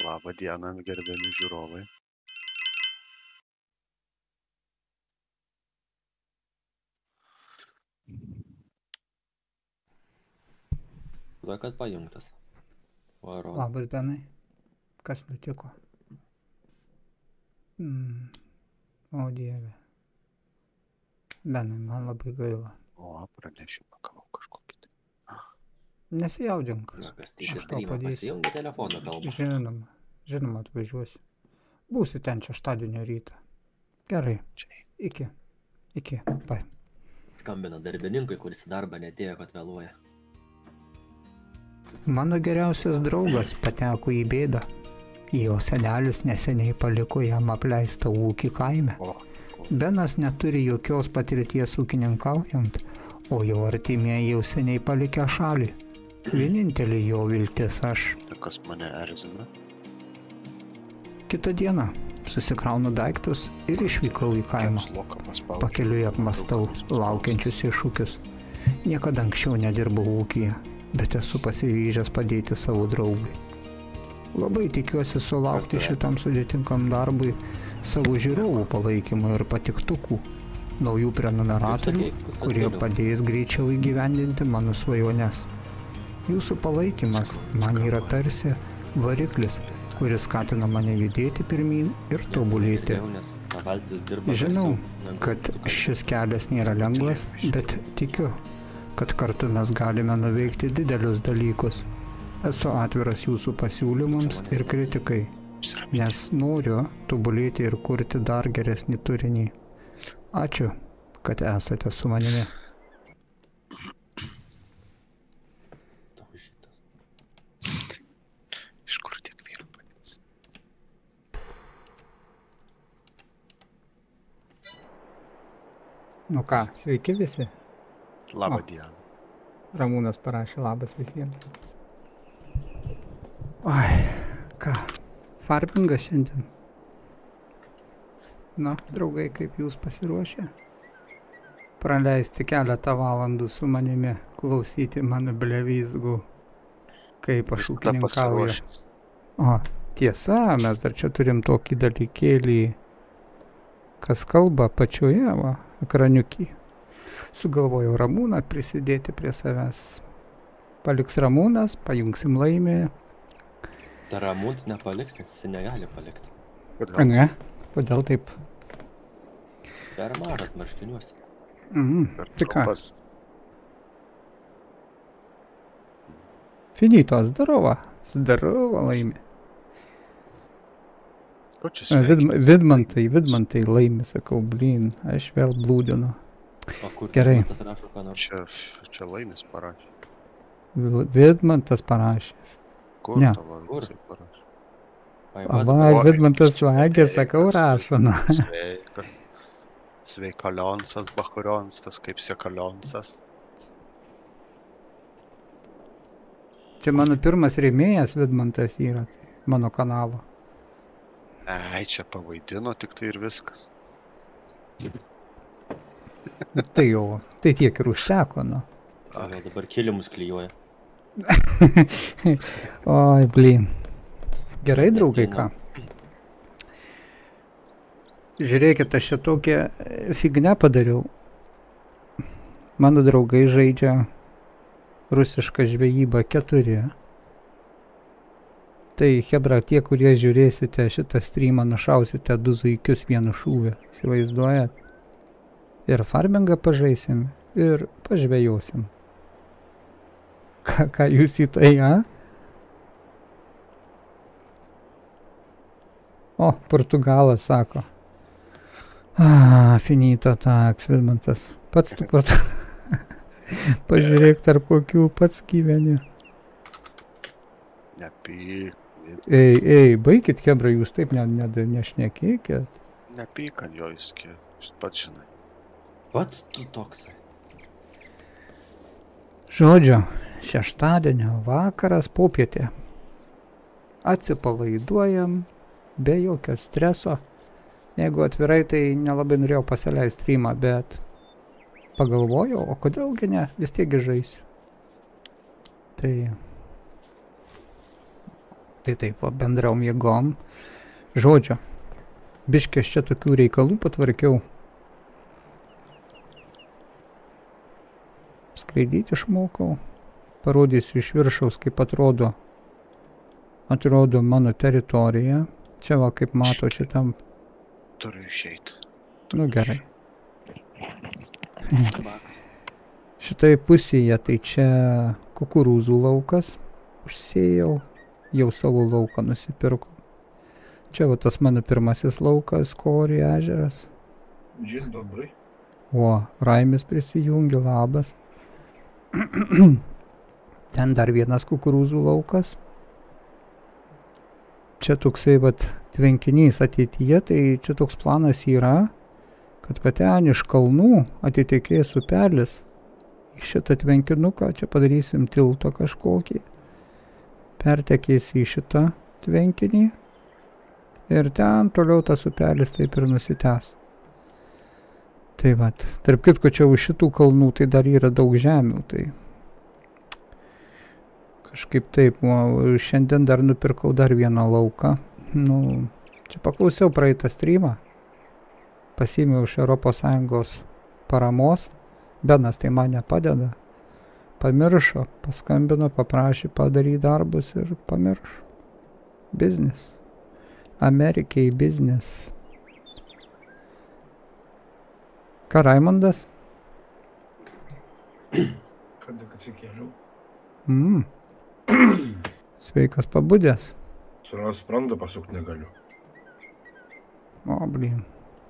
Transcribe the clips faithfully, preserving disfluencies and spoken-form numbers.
Labą dieną, gerbiami žiūrovai. Duoju, kad pajungtas. Varo. Labas, Benai. Kas nutiko? Mm. O Dieve. Benai, man labai gaila. O, pranešimą gavau kažkokį. Nesijaudink. Na, kas tai Aš šis tau streamą padėsiu. pasijungi telefoną kalbą. Žinoma, žinoma atvažiuosiu. Būsiu ten šeštadienio rytą. Gerai. Iki. Iki. Bye. Skambina darbininkui, kuris į darbą neatėjo, kad vėluoja. Mano geriausias draugas pateko į bėdą. Jo senelis neseniai paliko jam apleistą ūkį kaime. Benas neturi jokios patirties ūkininkaujant, o jo artimieji jau seniai palikę šalį. Vienintelė jo viltis aš. Kas mane erzina? Kitą dieną susikraunu daiktus ir išvykau į kaimą. Pakeliui apmastau laukiančius iššūkius. Niekada anksčiau nedirbau ūkyje, bet esu pasiryžęs padėti savo draugui. Labai tikiuosi sulaukti šitam sudėtingam darbui savo žiūrovų palaikymo ir patiktukų, naujų prenumeratorių, kurie padės greičiau įgyvendinti mano svajones. Jūsų palaikymas man yra tarsi variklis, kuris skatina mane judėti pirmyn ir tobulėti. Žinau, kad šis kelias nėra lengvas, bet tikiu, kad kartu mes galime nuveikti didelius dalykus. Esu atviras jūsų pasiūlymams ir kritikai, nes noriu tobulėti ir kurti dar geresnį turinį. Ačiū, kad esate su manimi. Iš kur tiek vyrų padės? Nu ką, sveiki visi? Labą dieną. Ramūnas parašė labas visiems. Oi, ką, farmingas šiandien. Na, draugai, kaip jūs pasiruošę? Praleisti keletą valandų su manimi, klausyti mano blevyzgų, kaip aš ūkininkauju. O, tiesa, mes dar čia turim tokį dalykėlį, kas kalba pačioje, va, ekraniukį. Sugalvojau Ramūną prisidėti prie savęs. Paliks Ramūnas, pajungsim Laimį. Tai Ramūns nepaliks, nes jis negali palikti. Ne, kodėl taip? Per mažas marškiniuose. Mhm, tai ką? Finito, zdarova. Zdarova, Laimė. Vidmantai, Vidmantai, Laimė, sakau, blin, aš vėl blūdinu. Gerai. Čia, čia Laimis parašė. Vidmantas parašė. Kur ne. Tavo visai parašė? Va, Vidmantas suagė, sakau, rašo. Sveikas. Sveikalionsas, Bachurionsas, kaip Sekalionsas. Čia mano pirmas rėmėjas Vidmantas yra, mano kanalo. Ai, čia pavaidino tik tai ir viskas. Tai jau, tai tiek ir užteko, nu. A, dabar kilimus klijuoja. Oi, blin. Gerai, draugai, ką? Žiūrėkit, aš čia tokią figną padariau. Mano draugai žaidžia rusišką žvejybą keturi. Tai, hebra, tie, kurie žiūrėsite šitą streamą, nušausite du zuikius vienu šūviu. Įsivaizduojat? Ir farmingą pažaisim, ir pažvejosim. Ką, ką jūs į tai, a? O, Portugalas sako. A, finito, taks, Vidmantas. Pats tu portu... Pažiūrėk, tarp kokių pats gyveni. Nepyk. Ei, ei, baikit, hebra, jūs taip ne, ne, nešnekėkit. Nepyk ant jo, jis pats žinai. Pats tu toksai. Žodžiu, šeštadienio vakaras popietė. Atsipalaiduojam, be jokio streso. Jeigu atvirai, tai nelabai norėjau pasileisti streamą, bet pagalvojau, o kodėlgi ne, vis tiek žaisiu. Tai Tai taip, o bendrom jėgom. Žodžio, biškės čia tokių reikalų patvarkiau. Skraidyti išmokau. Parodysiu iš viršaus, kaip atrodo. Atrodo mano teritorija. Čia va, kaip mato, čia tam. Turiu išeiti. Nu gerai. Šitai pusėje, tai čia kukurūzų laukas. Užsėjau. Jau savo lauką nusipirku. Čia va tas mano pirmasis laukas, Kori ežeras. Dzień dobry. O, Raimis prisijungė, labas. Ten dar vienas kukurūzų laukas. Čia toksai vat tvenkinys ateityje, tai čia toks planas yra, kad va ten iš kalnų atitekės upelis. Į šitą tvenkinuką čia padarysim tiltą kažkokį. Pertekės į šitą tvenkinį. Ir ten toliau tas upelis taip ir nusitęs. Tai vat, tarp kitko čia už šitų kalnų tai dar yra daug žemių, tai kažkaip taip, o šiandien dar nupirkau dar vieną lauką. Nu, čia paklausiau praeitą streamą, pasiėmiau iš Europos Sąjungos paramos, Benas tai man nepadeda, pamiršo, paskambino, paprašė padaryti darbus ir pamiršo. Biznis. Amerikai biznis. Ką, Raimondas? Kad tik atsikėliau. Mm. Sveikas pabudęs. Suras sprandą pasukti negaliu. O, blin.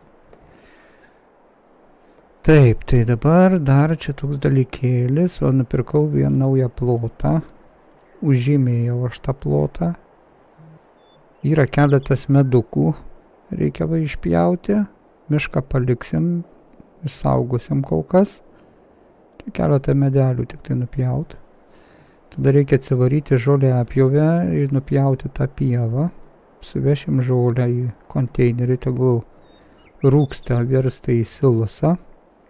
Taip, tai dabar dar čia toks dalykėlis, o nupirkau vieną naują plotą. Užžymėjau aš tą plotą. Yra keletas medukų, reikia va išpjauti. Mišką paliksim, išsaugosim kol kas. Čia keletą medelių tik tai nupjauti. Tada reikia atsivaryti žolę apjovę ir nupjauti tą pievą. Suvešim žolę į konteinerį, tegul rūksta, virsta į silusą.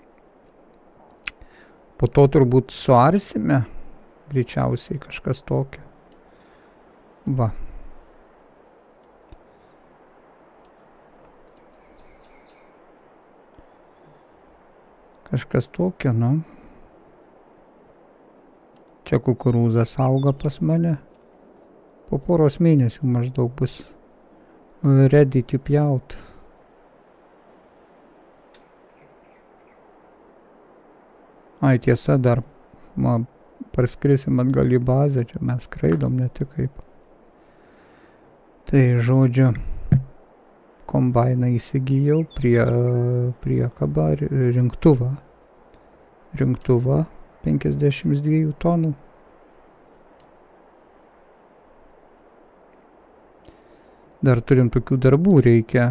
Po to turbūt suarsime, greičiausiai kažkas tokio. Va. Kažkas tokio, nu. Čia kukurūzas auga pas mane. Po poros mėnesių maždaug bus ready to pjaut. Ai, tiesa, dar ma, parskrisim atgal į bazę, čia mes skraidom, ne tik kaip. Tai žodžiu, kombainą įsigijau, prie, priekabą, rinktuvą. Rinktuvą penkiasdešimt dviejų tonų. Dar turim tokių darbų, reikia.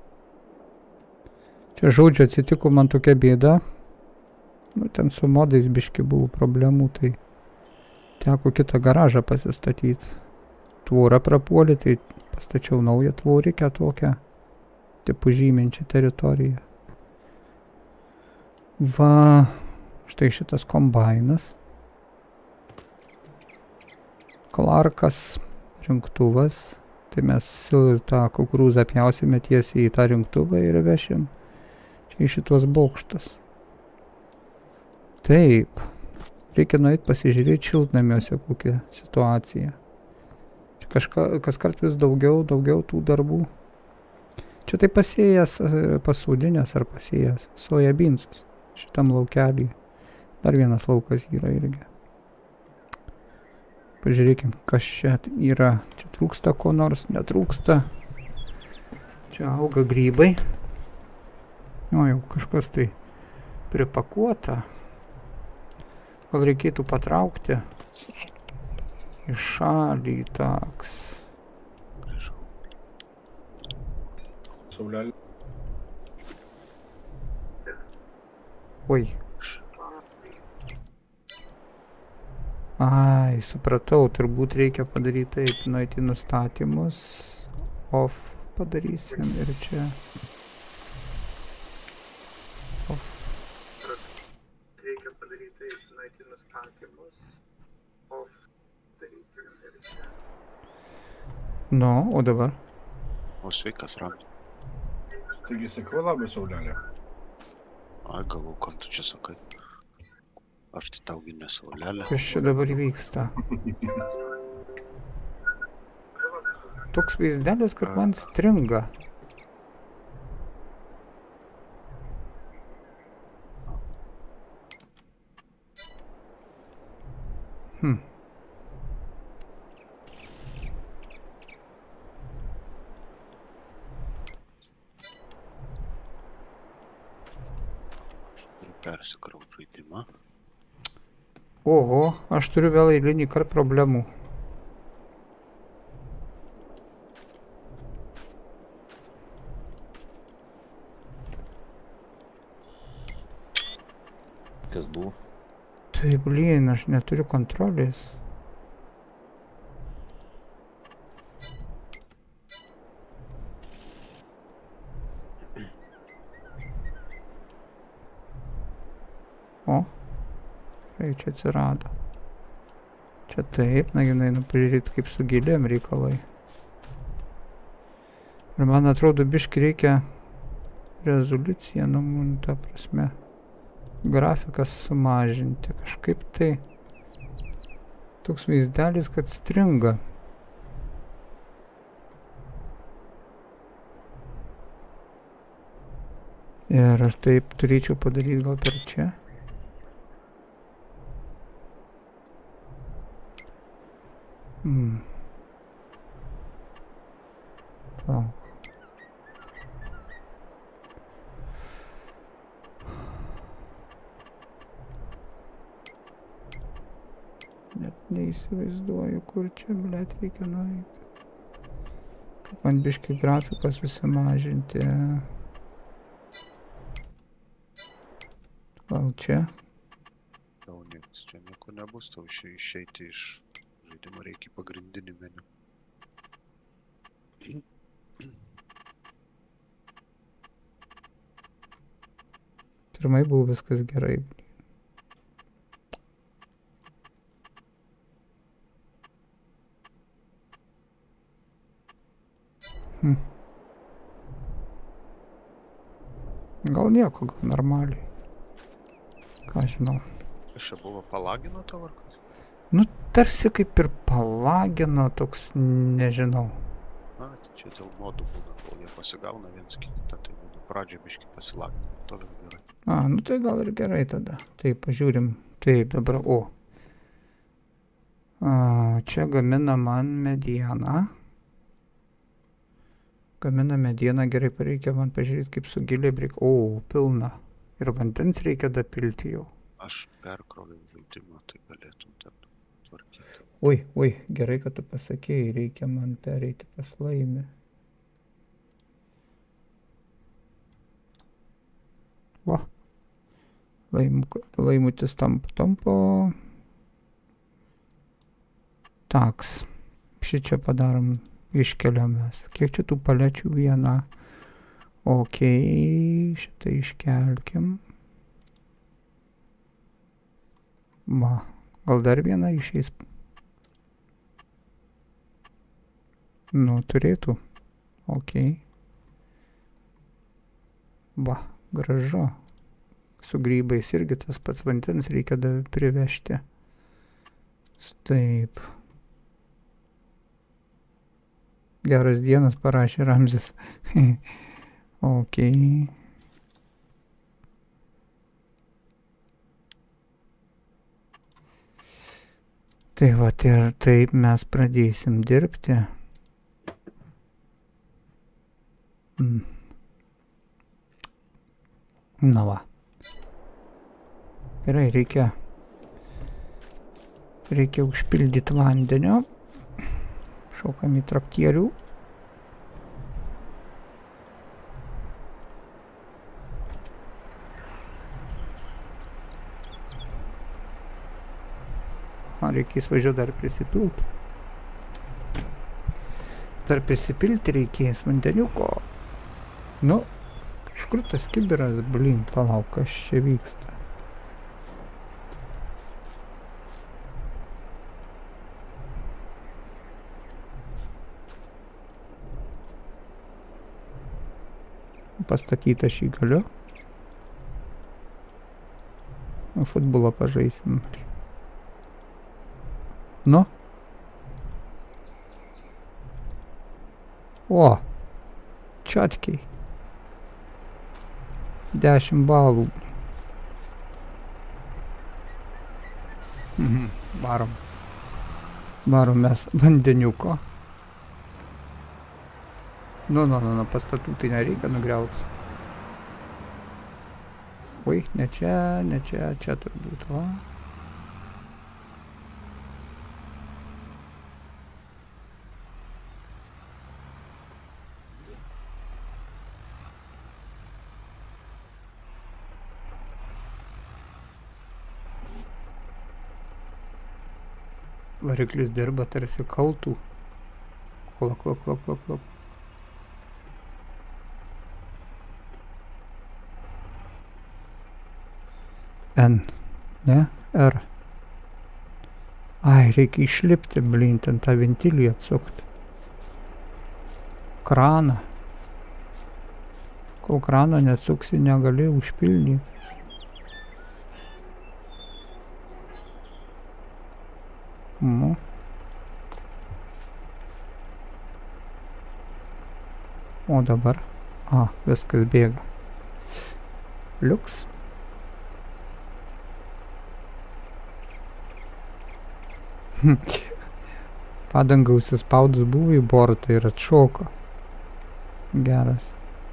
Čia žodžiu atsitiko man tokia bėda. Nu, ten su modais biški buvo problemų, tai teko kitą garažą pasistatyti. Tvorą prapuolė, tai pastačiau naują tvorikę tokią, tipų žyminčią teritoriją. Va, štai šitas kombainas. Clarkas, rinktuvas. Tai mes tą kukurūzą pjausime tiesiai į tą rinktuvą ir vešim čia į šitos bokštus. Taip, reikia nueit pasižiūrėti šiltnamiuose kokią situaciją. Čia kažka, kas kart vis daugiau, daugiau tų darbų. Čia tai pasėjęs, pasūdinės ar pasėjęs sojabinsus šitam laukelį. Dar vienas laukas yra irgi. Pažiūrėkim, kas čia yra. Čia trūksta ko nors, netrūksta. Čia auga grybai. O, jau kažkas tai pripakuota. Gal reikėtų patraukti į šalį taks. Saulelį. Oi. Ai, supratau, turbūt reikia padaryti taip, nueiti nustatymus. Off padarysim ir čia. Off. Reikia padaryti taip, nueiti nustatymus. Off darysim ir čia. Nu, o dabar? O sveikas, Ramdi. Taigi sakiau labas, Saulelė. Ai, galvo, kam tu čia sakai. Aš tai taugi ne Saulelė. Kas čia dabar vyksta? Toks vaizdelis, kad man stringa. Hm. Persikrau žaidimą. Oho, aš turiu vėl eilinį kart problemų. Kas buvo? Tai blyn, aš neturiu kontrolės. O, tai čia atsirado. Čia taip, na ginai, nu pažiūrėti kaip su gilėm reikalai. Ir man atrodo, biški reikia rezoliuciją, nu, ta prasme, grafikas sumažinti, kažkaip tai toks vaizdelis, kad stringa. Ir aš taip turėčiau padaryti gal per čia. Hmm. Lauk. Net neįsivaizduoju, kur čia, blėt, reikia nueiti. Kaip man biški grafiką susimažinti. Gal čia? Tau niekas čia nieko nebus, tau išeiti iš žaidimo reikia pagrindinį meniu. Pirmai buvo viskas gerai. Hm. Gal nieko, gal normaliai. Ką žinau. Aš čia buvo palagino tavo ar kas? Nu, tarsi kaip ir palagino, toks, nežinau. Na, tai čia dėl modų būna, kol jie pasigauna viens kitą, tai būna pradžioje biškai pasilagina, to vėl gerai. A, nu tai gal ir gerai tada. Taip, pažiūrim. Taip, dabar, o. A, čia gamina man medieną. Gamina medieną, gerai, reikia man pažiūrėti, kaip su giliai reikia. O, pilna. Ir vandens reikia dapilti jau. Aš perkroviau žaidimą, tai galėtum ten tvarkyti. Oi, oi, gerai, kad tu pasakėjai, reikia man pereiti pas Laimį. Va. Laimu, laimutis tampo, tampo. Taks. Šičia padarom, iškeliamės. Kiek čia tų palečių? Vieną. Ok, šitą iškelkim. Va, gal dar vieną išeis. Nu, turėtų. Ok. Va, gražu. Su grybais irgi tas pats vandens reikia privežti. Taip. Geras dienas parašė Ramzis. Ok. Tai va, ir taip mes pradėsim dirbti. Mm. Na va. Gerai, reikia reikia užpildyti vandenio. Šaukam į traktierių. Man reikės važiuoti dar prisipilti. Dar prisipilti reikės vandeniuko. Nu, kažkur tas kibiras, blin, palauk, kas čia vyksta. Pastatytą šį galiu. Futbolą pažaisim. Nu. O. Čiotkiai. Dešimt balų. Mhm. Varom. Varom mes vandeniuko. Nu, nu, nu, nu, pastatų tai nereikia nugriauti. Oi, ne čia, ne čia, čia turbūt, va. Variklis dirba tarsi kaltų. Klok, klok, klok, klok, klok. N. Ne? R. Ai, reikia išlipti, blin, ten tą ventilį atsukti. Kraną. Kol krano neatsuksi, negali užpildyti. Nu. O dabar. A, viskas bėga. Liuks. Padanga užsispaudus buvo į bortą ir atšoko. Geras.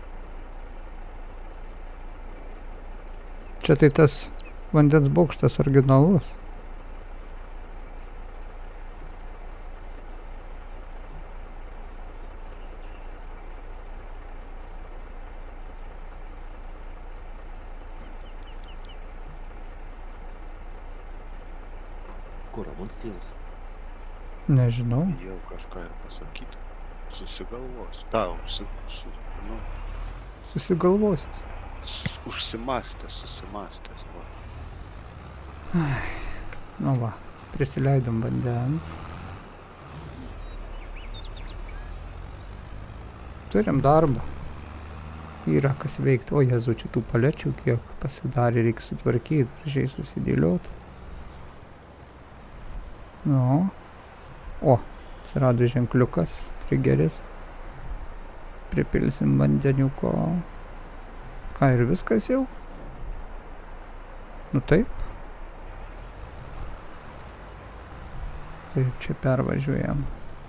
Čia tai tas vandens bokštas originalus. Kur Ramuns tylas? Nežinau. Jau kažką ir pasakyti. Susigalvos. Ta, užsi... Su, nu, Susigalvosius. s- užsimastęs, susimastęs. Va. Nu va, prisileidom vandens. Turim darbą. Yra kas veikti. O jezu, čia tų palečių kiek pasidarė, reikia sutvarkyti, gražiai susidėlioti. Nu. O, atsirado ženkliukas, trigeris. Pripilsim vandeniuko. Ką, ir viskas jau? Nu taip. Taip, čia pervažiuojam.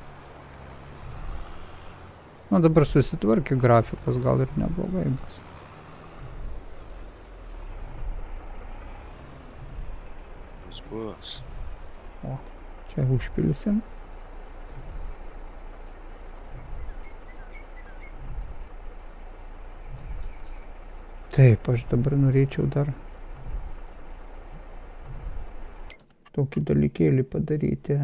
Nu dabar susitvarkė grafikos, gal ir neblogai bus. Bus bus. O, čia užpilsim. Taip, aš dabar norėčiau dar tokį dalykėlį padaryti.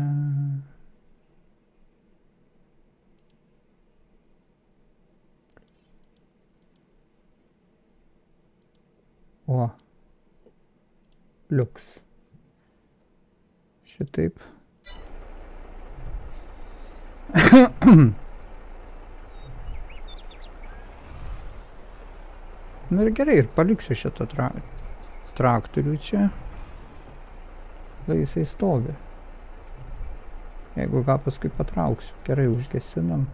O, liuks. Šitaip. Nu ir gerai, ir paliksiu šitą tra traktorių čia. Tai jisai stovi. Jeigu ką paskui patrauksiu. Gerai, užgesinam.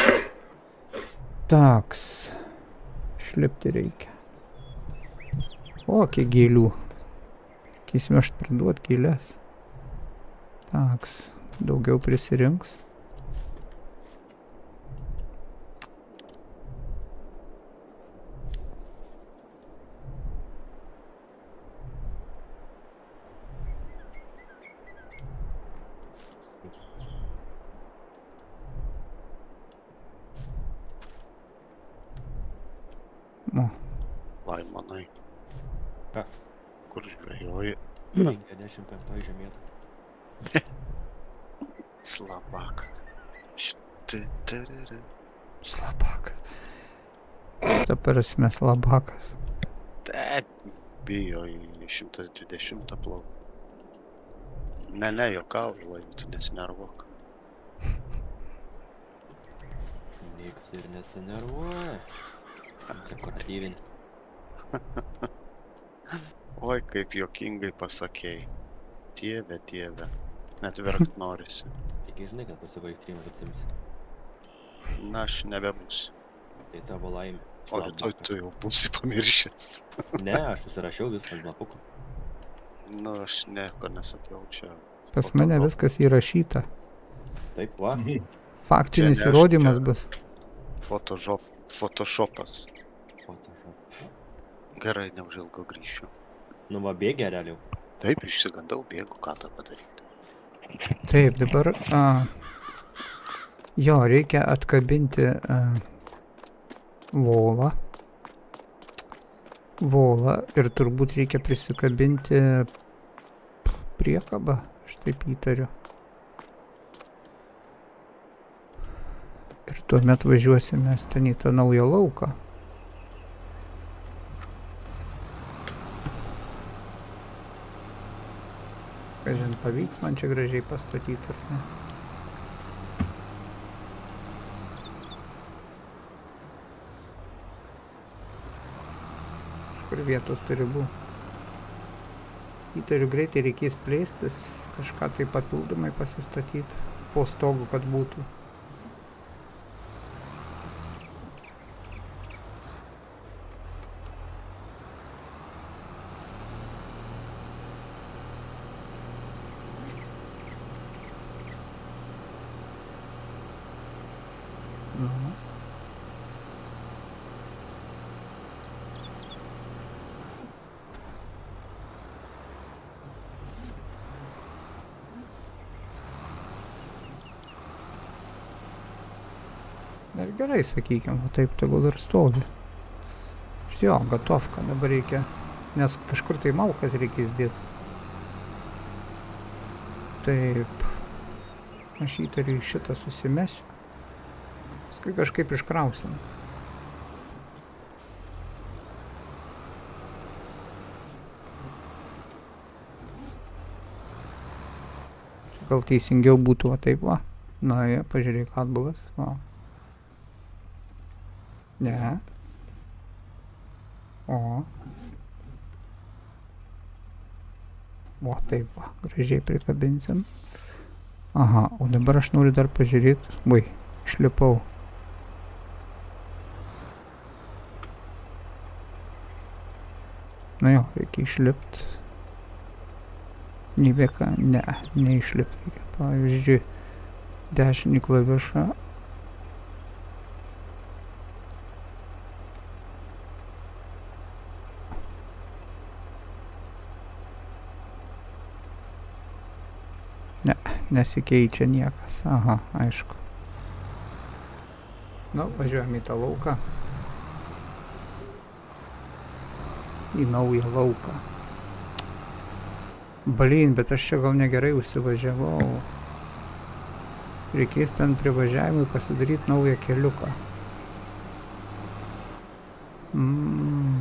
Taks. Šlipti reikia. O, kiek gėlių. Reikėsime aš parduot gėlės. Taks. Daugiau prisirinks. Nu, Laimonai. Ką? Kur žvejoji? penkiasdešimt penktoj žemėta. Slabakas. Šti-tiri-ri. slabakas. Ta prasme slabakas. Te, bijo į šimtas dvidešimt plauk. Ne, ne, jokauju, Laimi, tu nesinervuok. Niks ir nesinervuoja. Dekoratyvinė. Oi, kaip juokingai pasakėjai. Dieve, dieve. Net verkt norisi. Tik žinai, kad pasivai streamas atsimsi. Na, aš nebebūsiu. Tai tavo laimė. O rytoj tu jau būsi pamiršęs. Ne, aš susirašiau viską ant lapuko. Nu, aš nieko nesakiau čia. Pas mane viskas įrašyta. Taip, va. Faktinis Čia ne aš, įrodymas čia- bus. Photoshop, Photoshopas. Photoshop. Gerai, neužilgo grįšiu. Nu va, bėgė realiau. Taip, išsigandau, bėgu, ką tą padaryti. Taip, dabar... A, jo, reikia atkabinti a, volą. Volą ir turbūt reikia prisikabinti priekabą, aš taip įtariu. Ir tuomet važiuosime ten į tą naują lauką. Kažin, pavyks man čia gražiai pastatyti, ar ne? Kur vietos turi būti. Įtariu, greitai reikės plėstis, kažką tai papildomai pasistatyti po stogu, kad būtų. Nu. Ir gerai, sakykim, taip tegul ir stovi. Jo, gatovka dabar reikia, nes kažkur tai malkas reikės dėti. Taip. Aš įtariu į šitą susimesiu. Paskui kažkaip iškrausim. Gal teisingiau būtų, va taip va. Na, ja, pažiūrėk, atbulas. Va. Ne. O. O, taip va, gražiai prikabinsim. Aha, o dabar aš noriu dar pažiūrėti. Vai, išlipau. Na jo, reikia išlipti. Nebėka, ne, neišlipti reikia. Pavyzdžiui, dešinį klavišą. Ne, nesikeičia niekas. Aha, aišku. Nu, važiuojam į tą lauką. Į naują lauką. Blin, bet aš čia gal negerai užsivažiavau. Reikės ten privažiavimui pasidaryti naują keliuką. Mm.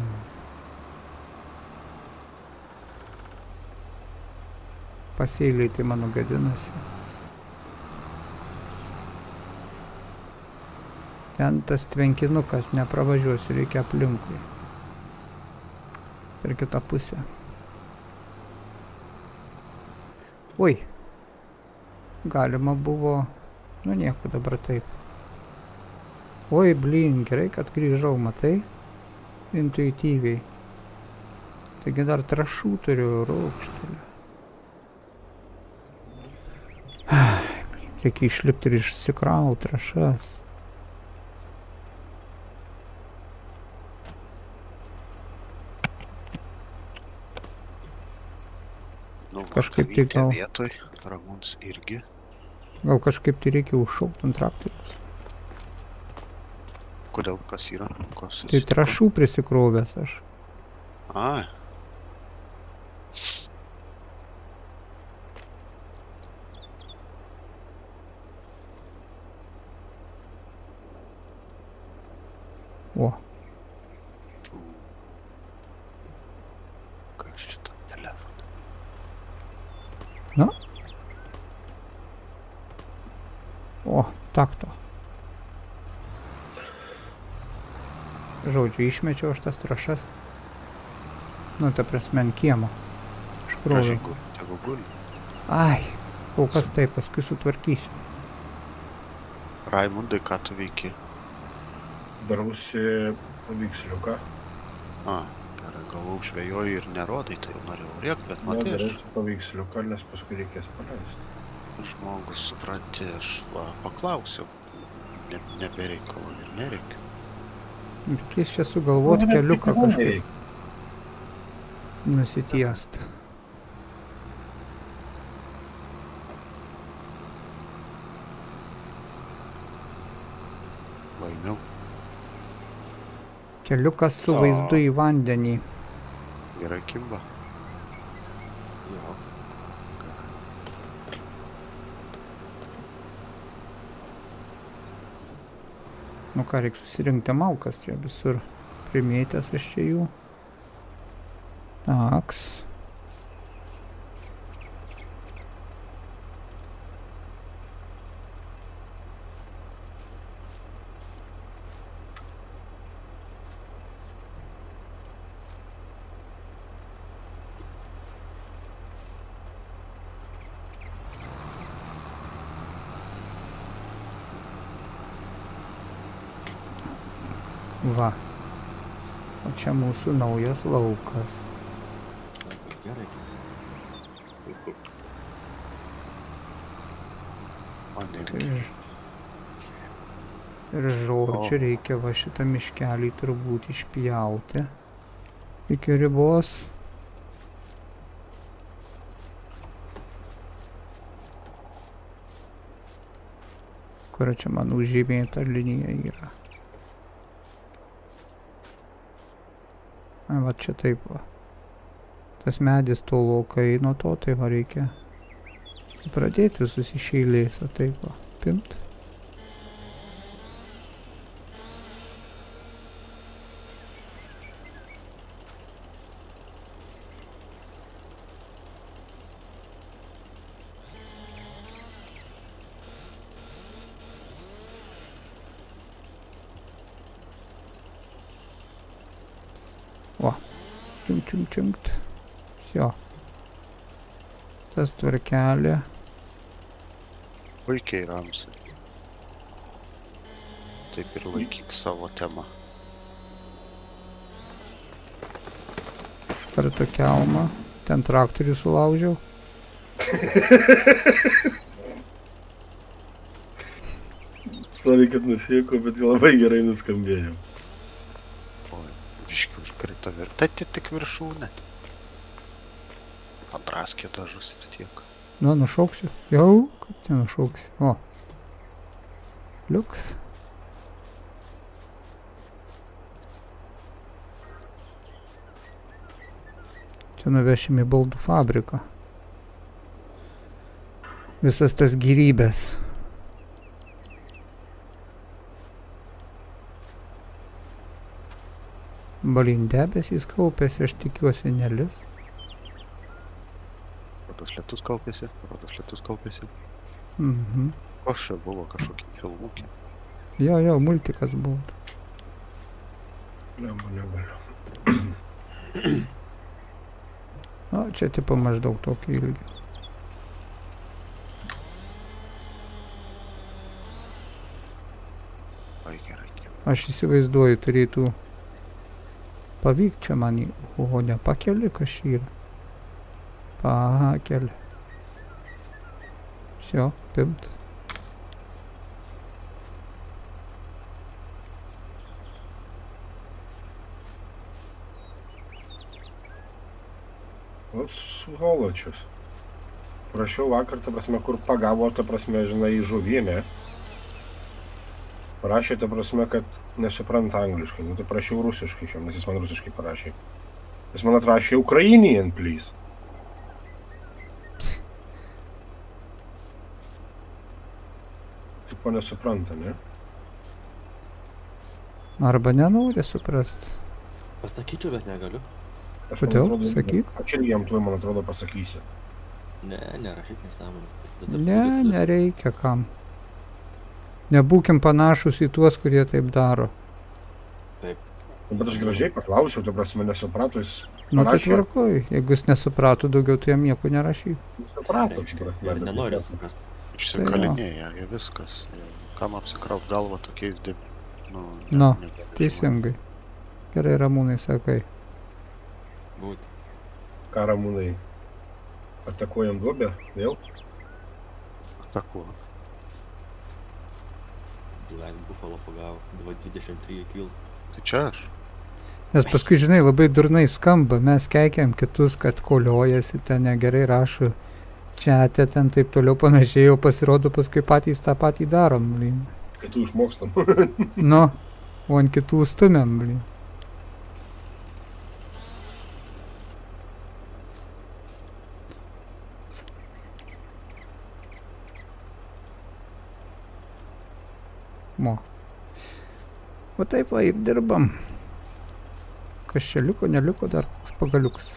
Pasėliai tai mano gadinasi. Ten tas tvenkinukas, nepravažiuosiu, reikia aplinkui. Per kitą pusę. Oi. Galima buvo... Nu nieko dabar taip. Oi, blin, gerai, kad grįžau, matai? Intuityviai. Taigi dar trąšų turiu, raukštelių. Reikia išlipti ir išsikrauti trąšas. Nu, Kažkaip tai gal- vietoj, Ramūns irgi. Gal kažkaip tai reikia užšaukti ant traktorius. Kodėl kas yra? Kas Tai susitiko? trąšų prisikrovęs aš. Ai. O, Kas čia tam telefoną? na. O, takto. Žodžiu, išmečiau aš tas trąšas. Nu, ta prasme, ant kiemo. Iškroviau. Gražiai, tegu guli. Ai, kol kas taip, paskui sutvarkysiu. Raimundai, ką tu veiki? Darausi paveiksliuką. A, gerai, galvau žvejoji ir nerodai, tai jau norėjau rėk, bet Ne, matai, aš darausi paveiksliuką, nes paskui reikės paleisti. žmogus, supranti, aš va, paklausiau. Ne, nebereikalo ir nereikia. Reikės čia sugalvot keliuką kažkaip nusitiest. Laimiau. Keliukas su O. vaizdu į vandenį. Gerai kimba. Jo. Nu ką, reikia susirinkti malkas čia visur. Primėtęs aš čia jų. Taks. Va. O čia mūsų naujas laukas. Labai gerai. Man irgi. Ir, ir žodžiu, O. reikia va šitą miškelį turbūt išpjauti iki ribos. Kur čia man užžymėta linija yra. A, va čia taip va. Tas medis tolokai nuo to, tai va reikia pradėti visus iš eilės, o taip va, pimt. Va, čium, čium, čiumt. Всё. Tas tvarkelė. Puikiai, Ramsai. Taip ir laikyk savo temą. Per to kelmą. Ten traktorių sulaužiau. Sorry, kad nusieko, bet labai gerai nuskambėjo. Oi, biškiai užkrito vir... Tai ti- tik viršūnė. Padraskė dažus ir tiek. Nu, nušauksiu. Jau, kaip čia nušauksiu. O. Liuks. Čia nuvešim į baldų fabriką. Visas tas gyrybės. Balin debesys kaupėsi, aš tikiuosi nelis. Rodos lietus kaupėsi, rodos lietus kaupėsi. Mhm. O čia buvo kažkokie filmukė. Jo, jo, multikas buvo. Lemba negaliu. O, čia tipo maždaug tokį ilgį. Ai gerai. Aš įsivaizduoju, turėtų pavykt čia man į... O, nepakeli, kas čia yra. Pakeli. Всё, pimt. Vat svoločius. Prašiau vakar, ta prasme, kur pagavo, ta prasme, žinai, žuvį, ne? Parašė, ta prasme, kad nesupranta angliškai. Nu, tai prašiau rusiškai šiam, nes jis man rusiškai parašė. Jis man atrašė Ukrainian, please. Tipo nesupranta, ne? Arba nenori suprast. Pasakyčiau, bet negaliu. Aš, man Kodėl? atrodo, Sakyk. Aš irgi jam tuoj, man atrodo, pasakysiu. Ne, nerašyk nesąmonę. Tada- Ne, tada- nereikia kam. Nebūkim panašus į tuos, kurie taip daro. Taip. Bet aš gražiai paklausiau, ta prasme, nesuprato, jis Nu tai parašė. tvarkoj, jeigu jis nesuprato daugiau, tai jam nieko nerašyk. Nesuprato, Reiškia, ta prasme, ir bet nenori reikėtų. suprast. Išsikalinėja, ir viskas. Ir kam apsikraut galvą tokiais dip... Nu, ne- Nu, negali Teisingai. Gerai, Ramūnai, sakai. Būt. Ką Ramūnai, atakuojam duobę, vėl? žinot. Atakuo. Blind Buffalo pagavo. dvidešimt trys kil. Tai čia aš. Nes paskui, žinai, labai durnai skamba, mes keikiam kitus, kad koliojasi, ten negerai rašo čiate, ten taip toliau panašiai, o pasirodo paskui patys tą patį darom, blin. Kitų išmokstam. Nu, o ant kitų stumiam, blin. Mo. O taip va ir dirbam. Kas čia liko, neliko dar koks pagaliuks.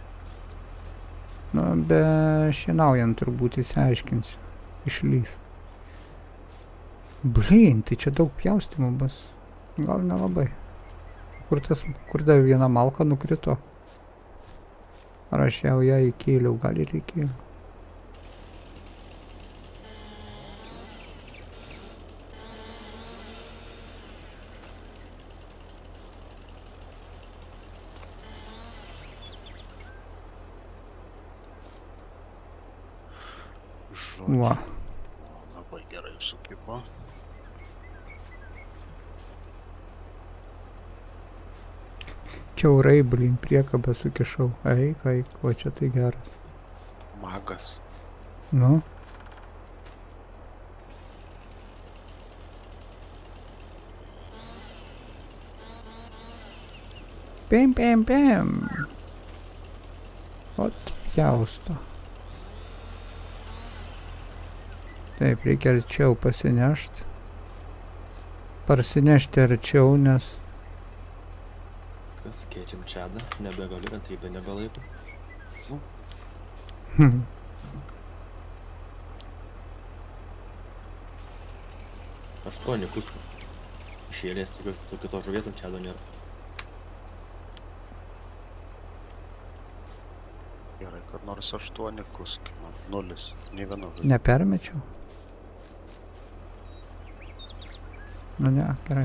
Nu, be šienaujant turbūt įsiaiškinsiu. Išlys. Blin, tai čia daug pjaustymų bus. Gal nelabai. Kur tas, kur dar viena malka nukrito? Ar aš jau ją įkėliau, gal ir įkėliau. Žodžiu. Va. Labai gerai sukipo. Kiaurai, blin, priekabą sukišau. Eik, eik, o čia tai geras. Magas. Nu. Pim, pim, pim. Ot, pjausto. Taip, reikia arčiau pasinešti. Parsinešti arčiau, nes... Kas keičiam čiadą, nebegaliu, kantrybė nebelaiko. Hmm. Aštuoni kuskų. Iš eilės, tokio kitos žuvies ant čiado nėra. Gerai, kad nors aštuoni kuski. Nu, nulis. Nei viena. Nepermečiau. Nu ne, gerai.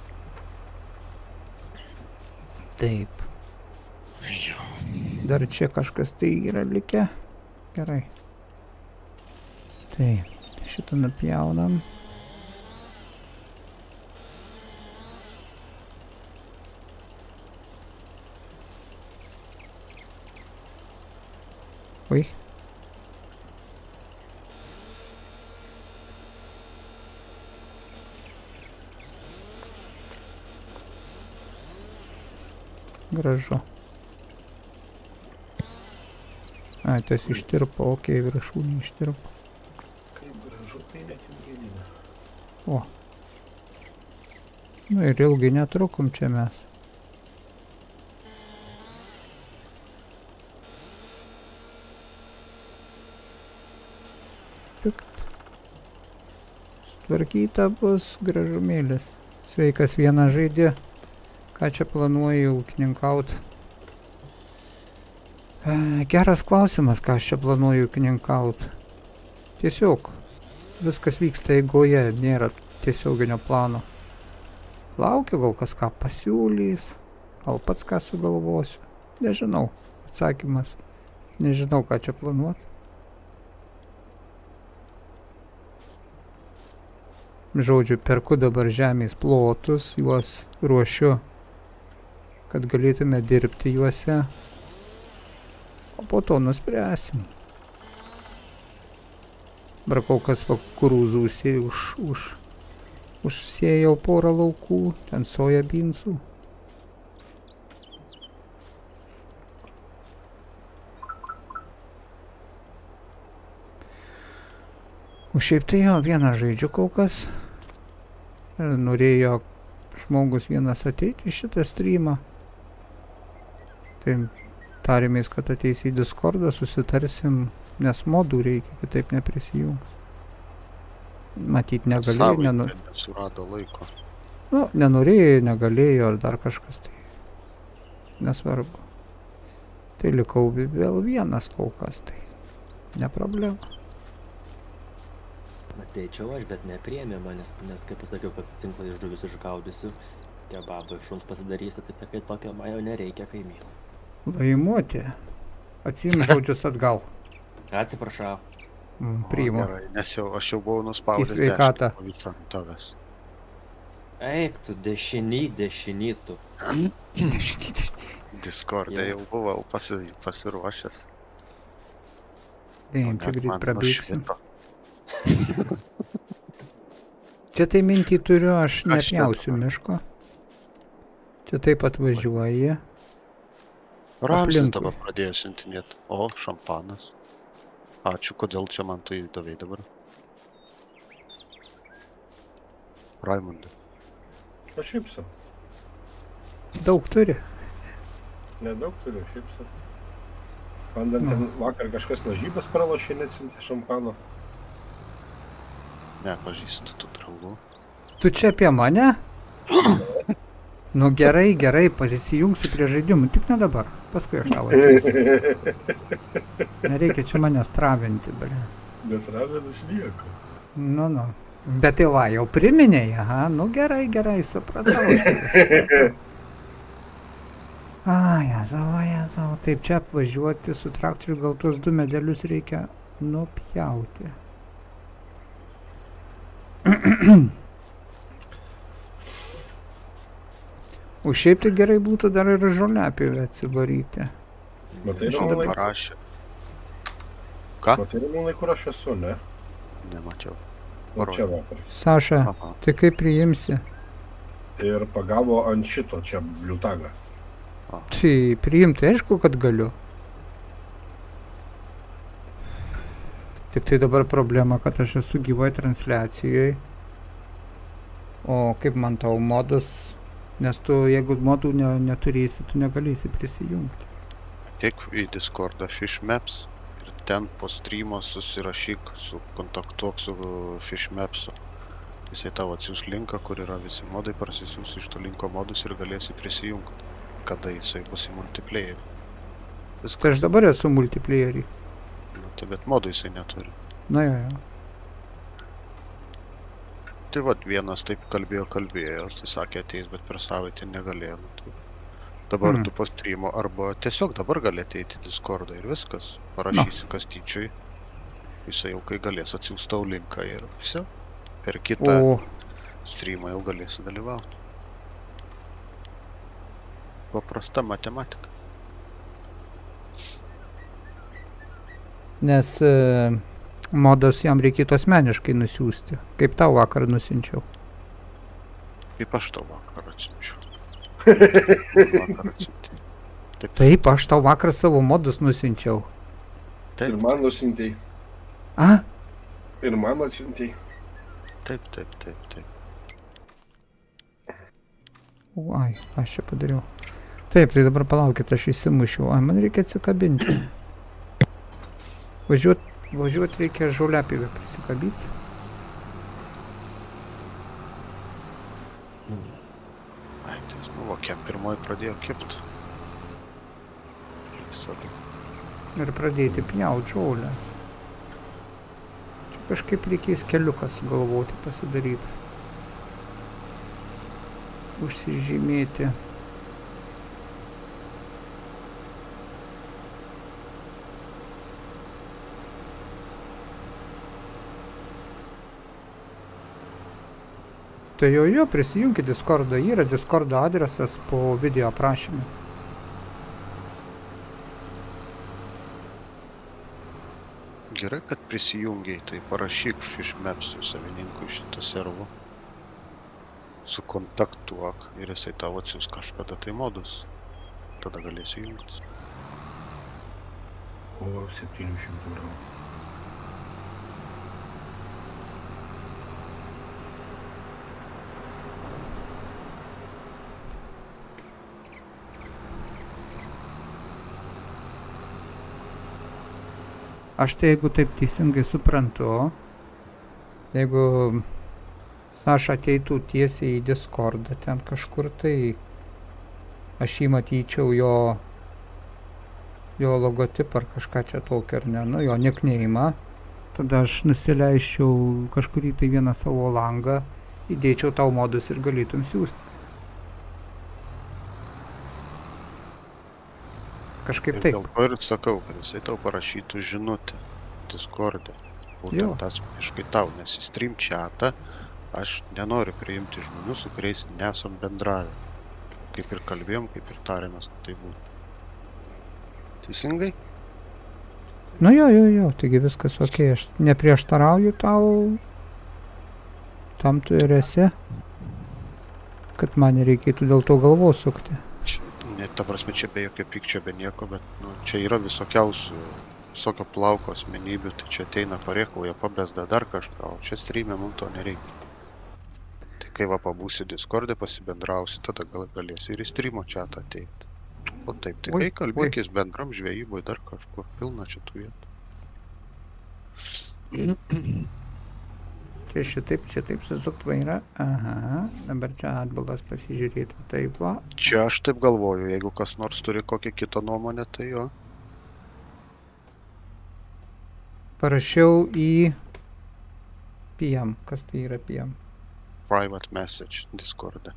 Taip. Jo. Dar čia kažkas tai yra likę. Gerai. Taip, šitą nupjaunam. Oi. Gražu. Ai, tas ištirpo, okei, viršūnė ištirpo. Kaip gražu, tai net ilginime. O. Nu ir ilgai netrukom čia mes. Pikt. Sutvarkyta bus gražumėlis. Sveikas, vieną žaidė. Ką čia planuoju ūkininkaut? E, geras klausimas, ką aš čia planuoju ūkininkaut. Tiesiog. Viskas vyksta eigoje, nėra tiesioginio plano. Laukiu, gal kas ką pasiūlys. Gal pats ką sugalvosiu. Nežinau. Atsakymas. Nežinau, ką čia planuot. Žodžiu, perku dabar žemės plotus, juos ruošiu, kad galėtume dirbti juose, o po to nuspręsim. Dabar kol kas kukurūzų už, už, užsėjau porą laukų, ten sojabinsų. O šiaip tai jo, vieną žaidžiu kol kas. Ir norėjo žmogus vienas ateiti į šitą streamą. Tai tarėmės, kad ateis į Discordą, susitarsim, nes modų reikia, kitaip neprisijungs. Matyt, negalėjau, nenu... Nesurado laiko. Nu, nenorėjo, negalėjo ar dar kažkas tai. Nesvarbu. Tai likau vėl vienas kol kas, tai ne problema. Ateičiau aš, bet nepriėmė manęs, nes kaip pasakiau, kad tinklą iš žuvis išgaudysiu, kebabą iš šuns pasidarysiu, tai sakai, tokio man jau nereikia kaimynų. Laimuoti, atsiim žodžius atgal. Atsiprašau. Mm, priimu. Gerai, nes jau, aš jau buvau nuspaudęs Į sveikatą. dešinį ant tavęs. Eik tu, dešiny, dešiny tu. Discord'e Jau. jau buvau pasi, pasiruošęs. Taip, o čia net greit man prabėgsim. nušvito. Čia tai mintį turiu, aš Aš nepjausiu net- miško. Čia taip atvažiuoji. Ramsis Aplinkui. dabar pradėjo siuntinėti. O, šampanas. Ačiū, kodėl čia man tu įdavai dabar? Raimundai. Aš šypsu. Daug turi. Nedaug turiu, šypsu. Man dar ten vakar kažkas lažybas pralošė, neatsiuntė šampano. Nepažįstu tų draugų. Tu čia apie mane? Nu gerai, gerai, pasijungsiu prie žaidimų, tik ne dabar. Paskui aš tau atsiųsiu. Nereikia čia manęs travinti, ble. Bet raven išlieka. Nu, nu. Bet tai va, jau priminėjai, aha, nu gerai, gerai, supratau. aš tave supratau. A, jezau, a, jezau, taip čia apvažiuoti su traktoriu, gal tuos du medelius reikia nupjauti. O šiaip tai gerai būtų dar ir žoliapjovę atsivaryti. Matai, Žinau, Ramūnai, parašė. Ką? matai, Ramūnai, kur aš esu, ne? Nemačiau. O čia vakar. Saša, Aha. tai kaip priimsi? Ir pagavo ant šito čia bliutagą. Tai priimti, aišku, kad galiu. Tik tai dabar problema, kad aš esu gyvoje transliacijoje. O kaip man tau modus, nes tu, jeigu modų ne, neturėsi, tu negalėsi prisijungti. Tik į Discordą Fishmaps ir ten po streamo susirašyk, su, kontaktuok su Fishmapsu. Jisai tau atsiūs linką, kur yra visi modai, prasisiūs iš to linko modus ir galėsi prisijungti, kada jisai bus į multiplayerį. Tai Viskas. aš dabar esu multiplayerį. Nu, tai bet modų jisai neturi. Na jo, jo. Tai vat vienas taip kalbėjo, kalbėjo, tai sakė ateis, bet per savaitę negalėjo. Nu, tai dabar Hmm. tu po streamo arba tiesiog dabar gali ateiti į Discordą ir viskas. Parašysi Kastyčiui. Jisai jau kai galės atsiųs tau linką ir visi. Per kitą O, streamą jau galėsi dalyvauti. Paprasta matematika. nes e, modas jam reikėtų asmeniškai nusiųsti. Kaip tau vakar nusinčiau. Kaip aš tau vakar atsiunčiau. Vakar atsiunti. Taip, Taip, aš tau vakar savo modus nusinčiau. Ir taip, man nusintei. A? Ir man atsiuntei. taip, taip, taip, taip. O, ai, aš čia padariau. Taip, tai dabar palaukit, aš įsimušiau. Ai, man reikia atsikabinti. Važiuot, važiuot reikia žoliapjovę prisikabyti. Ai, tai jis buvo, kiek pirmoji pradėjo kipt. Visada. Ir pradėti pjaut žolę. Čia kažkaip reikės keliuką sugalvoti pasidaryti. Užsižymėti. Tai jo jo, prisijunkit Discordą, yra Discordo adresas po video aprašymu. Gerai, kad prisijungiai, tai parašyk Fishmapsui savininkui šito servo. Sukontaktuok ir jisai tau atsiųs kažkada tai modus. Tada galėsi jungtis. O, septynių šimtų eurų. Aš tai jeigu taip teisingai suprantu, jeigu Saša ateitų tiesiai į Discordą ten kažkur, tai aš jį matyčiau jo jo logotipą ar kažką čia tokio, ar ne, nu jo nickname'ą. Tada aš nusileisčiau kažkurį tai vieną savo langą, įdėčiau tau modus ir galėtum siųsti. Kažkaip taip. Dėl to ir sakau, kad jisai tau parašytų žinutę Discord'e. Būtent asmeniškai tau, nes į stream chatą aš nenoriu priimti žmonių, su kuriais nesam bendravę. Kaip ir kalbėjom, kaip ir tarėmės, kad tai būtų. Teisingai? Nu jo, jo, jo, taigi viskas ok, aš neprieštarauju tau, tam tu ir esi, kad man nereikėtų dėl to galvos sukti. Čia, ne, ta prasme, čia be jokio pykčio, be nieko, bet nu, čia yra visokiausių, visokio plauko asmenybių, tai čia ateina parėkauja, pabesda dar kažką, o čia streamė mums to nereikia. Tai kai va pabūsi Discord'e, pasibendrausi, tada gal galėsi ir į streamo chatą ateiti. O taip, tai kai kalbėkis bendram žvejyboj dar kažkur, pilna čia tų vietų. Čia šitaip, čia taip susukt vairą, aha, dabar čia atbalas pasižiūrėti, taip va. Čia aš taip galvoju, jeigu kas nors turi kokią kitą nuomonę, tai jo. Parašiau į P M, kas tai yra P M? Private message Discord'e.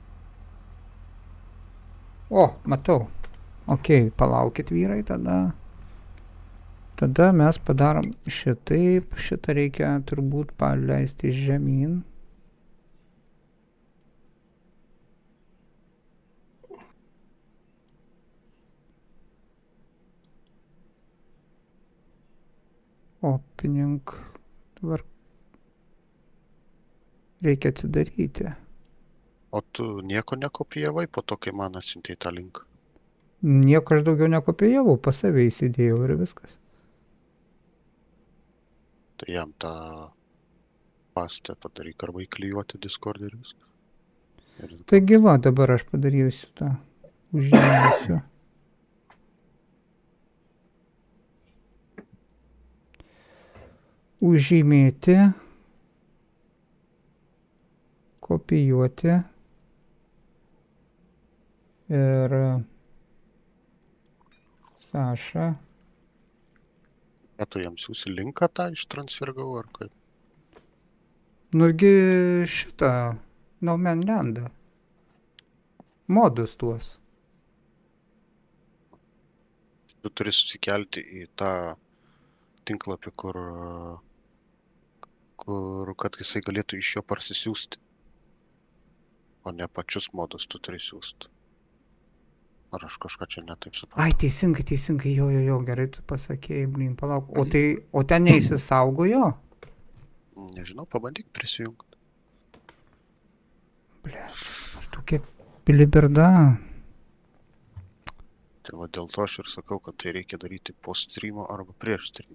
O, matau. Ok, palaukit vyrai tada. Tada mes padarom šitaip. Šitą reikia turbūt paleisti žemyn. Opening. Dabar reikia atsidaryti. O tu nieko nekopijavai po to, kai man atsiuntei tą linką? Nieko aš daugiau nekopijavau, pas save įsidėjau ir viskas. Tai jam tą pastę padaryk arba įklijuoti Discord'e ir viskas. Ir... Taigi va, dabar aš padarysiu tą. Užžymėsiu. Užžymėti. Kopijuoti. Ir Saša. A tu jam siūsi linką tą ištransfergau ar kaip? Nugi šitą No Man Landą. Modus tuos. Tu turi susikelti į tą tinklapį, kur, kur kad jisai galėtų iš jo parsisiųsti. O ne pačius modus tu turi siųsti. Ar aš kažką čia netaip supratau? Ai, teisingai, teisingai, jo, jo, jo, gerai tu pasakėjai, blin, palauk. O tai, o ten neįsisaugojo? Nežinau, pabandyk prisijungti. Ble, ar tokia bilibirda? Tai va dėl to aš ir sakau, kad tai reikia daryti po streamo arba prieš streamą.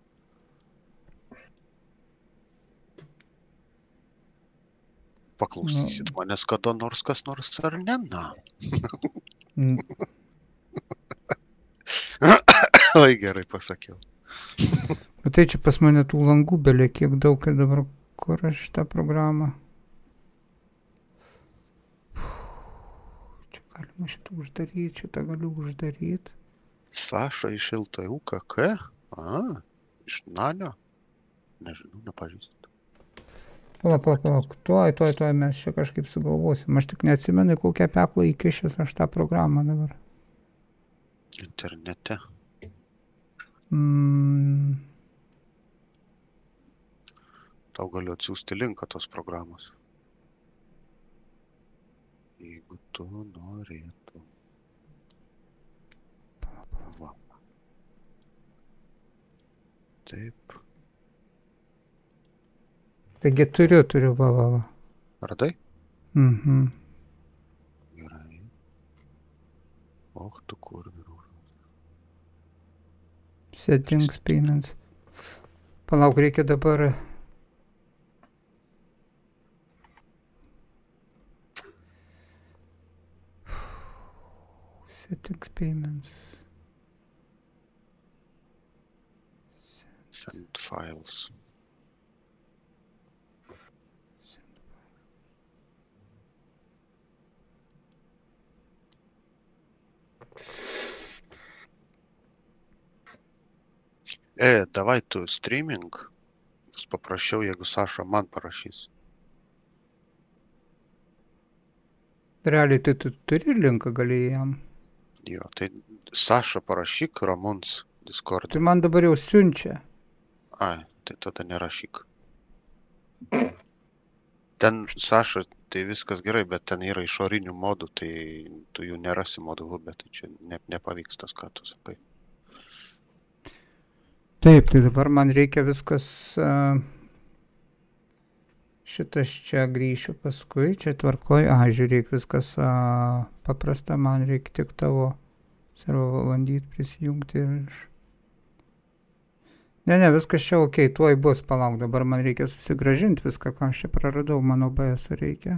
Paklausysit manęs kada nors kas nors ar ne, na? Mm. Oi, gerai pasakiau. O tai čia pas mane tų langų belė kiek daug ir dabar, kur aš šitą programą. Čia galima šitą uždaryti, šitą galiu uždaryti. Saša iš L T U K K? A, iš Nanio? Nežinau, nepažįstu. Palauk, palauk, palauk, tuoj, tuoj, tuoj mes čia kažkaip sugalvosim. Aš tik neatsimenu, kokią peklą įkišęs aš tą programą dabar. Internete. Mm. Tau galiu atsiųsti linką tos programos. Jeigu tu norėtum. Va. Taip. Taigi turiu, turiu, va, va, va. Radai? Mhm. Gerai. Och, tu kur virūžas. Settings, payments. Palauk, reikia dabar... Settings, payments. Send files. E, davai tu streaming. Bus paprašiau, jeigu Saša man parašys. Realiai, tai tu turi linką, gali jam. Jo, tai Saša parašyk Ramūns Discord'e. Tai man dabar jau siunčia. Ai, tai tada nerašyk. Ten, Saša, tai viskas gerai, bet ten yra išorinių modų, tai tu jų nerasi modų hube, tai čia ne, nepavyks tas, ką tu sakai. Taip, tai dabar man reikia viskas... Uh, šitas čia grįšiu paskui, čia tvarkoj. A, žiūrėk, viskas uh, paprasta, man reikia tik tavo servo bandyti prisijungti ir... Ne, ne, viskas čia ok, tuoj bus, palauk, dabar man reikia susigražinti viską, ką aš čia praradau, mano B S reikia.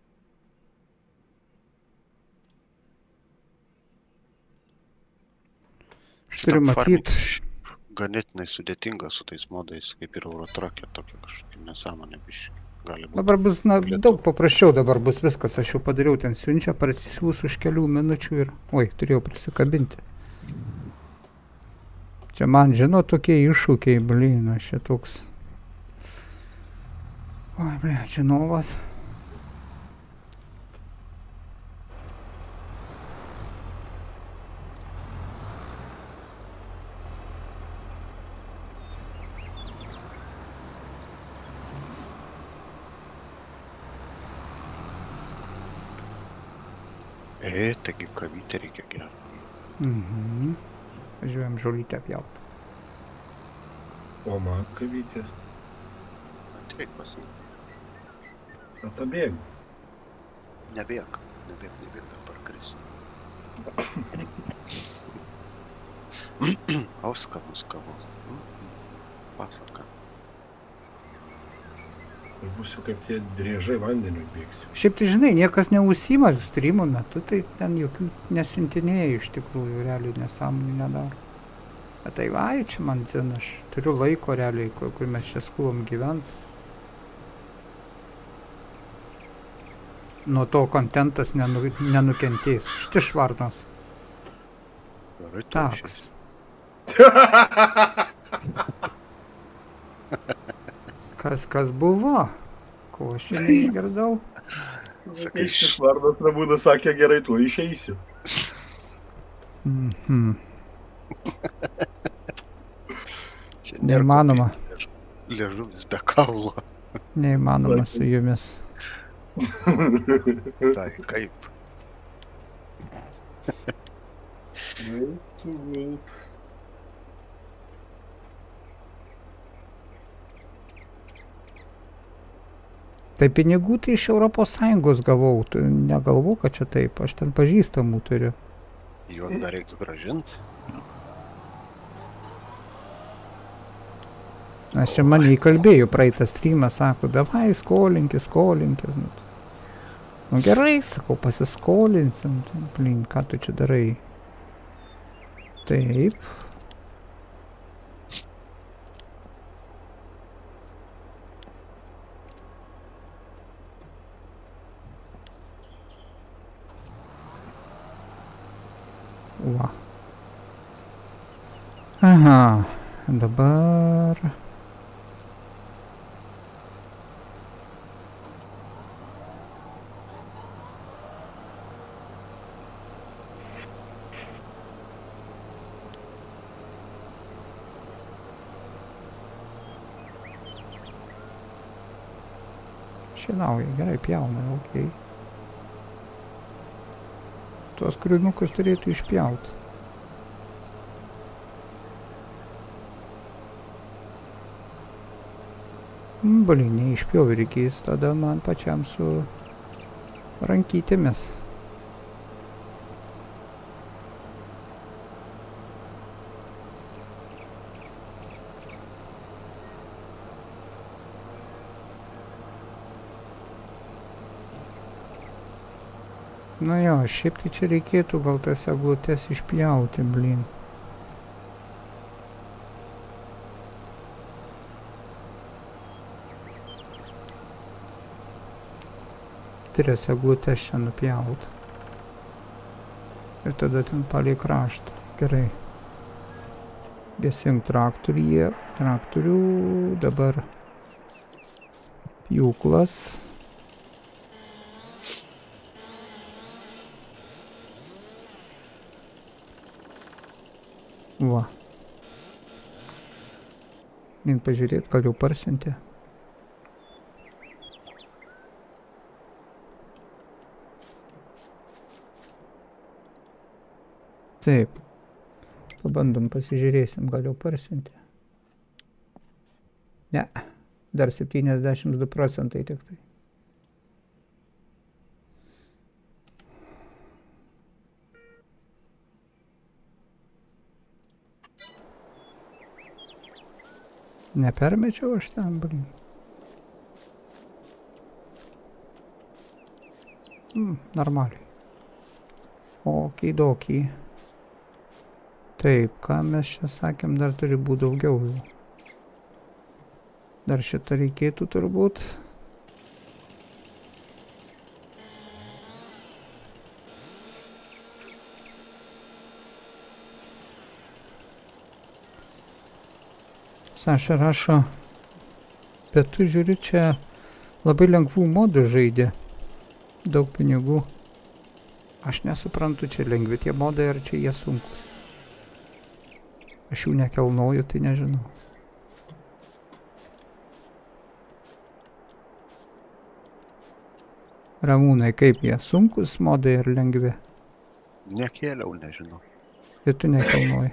Aš turiu matyt. Ganėtinai sudėtinga su tais modais, kaip ir Eurotruck'e, tokia kažkokia nesąmonė biškį. Gali būti. Dabar bus, na, daug paprasčiau dabar bus viskas, aš jau padariau, ten siunčia, prasisiūs už kelių minučių ir... Oi, turėjau prisikabinti. Čia man, žino, tokie iššūkiai, blin, aš čia toks... Oi, blin, čia novas. E, taigi kavytę reikia gerti. Mhm. Važiuojam žolytę pjaut. O man kavytės. Ateik pasiim. Atabėg. Nebėg, nebėg, nebėg, dabar krisi. O, skanus kavos. Pasaka. Ir būsiu kaip tie driežai vandeniu bėgsiu. Šiaip tai žinai, niekas neužsiima streamo metu, tai ten jokių nesiuntinėjai iš tikrųjų, realiai nesąmonių nedaro. Bet tai vai, čia man dzin, aš turiu laiko realiai, kur, kur mes čia skulom gyvent. Nuo to kontentas nenu, nenukentės. Štai švarnos. Taks. Kas, kas buvo? Ko aš čia neišgirdau? Sakai, šis vardas Ramūnas sakė, gerai, tuo išeisiu. Mhm. Neįmanoma. Liežuvis be kaulo. Neįmanoma su jumis. Tai, kaip? Tai pinigų tai iš Europos Sąjungos gavau, tu negalvau, kad čia taip, aš ten pažįstamų turiu. Juos dar reiktų gražinti. Aš čia mane įkalbėjau praeitą streamą, sako, davai skolinkis, skolinkis. Nu, nu gerai, sakau, pasiskolinsim, blin, ką tu čia darai? Taip. Va. Aha, dabar... Šienauja, gerai pjauna, okei. Okay. Tuos kriunukus turėtų išpjauti. Blin, neišpjau, reikės tada man pačiam su rankytėmis. Nu jo, šiaip tai čia reikėtų gal tas eglutes išpjauti, blin. Tris eglutes čia nupjaut. Ir tada ten palei kraštą. Gerai. Gesink traktoriją, traktorių, dabar pjūklas. Va. Vien pažiūrėt, gal jau parsiuntė. Taip. Pabandom, pasižiūrėsim, gal jau parsiuntė. Ne, dar septyniasdešimt du procentai tik tai. Nepermečiau aš ten, blin. Hmm, normaliai. Okidoki. Taip, ką mes čia sakėm, dar turi būti daugiau jau. Dar šitą reikėtų turbūt. Saša rašo, bet tu žiūri, čia labai lengvų modų žaidė. Daug pinigų. Aš nesuprantu, čia lengvi tie modai, ar čia jie sunkus. Aš jų nekelnoju, tai nežinau. Ramūnai, kaip jie? Sunkus modai ar lengvi? Nekėliau, nežinau. Ir tu nekelnoji.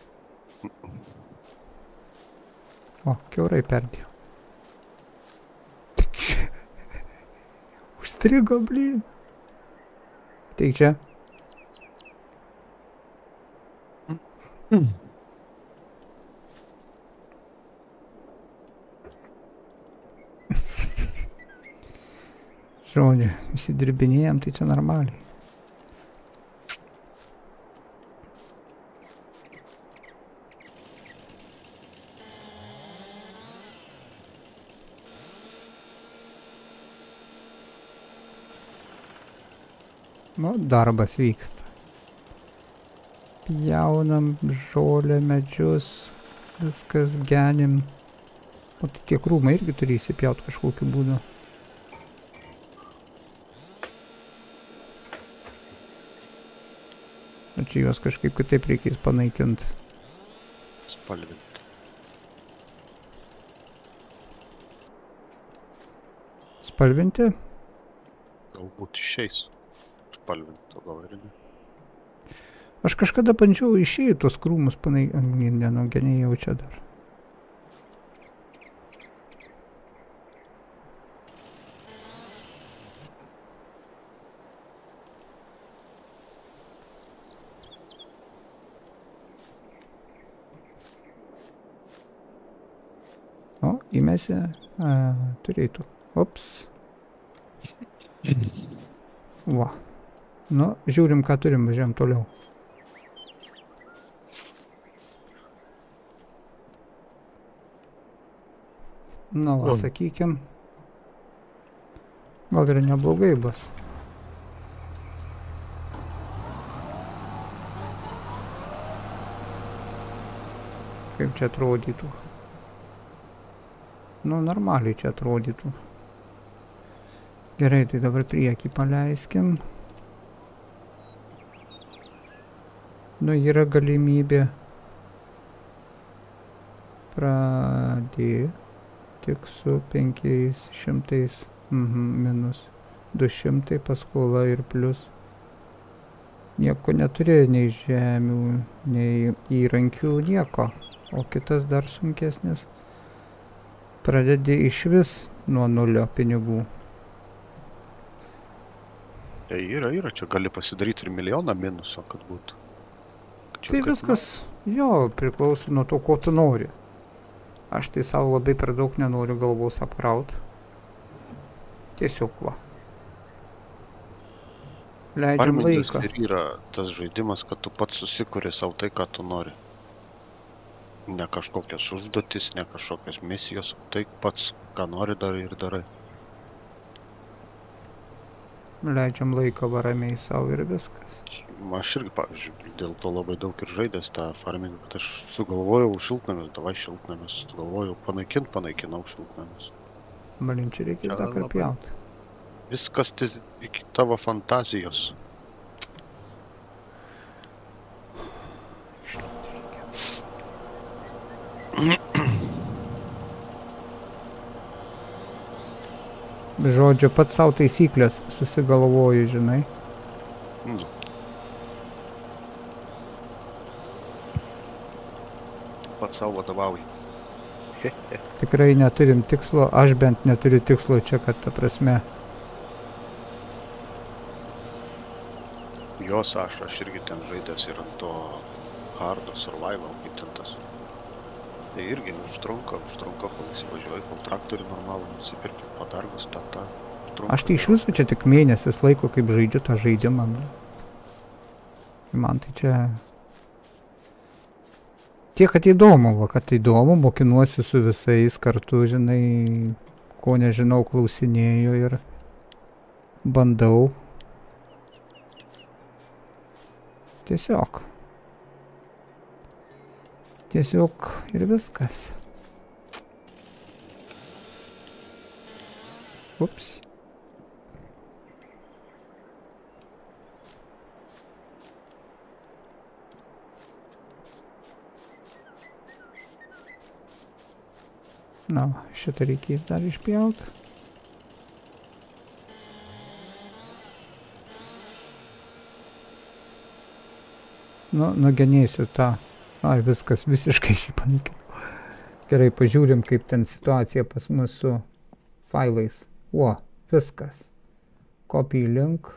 O, kiaurai perdėjau. Užstrigo, blin. Ateik čia. Žodžiu, visi dirbinėjam, tai čia normaliai. Nu, darbas vyksta. Pjaunam žolę, medžius, viskas genim. O tai tie krūmai irgi turi įsipjaut kažkokiu būdu. O čia juos kažkaip kitaip reikės panaikinti. Spalvinti. Spalvinti? Galbūt išeis. Spalvinti, o gal ir ne. Aš kažkada bandžiau išėjti tuos krūmus panaikinti, ne, nu, geniai jau čia dar. O, įmesi, a, turėtų. Ops. Va. Nu, žiūrim, ką turim, važiuojam toliau. Na, va, sakykim. Gal ir neblogai bus. Kaip čia atrodytų? Nu, normaliai čia atrodytų. Gerai, tai dabar priekį paleiskim. Nu, yra galimybė pradėti tik su penkiais šimtais, mhm, minus du šimtai paskola ir plius. Nieko neturėjo, nei žemių, nei įrankių, nieko. O kitas dar sunkesnis. Pradedi iš vis nuo nulio pinigų. Tai yra, yra, čia gali pasidaryti ir milijoną minuso, kad būtų. Čia Tai viskas, jo, priklauso nuo to, ko tu nori. Aš tai savo labai per daug nenoriu galvos apkraut. Tiesiog va. Leidžiam Farmingas laiką. ir yra tas žaidimas, kad tu pats susikuri savo tai, ką tu nori. Ne kažkokios užduotis, ne kažkokios misijos, tai pats, ką nori, darai ir darai. Leidžiam laiką varamiai savo ir viskas. Aš irgi, pavyzdžiui, dėl to labai daug ir žaidęs tą farmingą, kad aš sugalvojau šiltnamis, davai šiltnamis, sugalvojau panaikint, panaikinau šiltnamis. Blin, čia reikės dar karpjauti. Viskas tai iki tavo fantazijos. Žodžiu, pats savo taisyklės susigalvoju, žinai. Nu. Pats savo vadovauji. Tikrai neturim tikslo, aš bent neturiu tikslo čia, kad ta prasme. Jos aš, aš irgi ten žaidęs ir ant to hardo survival, kaip ten tas. Tai irgi užtrunka, užtrunka, kol įsivažiuoji, kol traktorių normalų nusipirki, padargus, tą, tą. Užtrunka. Aš tai iš viso čia tik mėnesis laiko, kaip žaidžiu tą žaidimą. Man tai čia... Tiek, kad įdomu, va, kad įdomu, mokinuosi su visais kartu, žinai, ko nežinau, klausinėju ir bandau. Tiesiog. Tiesiog ir viskas. Ups. Na, šitą reikės dar išpjauti. Nu, nugenėsiu tą. Ai, viskas visiškai šį panaikinau. Gerai, pažiūrim, kaip ten situacija pas mus su failais. O, viskas. Copy link.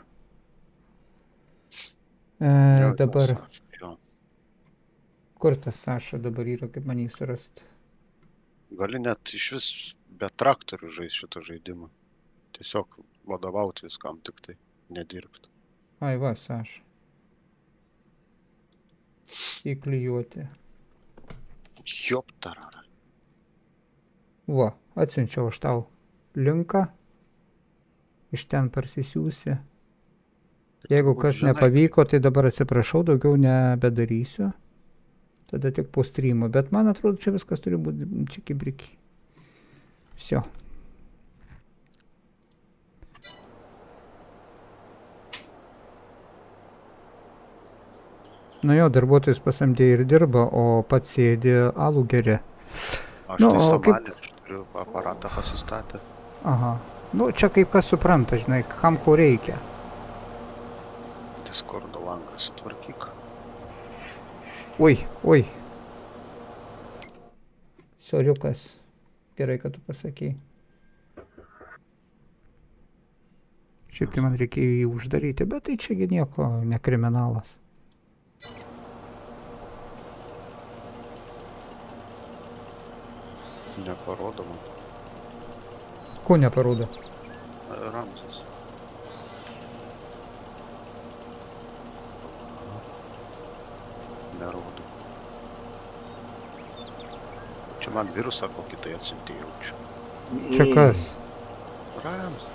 E, dabar... Kur tas Saša dabar yra, kaip man jį surasti? Gali net iš vis be traktorių žais šitą žaidimą. Tiesiog vadovauti viskam, tik tai nedirbti. Ai, va, Saša. Įklijuoti. Jop tarara. Va, atsiunčiau aš tau linką. Iš ten parsisiųsi. Jeigu kas nepavyko, tai dabar atsiprašau, daugiau nebedarysiu. Tada tik po streamo, bet man atrodo, čia viskas turi būti čiki-briki. Всё. Nu jo, darbuotojus pasamdė ir dirba, o pats sėdi alų geria. Aš nu, tai samanė, aš turiu aparatą pasistatę. Aha. Nu, čia kaip kas supranta, žinai, kam ko reikia. Discordo langą sutvarkyk. Oi, oi. Soriukas. Gerai, kad tu pasakei. Šiaip tai man reikėjo jį uždaryti, bet tai čiagi nieko, ne kriminalas. Neparodo man. Ko neparodo? Ramzas. Nerodo. Čia man virusą kokį tai atsiuntė jaučiu. Čia kas? Ramzas.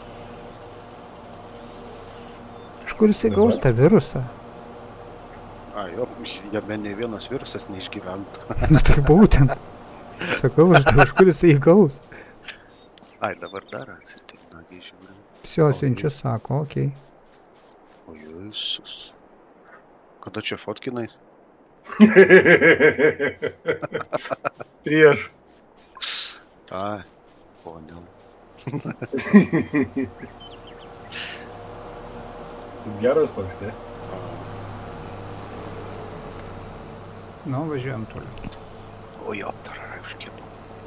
Iš kur jisai gaus tą virusą? A, jo, jame ne vienas virusas neišgyventų. Nu tai būtent. Sakau, aš tai iš kur jisai gaus. Ai, dabar dar atsitik, nagi žiūrim. Всё, siunčiu, sako, okei. O Jėzus. Kada čia fotkinai? Prieš. Ai, poniau. Geras toks, ne? Nu, važiuojam toliau. O jo, tarara užkipo.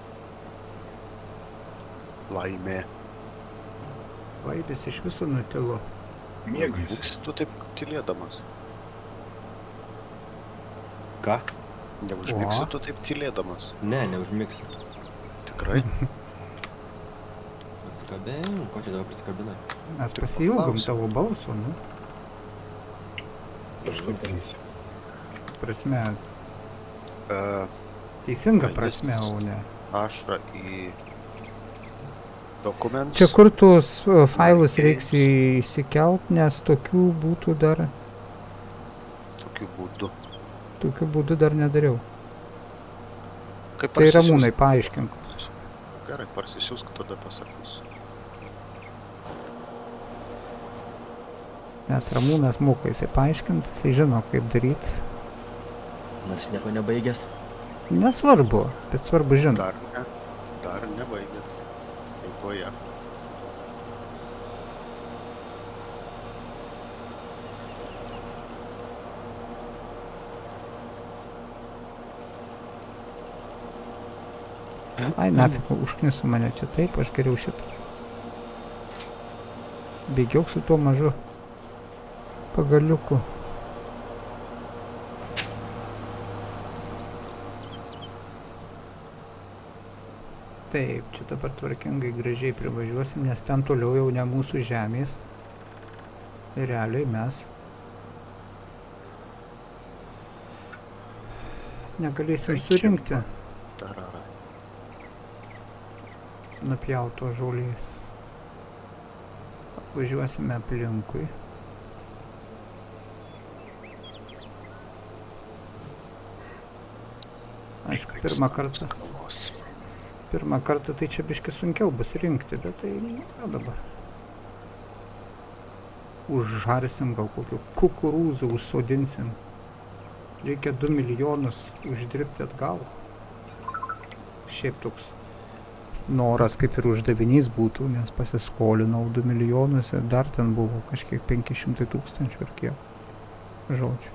Laimė. Vaidis iš viso nutilo. Mėgais. Tu taip tylėdamas. Ką? Neužmigsi tu taip tylėdamas. Ne, neužmigsiu. Tikrai? Atsikabėjau, ko čia dabar prisikabinai? Mes pasiilgom tavo balso, nu. Kažkaip pavyzdžiui. Prasme, Uh, teisinga prasme, o ne. ašra į Documents. Čia kur tuos uh, failus reiks įsikelt, nes tokių būtų dar, Tokiu būdu. tokiu būdu dar nedariau. Kaip Tai parsisiųst- Ramūnai, paaiškink. Gerai, parsisiųsk, tada pasakysiu. Nes Ramūnas moka jisai paaiškint, jisai žino, kaip daryt. Nors nieko nebaigęs. Nesvarbu, bet svarbu žinot. Dar ne, dar nebaigęs. Eigoje. Ai, nafik, užknisu mane čia taip, aš geriau šitą. Bėgiok su tuo mažu pagaliuku. Taip, čia dabar tvarkingai gražiai privažiuosim, nes ten toliau jau ne mūsų žemės. Ir realiai mes negalėsim surinkti Tarara. nupjauto žolės. Važiuosime aplinkui. Aišku, pirmą kartą, pirmą kartą tai čia biški sunkiau bus rinkti, bet tai ką dabar. Užžarsim gal kokių kukurūzų, užsodinsim. Reikia du milijonus uždirbti atgal. Šiaip toks noras kaip ir uždavinys būtų, nes pasiskolinau du milijonus ir dar ten buvo kažkiek penki šimtai tūkstančių ar kiek žodžių.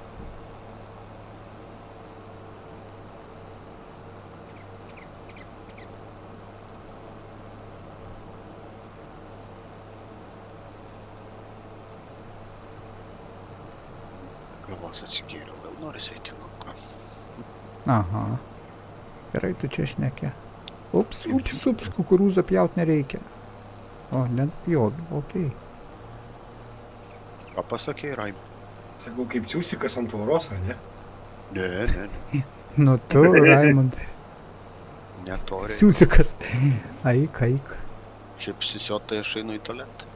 Galvos atsigėriau, gal noris eiti lauką. Aha. Gerai, tu čia šnekė. Ups, ups, ups, kukurūzą pjaut nereikia. O, nepjaut, okei. Ką pasakei, Raim? Sakau, kaip ciusikas ant tvoros, a ne? Ne, ne, ne. Nu tu, Raimond, Ne to reikia. siūsikas. Aik, aik. Šiaip sisiota aš einu į tualetą.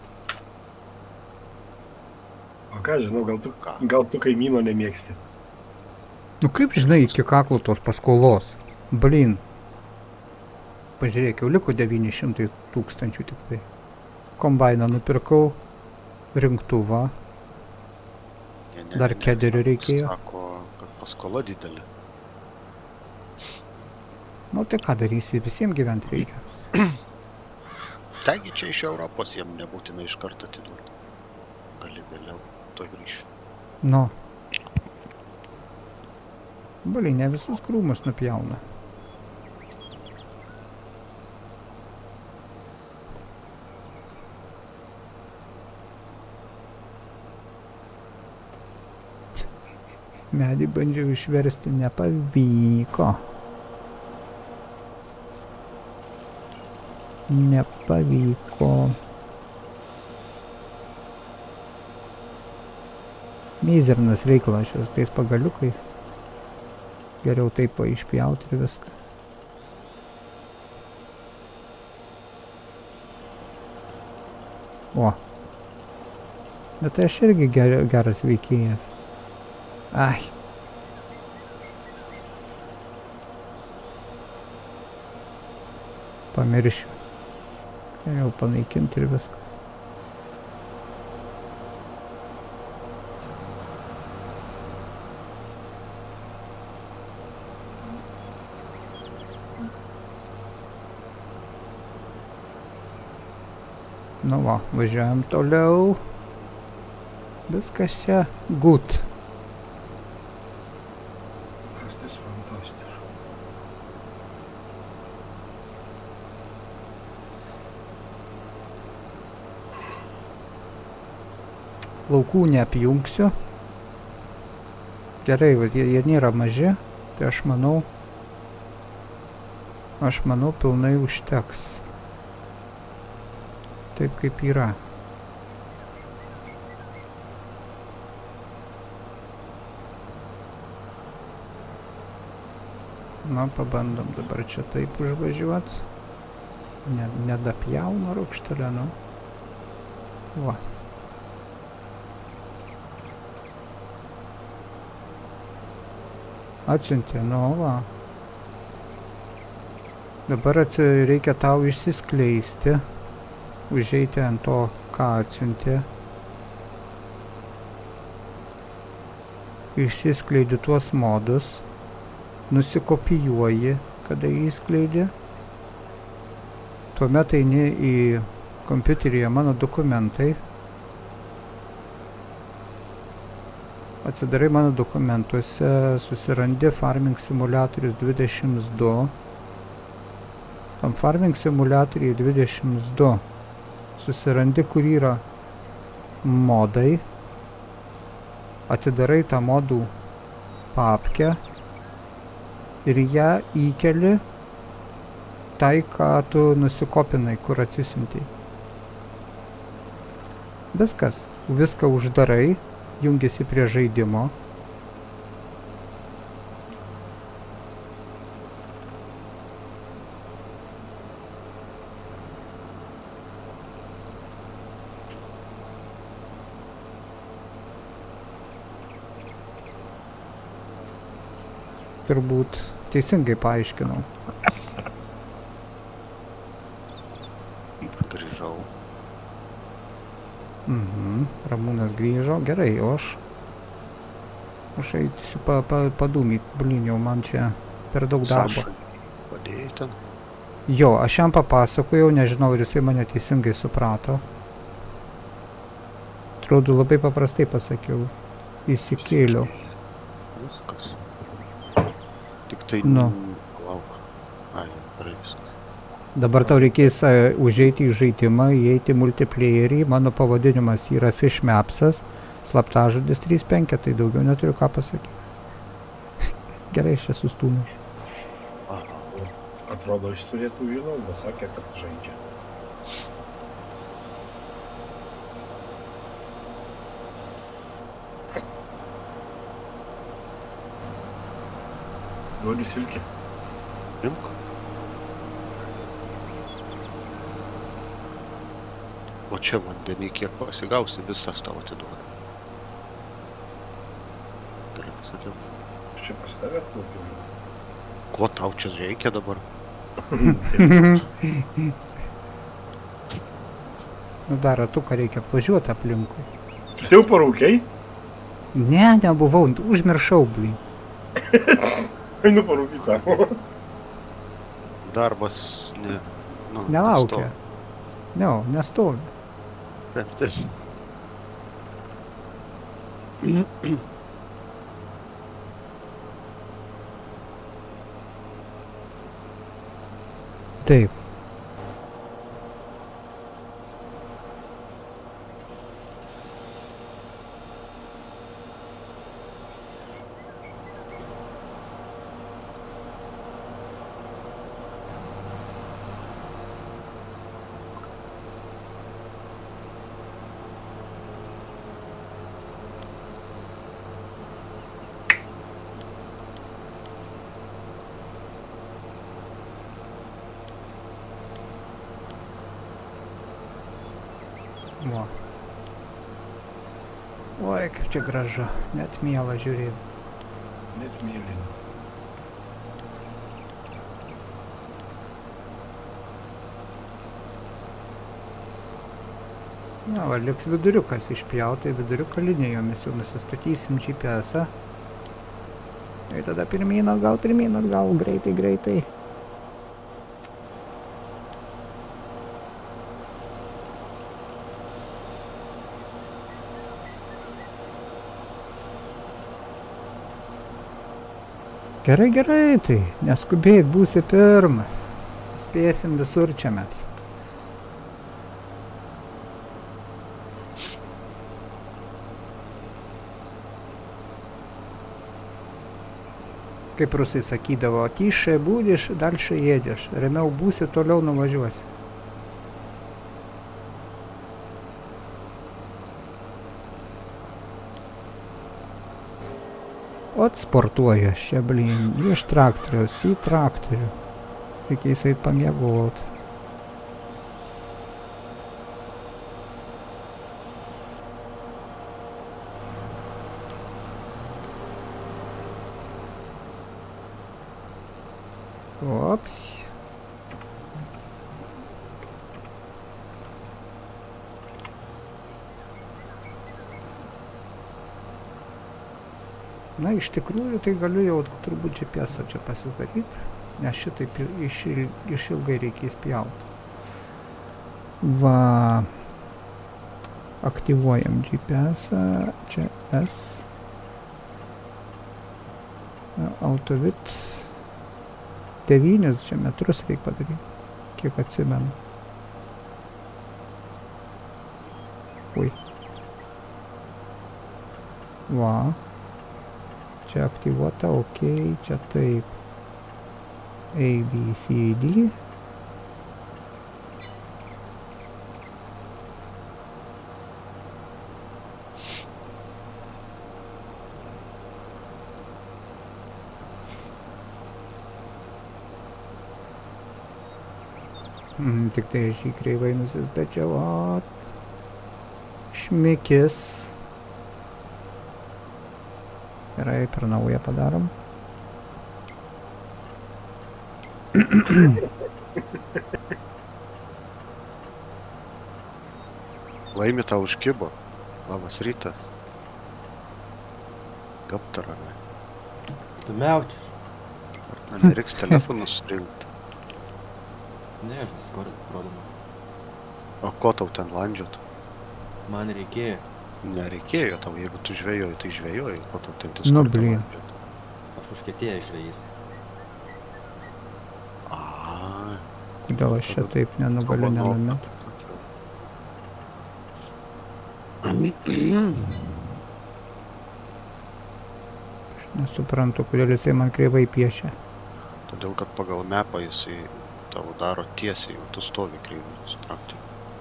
O ką, žinau, gal tu, Ką? gal tu kaimyno nemėgsti. Nu kaip žinai iki kaklo tos paskolos? Blin. Pažiūrėk, jau liko devyni šimtai tūkstančių tik tai. Kombainą nupirkau, rinktuvą. Ne, ne, Dar ne, ne, kederio sako- reikėjo. Sako, kad paskola didelė. Nu tai ką darysi, visiems gyventi reikia. Taigi čia iš Europos jiem nebūtina iš karto atiduoti. Gali vėliau to grįžti. Nu. Blin, ne visus krūmus nupjauna. Medį bandžiau išversti, nepavyko. Nepavyko. Mizernas reikalas šios tais pagaliukais. Geriau taip išpjauti ir viskas. O. Bet aš irgi ger, geras veikėjas. Ai. Pamiršiu. Geriau panaikinti ir viskas. Nu va, važiuojam toliau. Viskas čia gut. Tas fantastiškas. Laukų neapjungsiu. Gerai, va, jie, jie nėra maži, tai aš manau, aš manau pilnai užteks. Taip kaip yra. Na, pabandom dabar čia taip užvažiuot. Ne, nedapjauna rūkštelė, nu. Va. Atsiuntė, nu va. Dabar atsi, reikia tau išsiskleisti. Užeiti ant to, ką atsiuntė. Išsiskleidi tuos modus. Nusikopijuoji, kada jį skleidi. Tuomet eini į kompiuteryje mano dokumentai. Atsidarai mano dokumentuose, susirandi Farming Simulatorius dvidešimt du. Tam Farming Simulatoriai dvidešimt du susirandi, kur yra modai. Atidarai tą modų papkę ir ją įkeli tai, ką tu nusikopinai, kur atsisiuntei. Viskas. Viską uždarai, jungiasi prie žaidimo. Turbūt teisingai paaiškinau. Grįžau. Mhm. Ramūnas grįžo. Gerai, o aš... Aš eisiu pa, pa, padūmyt. Blin, jau man čia per daug darbo. Sašai padėjai ten? Jo, aš jam papasakojau, nežinau, ar jisai mane teisingai suprato. Atrodo, labai paprastai pasakiau. Įsikėliau. Viskas. Tik tai... Nu. Lauk. Ai, gerai viskas. Dabar tau reikės uh, užeiti į žaidimą, įeiti į multiplayerį. Mano pavadinimas yra Fishmapsas. Slaptažodis trys penki, tai daugiau neturiu ką pasakyti. Gerai, aš esu stūmiu. Atrodo, jis turėtų žinau, bet sakė, kad žaidžia. Duodi silkę. Imk. O čia vandenį kiek pasigausi, visas tau atiduoda. Gali pasakiau. Čia pas tave atplaukiau. Ko tau čia reikia dabar? Nu dar ratuką reikia apvažiuoti aplinkui. Tu jau parūkiai? Ne, nebuvau, užmiršau, blin. Einu parūkyti, sako. Darbas ne... Nu, Nelaukia. Ne, nestovi. Taip, taip. Taip. Va. Oi, kaip čia gražu. Net miela žiūrėti. Net mėlyna. Na, va, liks viduriukas išpjautai, viduriuko linijomis jau nusistatysim G P S-ą. Ir tada pirmyn atgal, pirmyn atgal, greitai, greitai. Gerai, gerai, tai neskubėk, būsi pirmas. Suspėsim visur čia mes. Kaip rusai sakydavo, tyšė būdiš, dalšė jėdiš. Ramiau būsi, toliau nuvažiuosi. Ot sportuoja aš čia, blin, iš traktoriaus į traktorių. Reikia jisai pamiegot. Ops. Na, iš tikrųjų, tai galiu jau turbūt G P S čia pasidaryti, nes šitaip išil, išilgai reikės pjauti. Va, aktyvuojam G P S, čia S, Autovid, devynis čia metrus reikia padaryti, kiek atsimenu. Ui. Va. Čia aktyvuota, ok, čia taip. A, B, C, D. Mm, tik tai aš jį kreivai nusistačiau, ot. Šmikis. Gerai, per naują padarom. Laimi tau užkibo. Labas rytas. Gaptarame. Tu miaučiš. Ar nereiks telefonus surinkti? Ne, aš Discord rodoma. O ko tau ten landžiot? Man reikėjo. Nereikėjo tau, jeigu tu žvejoji, tai žvejoji, ko tau ten Nu, Discord blin. landžiot. Aš užkietėjęs žvejys. A, Kodėl aš čia taip nenugaliu nenumėt? Aš nesuprantu, kodėl jisai man kreivai piešia. Todėl, kad pagal mapą jisai tau daro tiesiai, o tu stovi kreivai, supranti.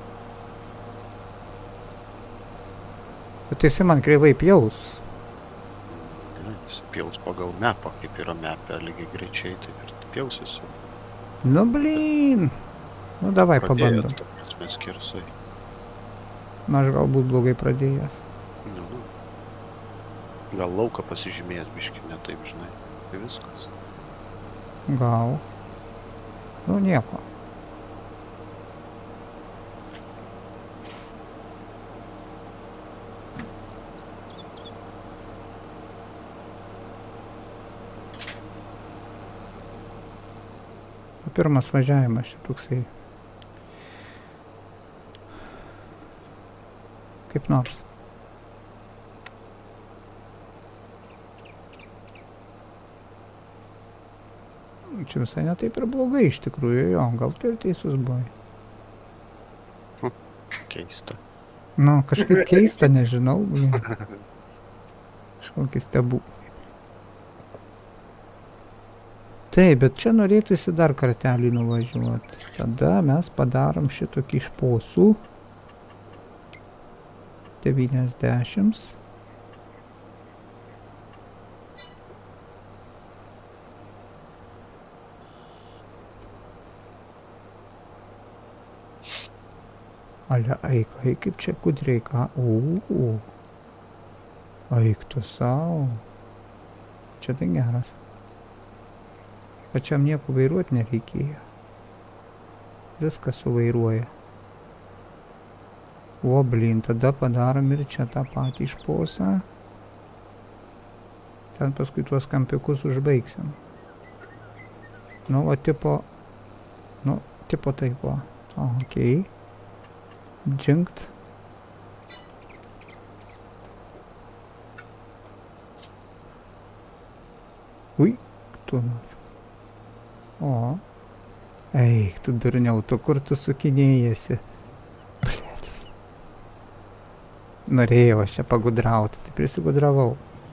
Bet jisai man kreivai pjaus. Ne, jis pjaus pagal mapą, kaip yra mapė, lygiai greičiai, taip ir pjausis. Nu, blin. Nu, davai pabandom. Ta prasme skersai. Na, aš galbūt blogai pradėjęs. Nu, nu. Gal lauką pasižymėjęs biškį, ne taip, žinai. Tai viskas. Gal. Nu, nieko. Pirmas važiavimas čia toksai. Kaip nors. Čia visai ne taip ir blogai iš tikrųjų, jo, gal tu ir teisus buvai. Keista. Nu, kažkaip keista, nežinau. Kažkokį stebuklą. Taip, bet čia norėtųsi dar kartelį nuvažiuoti. Tada mes padarom šitokį šposų. devyniasdešimt. Ale, eik, eik, kaip čia gudriai, ką? Uuu. Eik tu sau. Čia tai geras. Pačiam nieko vairuoti nereikėjo. Viskas suvairuoja. O, blin, tada padarom ir čia tą patį šposą. Ten paskui tuos kampiukus užbaigsim. Nu, o tipo... Nu, tipo taip, o. O, okei. Džinkt. Ui, tu nafik. O. Eik, tu durniau, tu kur tu sukinėjasi? Blėts. Norėjau aš čia pagudrauti, tai prisigudravau.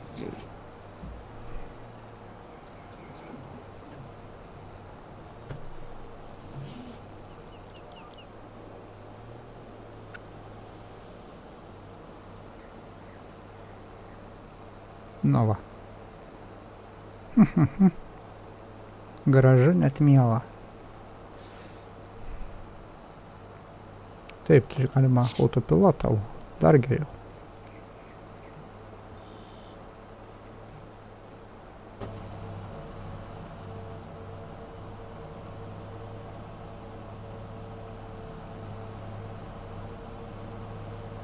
Nu va. Gražu, net miela. Taip, čia galima autopilotą, dar geriau.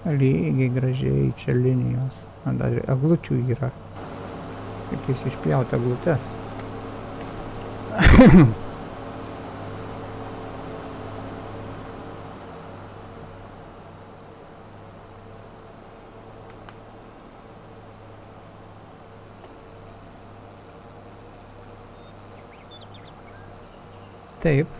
Lygiai gražiai čia linijos. O dar eglučių yra. Reikės išpjauti eglutes. Taip.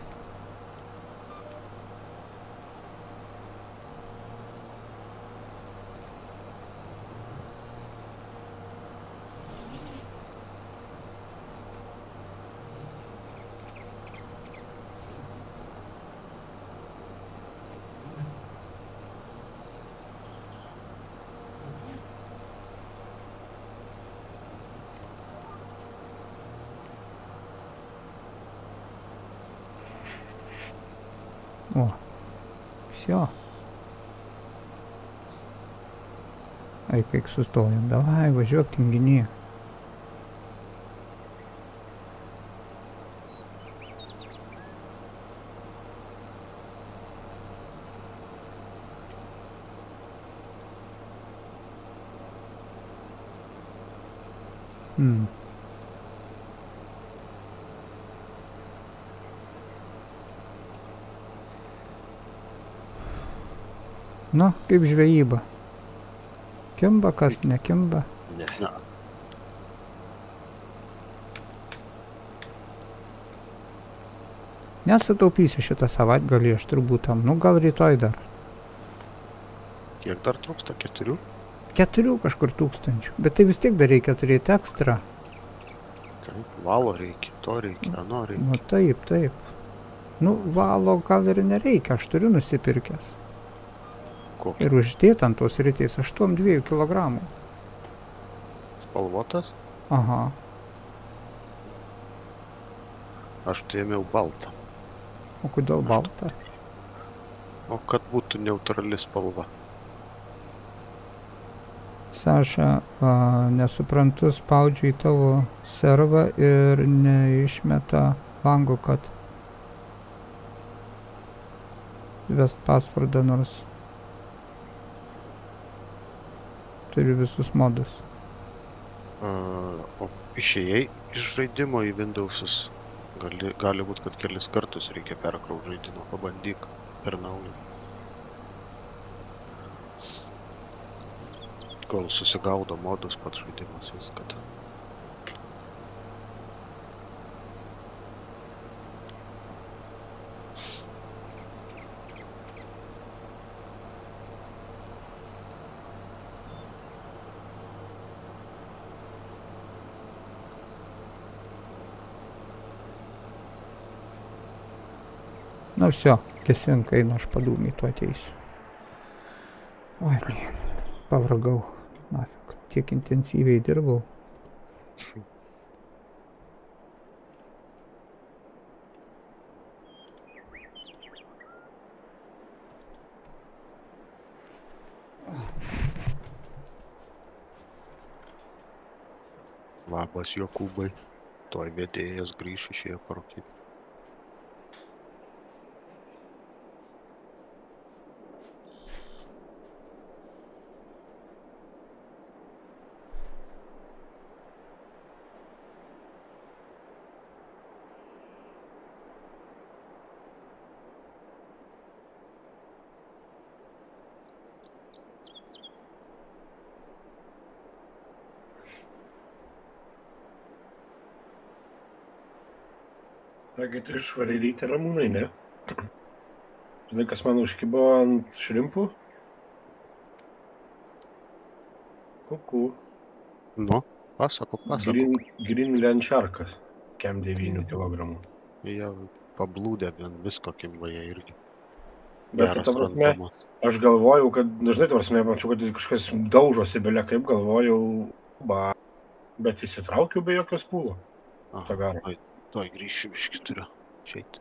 О, все. Ai, kaip sustojom. Davai, važiuok, tinginį. Hmm. Nu, kaip žvejyba. Kimba, kas nekimba. Ne. Ne. Nesutaupysiu šitą savaitgalį, aš turbūt tam. Nu, gal rytoj dar. Kiek dar trūksta? Keturių? Keturių kažkur tūkstančių. Bet tai vis tiek dar reikia turėti ekstra. Taip, valo reikia, to reikia, ano reikia. Nu, taip, taip. Nu, valo gal ir nereikia, aš turiu nusipirkęs. Kokį? Ir uždėt ant tos rytais aštuom dviejų kilogramų. Spalvotas? Aha. Aš tai ėmiau baltą. O kodėl Aš- balta? O kad būtų neutrali spalva. Saša, a, nesuprantu, spaudžiu į tavo servą ir neišmeta lango, kad vest pasvordą, nors turiu visus modus. Uh, o išėjai iš žaidimo į Windowsus. Gali, gali būt, kad kelis kartus reikia perkraut žaidimą. Pabandyk per naują. Kol susigaudo modus pats žaidimas viską. Nu, все, kesink, eina, aš padūmį, tu ateisiu. Oi, blin, pavragau. Nafik, tiek intensyviai dirbau. Labas, Jokūbai. Tuoj vedėjas grįš, išėjo parūkyti. Nagi, tu išvarei ryte Ramūnai, ne? Žinai, kas man užkibo ant šrimpų? Kuku. Nu, pasako, pasako. Green, Greenland Sharkas. Kem devynių kilogramų. Jie pablūdė vien visko kimba jie irgi. Bet Geras ta prasme, randamas. aš galvojau, kad, dažnai, ta prasme, mačiau, kad kažkas daužosi belia, kaip galvojau, ba, bet įsitraukiau be jokios pūlo. Aha, Ta garo. tuoj, tuoj grįšiu, biškį turiu išeit.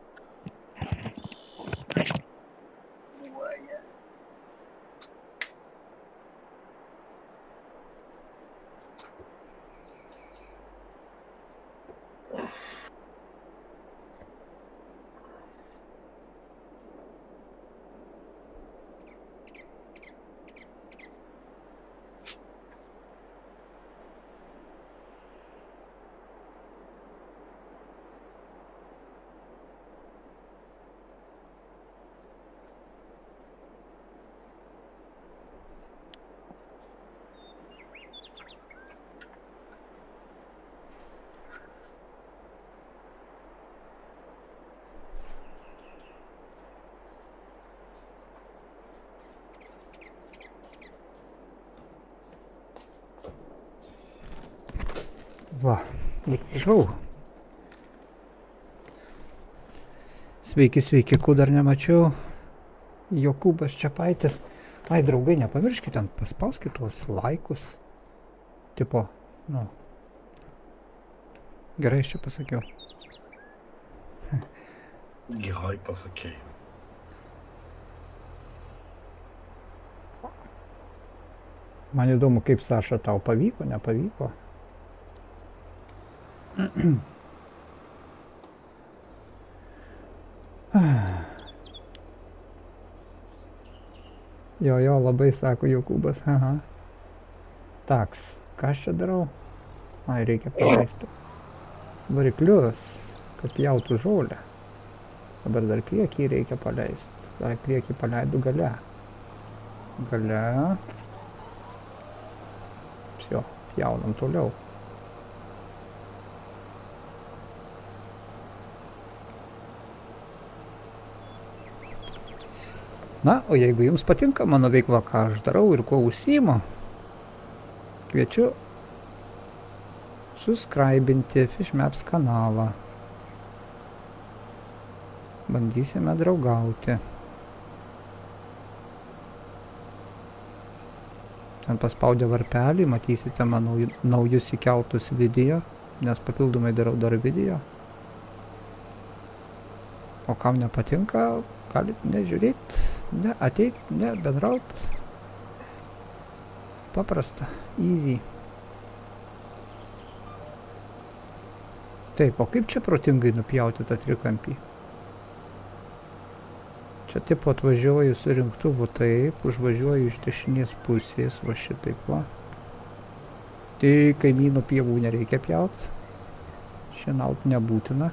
Va, grįžau. Sveiki, sveiki, ko dar nemačiau. Jokūbas Čepaitis. Ai, draugai, nepamirškite, ten paspauskite tuos laikus. Tipo, nu. Gerai, aš čia pasakiau. Gerai pasakei. Man įdomu, kaip Saša tau pavyko, nepavyko. Jo, jo, labai sako Jokūbas. Aha. Taks, ką aš čia darau? Ai, reikia paleisti variklius, kad pjautų žolę. Dabar dar priekį reikia paleisti. Ai, priekį paleidu gale. Gale. Psio, pjaunam toliau. Na, o jeigu jums patinka mano veikla, ką aš darau ir kuo užsiimu, kviečiu subscribinti Fishmaps kanalą. Bandysime draugauti. Ten paspaudę varpelį matysite mano naujus įkeltus video, nes papildomai darau dar video. O kam nepatinka, galit nežiūrėti, ne ateit, ne bendraut. Paprasta, easy. Taip, o kaip čia protingai nupjauti tą trikampį? Čia tipo atvažiuoju su rinktuvu taip, užvažiuoju iš dešinės pusės, va šitaip va. Tai kaimynų pievų nereikia pjauti. Šienaut nebūtina.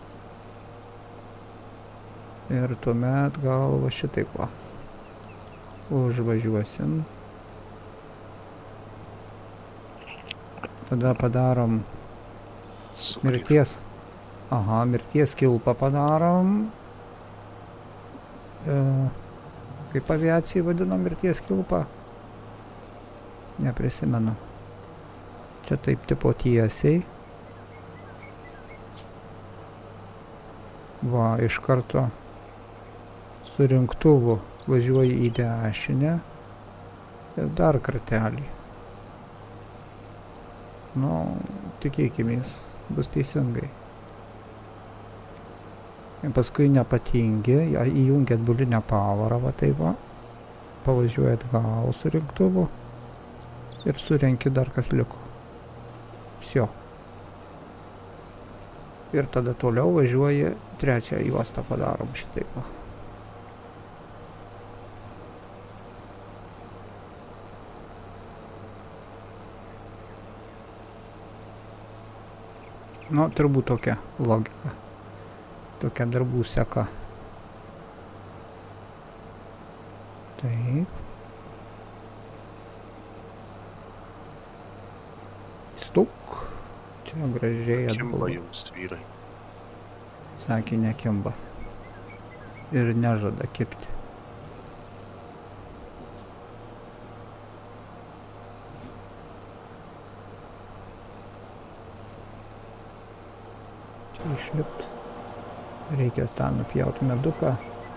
Ir tuomet gal va šitaip va. Užvažiuosim. Tada padarom mirties. Aha, mirties kilpą padarom. E, kaip aviacijai vadinam mirties kilpą? Neprisimenu. Čia taip tipo tiesiai. Va, iš karto su rinktuvu važiuoju į dešinę ir dar kartelį. Nu, tikėkimės, bus teisingai. Ir paskui nepatingi, įjungiat bulinę pavarą, va taip va. Pavažiuojat gal su rinktuvu ir surenki dar kas liko. Vsio. Ir tada toliau važiuoji, trečią juostą padarom šitaip va. Nu, turbūt tokia logika. Tokia darbų seka. Taip. Stuk. Čia gražiai atbula. Kimba jums, vyrai. Sakė, nekimba. Ir nežada kipti. Čia išlipt. Reikia tą nupjauti meduką.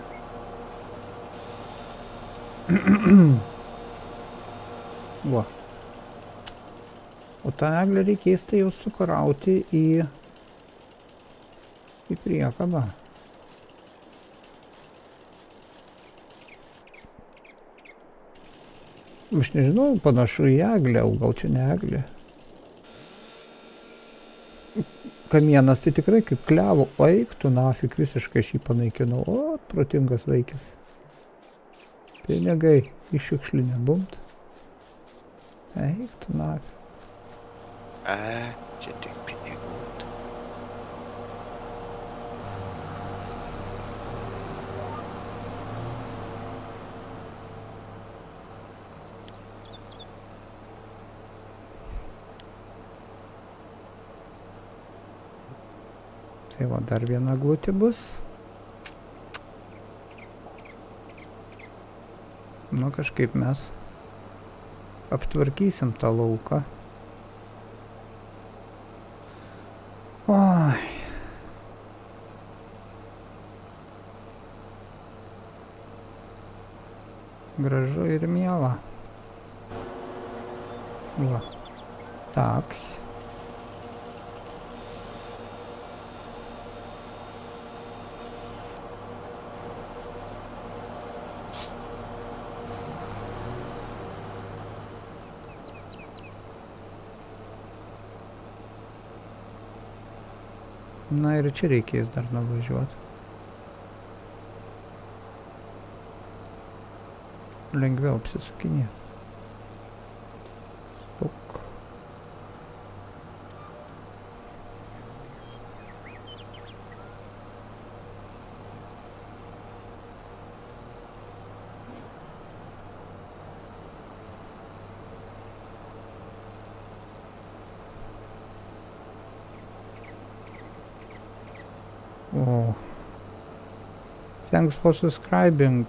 Va. O tą eglę reikės tai jau sukrauti į, į priekabą. Aš nežinau, panašu į eglę, o gal čia ne eglė. Kamienas tai tikrai kaip klevo, eik tu nafik, visiškai šį panaikinau. O, protingas vaikis. Pinigai į šiukšlinę bumt. Eik tu nafik. E, čia tik pinigų. Tai va, dar viena glutė bus. Nu, kažkaip mes aptvarkysim tą lauką. gražu ir miela. Va. Taks. Na ir čia reikės dar nuvažiuoti. Lengviau apsisukinėti. Stuk. Oh. Thanks for subscribing.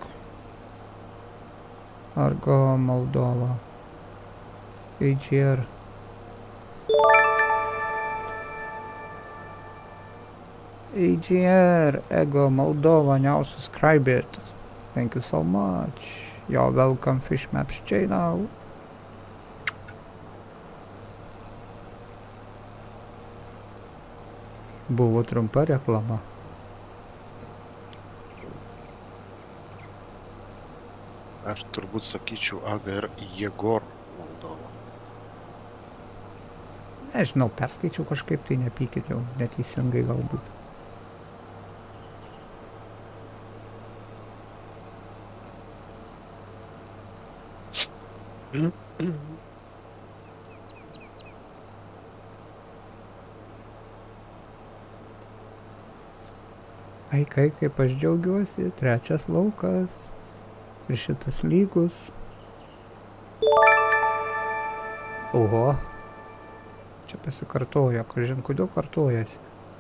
Argo Moldova. A G R. A G R, Ego Moldova now subscribed. Thank you so much. You're welcome Fish Maps channel. Buvo trumpa reklama. Aš turbūt sakyčiau A G R Jegor Moldova. Nežinau, perskaičiau kažkaip, tai nepykit jau, neteisingai galbūt. Ai, kai, kaip aš džiaugiuosi, trečias laukas. Ir šitas lygus. Oho. Čia pasikartoja, kažin kodėl kartojasi.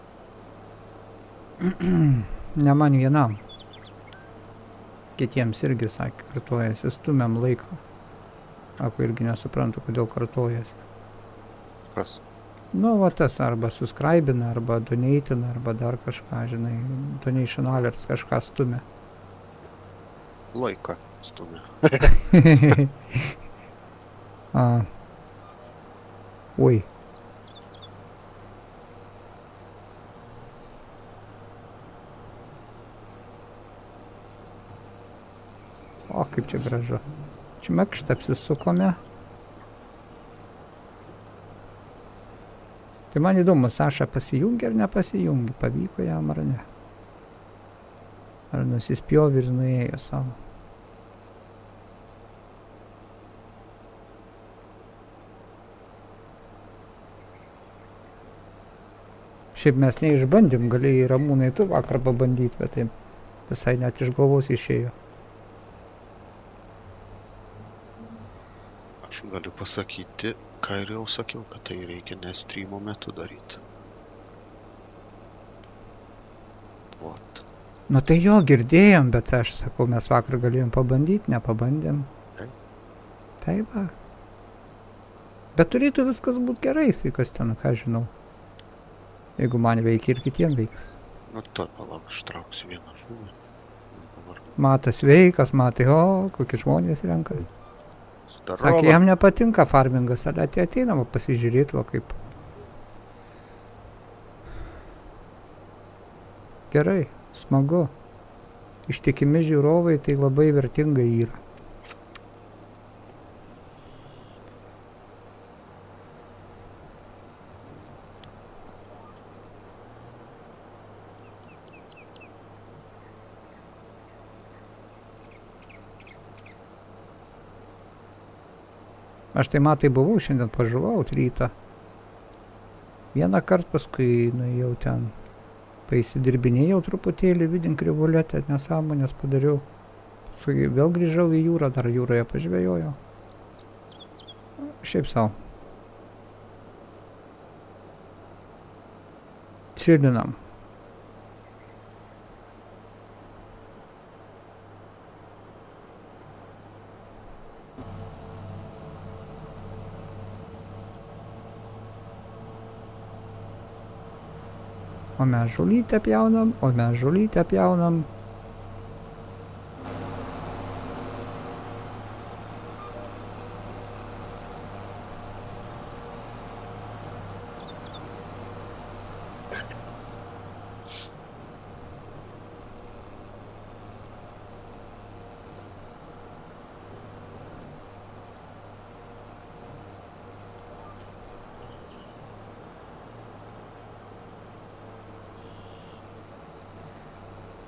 Ne man vienam. Kitiems irgi sakė, kartojasi, stumiam laiką. Ako irgi nesuprantu, kodėl kartojasi. Kas? Nu, va tas arba subscribina, arba donatina, arba dar kažką, žinai, donation alerts kažką stumia. Laiką stumia. A. Oi. O, kaip čia gražu. Čia mekštą apsisukome. Tai man įdomu, Saša pasijungia ar nepasijungia, pavyko jam ar ne. Ar nusispjovė ir nuėjo savo. Šiaip mes neišbandėm, galėjai Ramūnai tu vakar pabandyti, bet tai visai net iš galvos išėjo. Aš galiu pasakyti, ką ir jau sakiau, kad tai reikia ne streamo metu daryti. Vat. Nu tai jo, girdėjom, bet aš sakau, mes vakar galėjom pabandyti, nepabandėm. Taip. Taip, va. Bet turėtų viskas būti gerai, tai kas ten, ką žinau. Jeigu man veikia ir kitiem veiks. Nu to, palauk, aš trauksiu vieną žuvį. Matas veikas, matai, o, kokie žmonės renkas. Sakė, jam nepatinka farmingas, ar ateinama pasižiūrėti, va kaip. Gerai, smagu. Ištikimi žiūrovai tai labai vertingai yra. Aš tai matai buvau, šiandien pažuvaut rytą. Vieną kartą paskui nuėjau ten, paįsidirbinėjau truputėlį vidin krivuletę, nesąmonės padariau. Paskui vėl grįžau į jūrą, dar jūroje pažvejojau. Šiaip sau. Čilinam. O mes žulytę pjaunam, o mes žulytę pjaunam.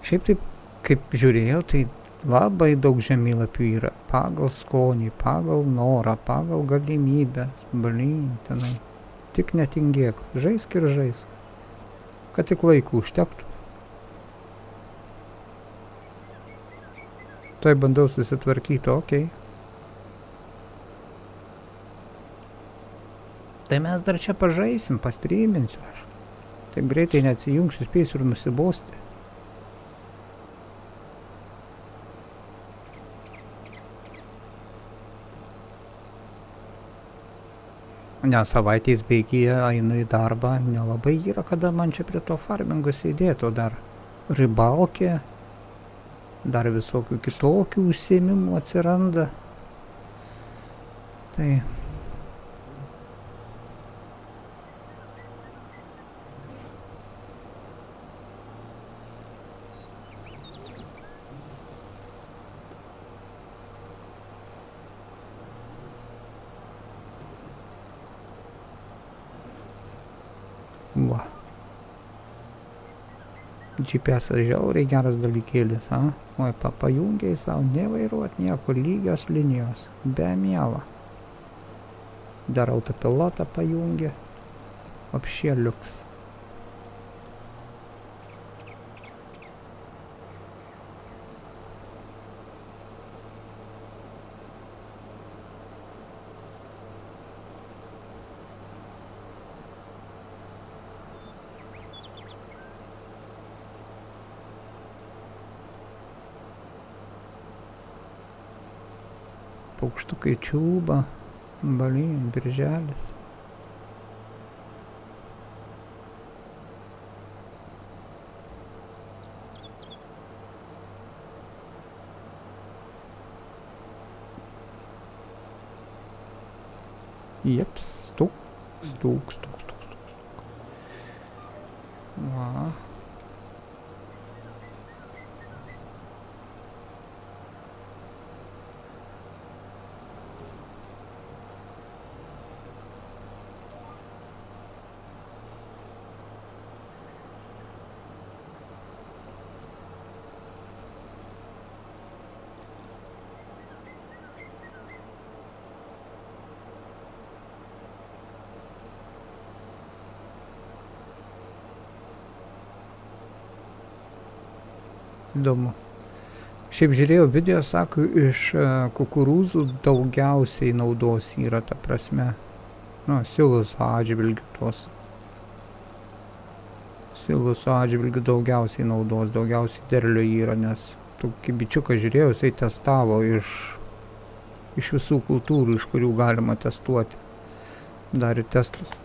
Šiaip taip, kaip žiūrėjau, tai labai daug žemėlapių yra. Pagal skonį, pagal norą, pagal galimybės. Blin, tenai. Tik netingėk. Žaisk ir žaisk. Kad tik laikų užtektų. Tai bandau susitvarkyti, okei. Tai mes dar čia pažaisim, pastryminsiu aš. Taip greitai neatsijungsiu, spėsiu ir nusibosti. Nes savaitės bėgyje einu į darbą, nelabai yra, kada man čia prie to farmingo sėdėtų dar ribalkė, dar visokių kitokių užsiėmimų atsiranda. Tai... Va. G P S žiauriai geras dalykėlis, a? Oi, pa, pajungiai savo, nevairuot nieko, lygios linijos, be mielo. Dar autopilotą pajungia, apšie liuks. Paukštukai čiūba, balin, birželis. Jeps, stuk, stuk, stuk, stuk, stuk. Va. Įdomu. Šiaip žiūrėjau video, sako, iš kukurūzų daugiausiai naudos yra, ta prasme, nu, siloso atžvilgiu tos. Siloso atžvilgiu daugiausiai naudos, daugiausiai derlio yra, nes tokį bičiuką žiūrėjau, jisai testavo iš, iš visų kultūrų, iš kurių galima testuoti. Darė testus.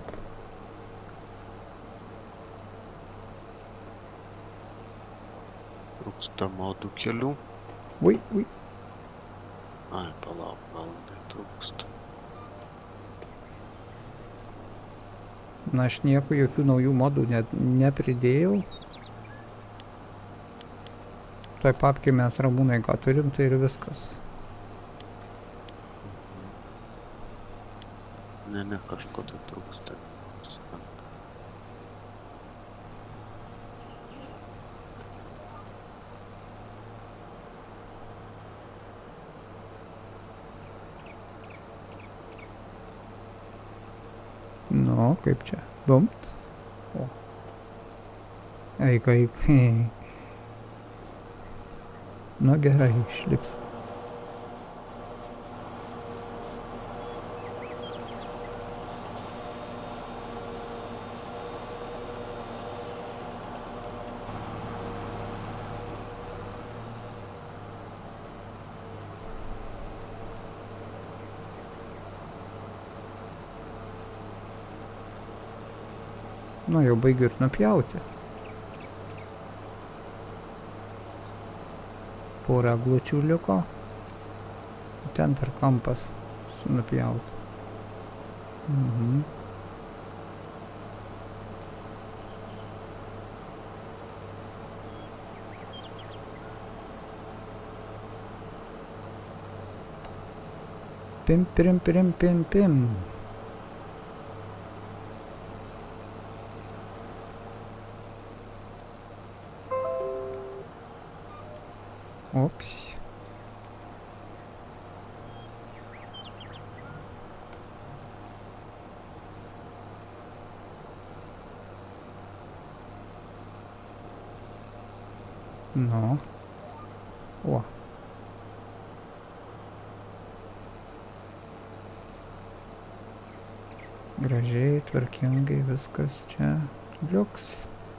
Trūksta modų kelių. Ui, ui. Ai, palauk, valandai trūksta. Na, aš nieko, jokių naujų modų net nepridėjau. Toj papkė mes ramūnai ką turim, tai ir viskas. Ne, ne, kažko tai trūksta. Nu, kaip čia? Bumt. O. Eik, eik. Nu, gerai, išlips. Nu, jau baigiu ir nupjauti. Porą eglučių liko. Ten dar kampas su nupjauti. Mhm. Pim, pim, pim, pim, pim. Ops. Nu. O. Gražiai, tvarkingai viskas čia liuks.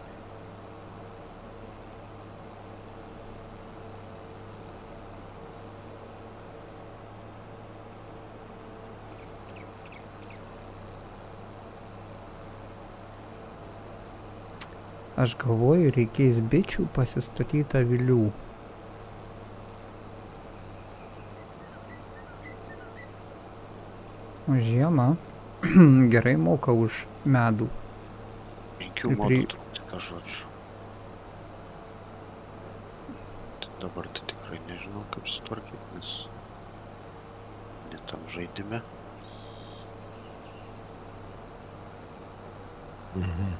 Aš galvoju, reikės bičių pasistatyti avilių. O žiemą gerai moka už medų. Penkių modų trūksta, žodžiu. Dabar tai tikrai nežinau, kaip sutvarkyti, nes ne tam žaidime. Mhm.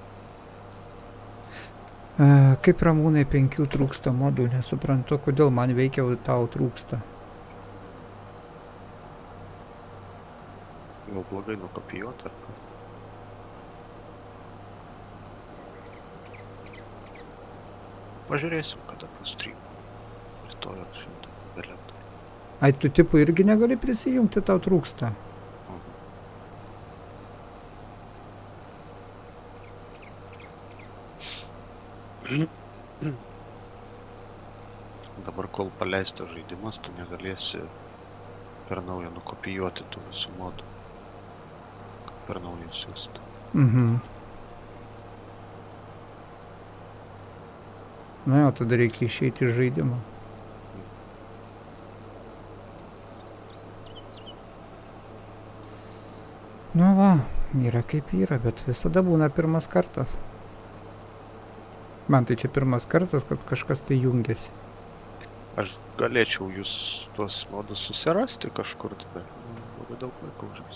E, kaip Ramūnai penkių trūksta modų, nesuprantu, kodėl man veikia, o tau trūksta. Gal blogai nukopijuota? Pažiūrėsim, kada pastrymu. Rytoj ar šiandien vėliau. Ai, tu tipų irgi negali prisijungti, tau trūksta. Dabar kol paleistas žaidimas, tu negalėsi per naują nukopijuoti tų visų modų. Per naują siųsti. Mhm. Nu jo, tada reikia išeiti iš žaidimo. Nu va, yra kaip yra, bet visada būna pirmas kartas. Man tai čia pirmas kartas, kad kažkas tai jungiasi. Aš galėčiau jūs tuos modus susirasti kažkur, bet labai daug laiko užims.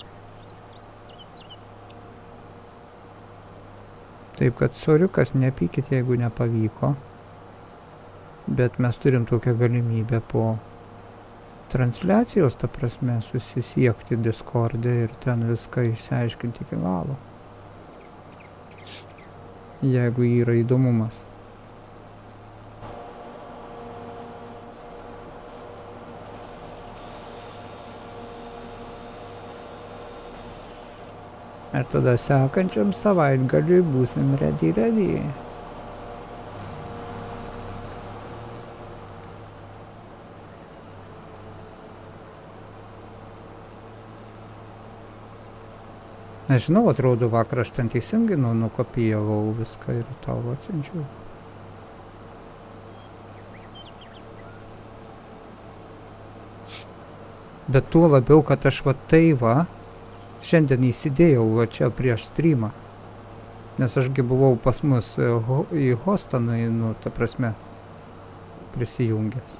Taip kad soriukas, nepykit, jeigu nepavyko. Bet mes turim tokią galimybę po transliacijos, ta prasme, susisiekti Discord'e ir ten viską išsiaiškinti iki galo. Jeigu yra įdomumas. Ir tada sekančiam savaitgaliui būsim ready ready. Nežinau, atrodo, vakar aš ten teisingai nu, nukopijavau viską ir tau atsiunčiau. Bet tuo labiau, kad aš va tai va, šiandien įsidėjau va čia prieš streamą. Nes ašgi buvau pas mus ho, į hostą, nu, ta prasme, prisijungęs.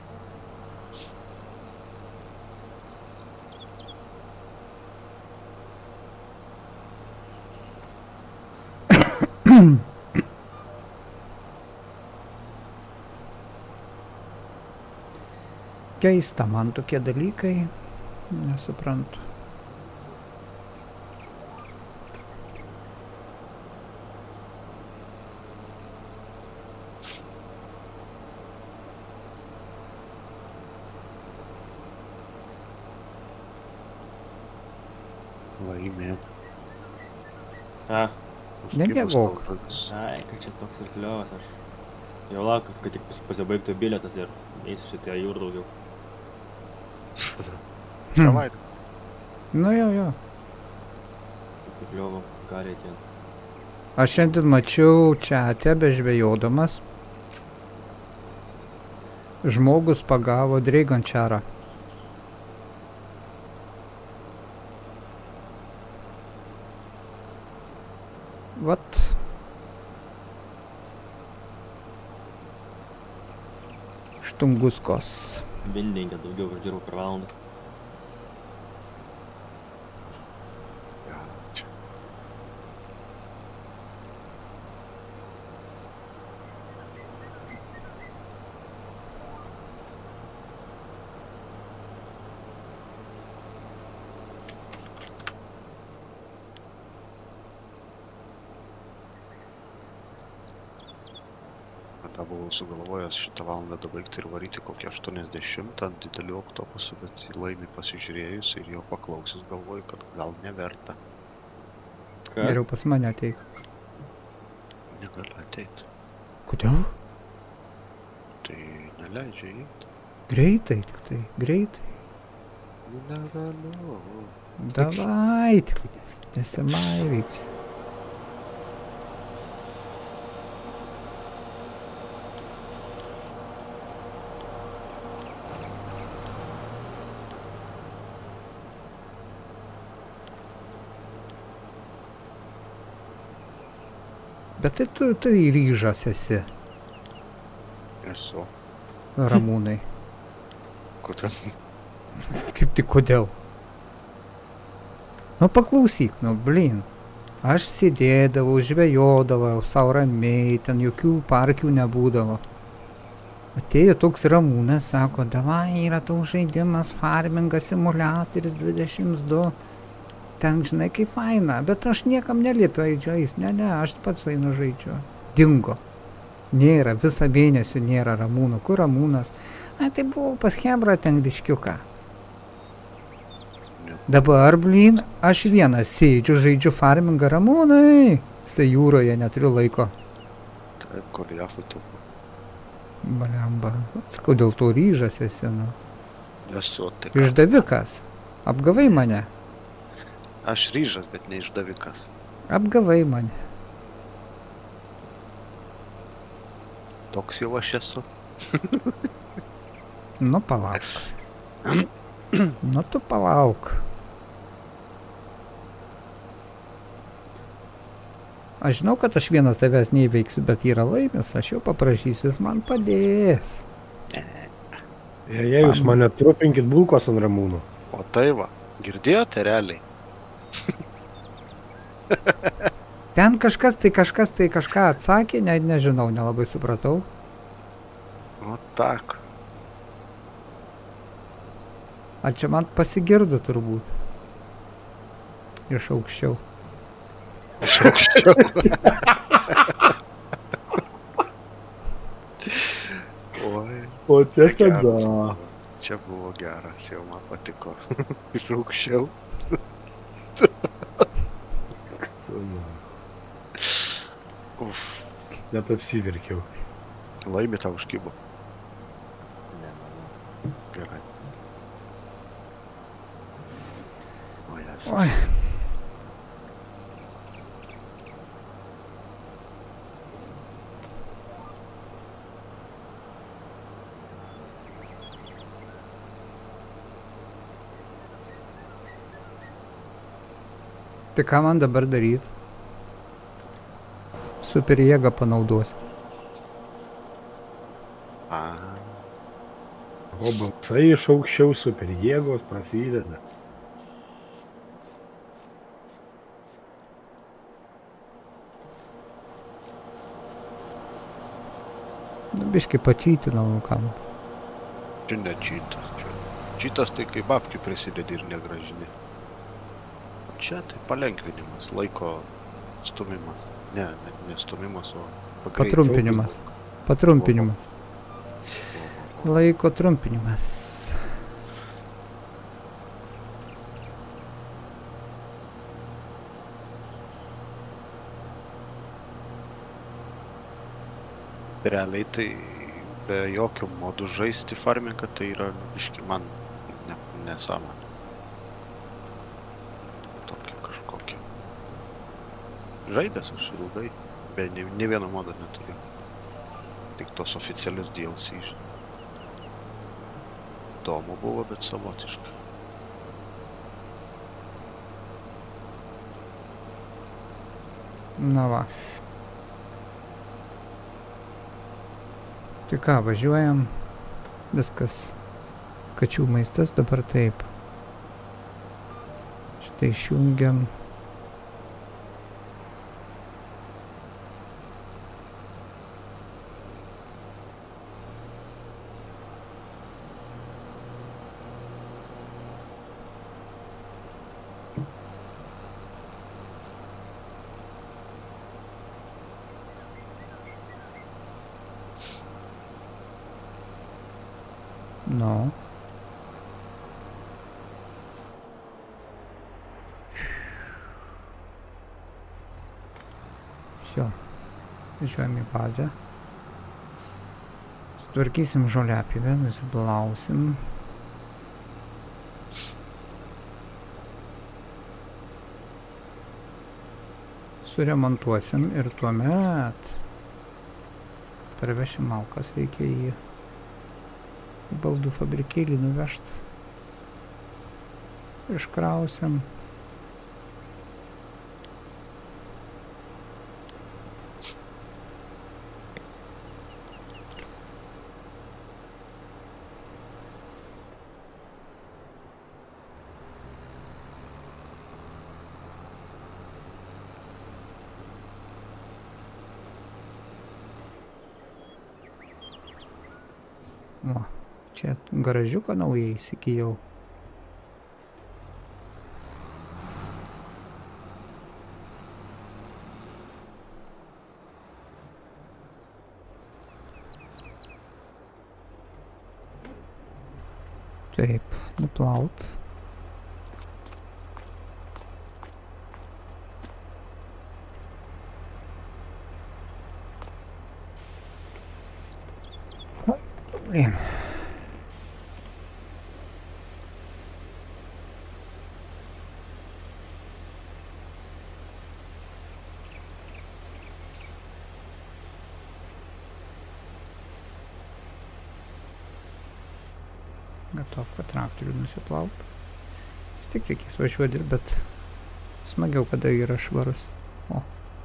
Keista man tokie dalykai, nesuprantu. Laimė. A, Nemiegok. ai, kad čia toks ir kliovas, aš jau laukiu, kad tik pasibaigtų bilietas ir eis šitie jūr daugiau. Savaitę. Nu jo, jo. Tokiu kliovu gali ten. Aš šiandien mačiau čiate, bežvejodamas. Žmogus pagavo dreigančiarą. Vat. Štunguskos. Bindingė daugiau uždirbu per valandą. Geras čia. tą buvau sugalvojęs šitą valandą dabaigti ir varyti kokį aštuoniasdešimtą ant didelių autobusų, bet į Laimį pasižiūrėjus ir jo paklausius galvoju, kad gal neverta. Geriau pas mane ateik. Negali ateiti. Kodėl? Tai neleidžia įeiti. Greitai tik tai, greitai. Nu, negaliu. Davai tik, nesimaivyk. Bet tai tu, tai ryžas esi, Esu. Ramūnai. Kodėl? Kaip tik kodėl? Nu paklausyk, nu blin. Aš sėdėdavau, žvejodavau, sau ramiai, ten jokių parkių nebūdavo. Atėjo toks Ramūnas, sako, davai, yra toks žaidimas, farmingas, simuliatoris dvidešimt du. Ten, žinai, kaip faina, bet aš niekam neliepiu eidžiais, ne, ne, aš pats einu žaidžiu. Dingo. Nėra, visą mėnesį nėra Ramūno. Kur Ramūnas? A, tai buvau pas Hebrą ten biškiuką. Dabar, blin, aš vienas sėdžiu, žaidžiu farmingą Ramūnai. Jisai jūroje, neturiu laiko. Taip, kur jafu tu. Blemba. Sakau, dėl to ryžas esi, nu. Esu, tai ką. Išdavikas. Apgavai mane. Aš ryžas, bet ne išdavikas. Apgavai mane. Toks jau aš esu. Nu, palauk. Nu, tu palauk. Aš žinau, kad aš vienas tavęs neįveiksiu, bet yra Laimis, aš jau paprašysiu, jis man padės. Jei jūs mane trupinkit bulkos ant Ramūnų. O tai va, girdėjote realiai? Ten kažkas tai kažkas tai kažką atsakė, ne, nežinau, nelabai supratau. O tak. Ar čia man pasigirdo turbūt? Iš aukščiau. Iš aukščiau. Oi. O čia geras tada. buvo. Čia buvo geras, jau man patiko. Iš aukščiau. Uf. Net apsiverkiau. Laimė tau užkybo. Ne, manau. Gerai. O jas. Oi. Tai ką man dabar daryt? Super jėgą panaudos. A. O balsai iš aukščiau super jėgos prasideda. Nu, biškai pačytinau kam. Čia ne čytas. Čia. Čytas tai kai babkių prisidedi ir negražini. Čia tai palengvinimas, laiko stumimas. Ne, ne, ne stumimas, o pagreitis. Patrumpinimas. Patrumpinimas. Laiko trumpinimas. Realiai tai be jokių modų žaisti farmingą, tai yra biški man ne, nesąmonė. Tokia kažkokia. Žaidęs aš ilgai, be ne, ne vieno modo neturiu. Tik tos oficialius D L C. Įdomu buvo, bet savotiškai. Na va. Tai ką, važiuojam. Viskas. Kačių maistas dabar taip. Štai išjungiam. Nu. Всё. Važiuojam į bazę. Sutvarkysim žoliapjovę, nusiplausim. Suremontuosim ir tuomet parvešim malkas, reikia į baldų fabrikėlį nuvežt. Iškrausim. O, čia garažiuką naują įsigijau. Taip, nuplaut. Блин. Готовка traktorių nusiplaut. Vis tik reikės važiuoti, bet smagiau, kada yra švarus. O.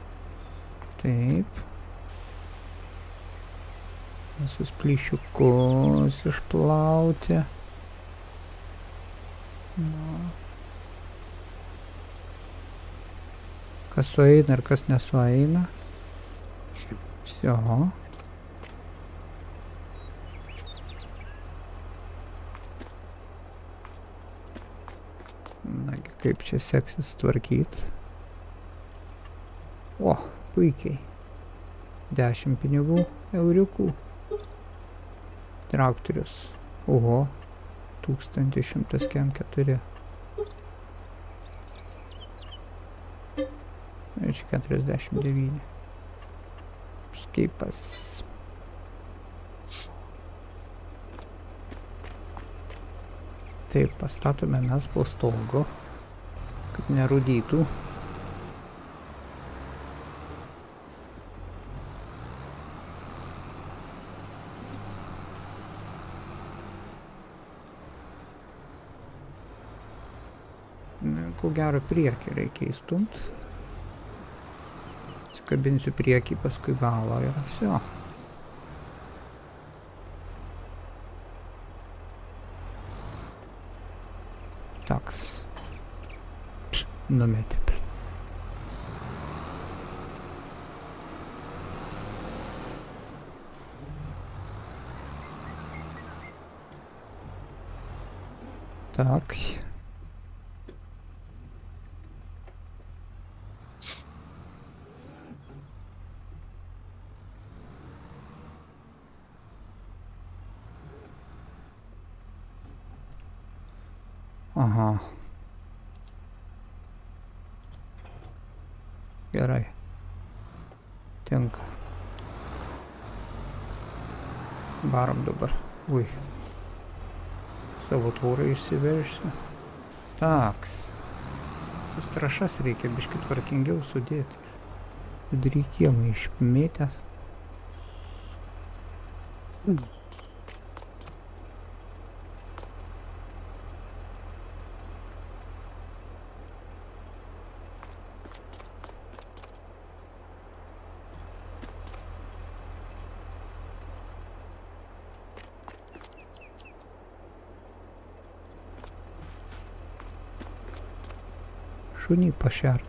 Taip. Visus plyšiukus išplauti. Na. Kas sueina ir kas nesueina. Всё. Nagi, kaip čia seksis tvarkyt. O, puikiai. Dešimt pinigų euriukų. Traktorius. Oho. Tūkstantis šimtas kem keturi. Ir čia keturiasdešimt devyni. Skeipas. Taip, pastatome mes po stogu, kad nerūdytų. Ko gero priekį reikia įstumt. Skabinsiu priekį, paskui galą ir всё. Taks. Numetė. Так. Aha. Gerai. Tinka. Varom dabar. Ui. Savo tvorą išsiveršiu. Taks. Tas trašas reikia biškį tvarkingiau sudėti. Vidury kiemą išmėtęs. Mm. Šunį pašert.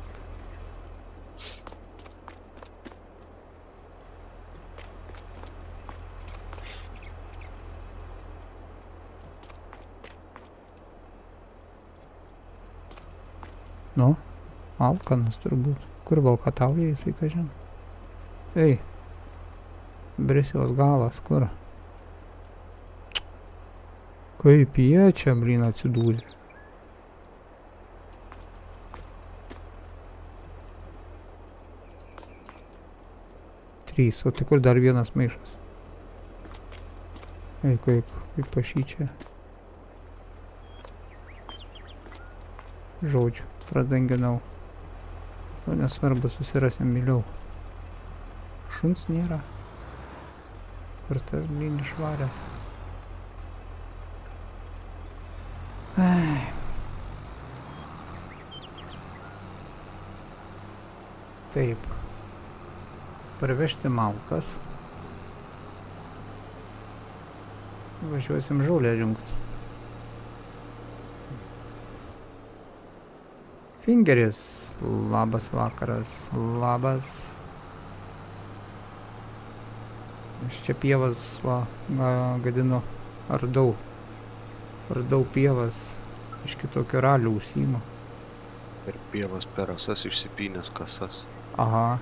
Nu, alkanas turbūt. Kur valkatauja jisai, kažin? Ei, Brisiaus galas, kur? Kaip jie čia, blin, atsidūrė? Trys, o tai kur dar vienas maišas? Eik, eik, kaip pašyčia. Žodžiu, pradanginau. O nesvarbu, susirasim miliau. Šuns nėra. Kur tas, blin, išvaręs. Ai. Taip. Parvežti malkas. Važiuosim žolę rinkt. Fingeris. Labas vakaras. Labas. Aš čia pievas, va, gadinu. Ardau. Ardau pievas. Iš kitokio ralių užsiima. Per pievas, per rasas išsipynęs kasas. Aha.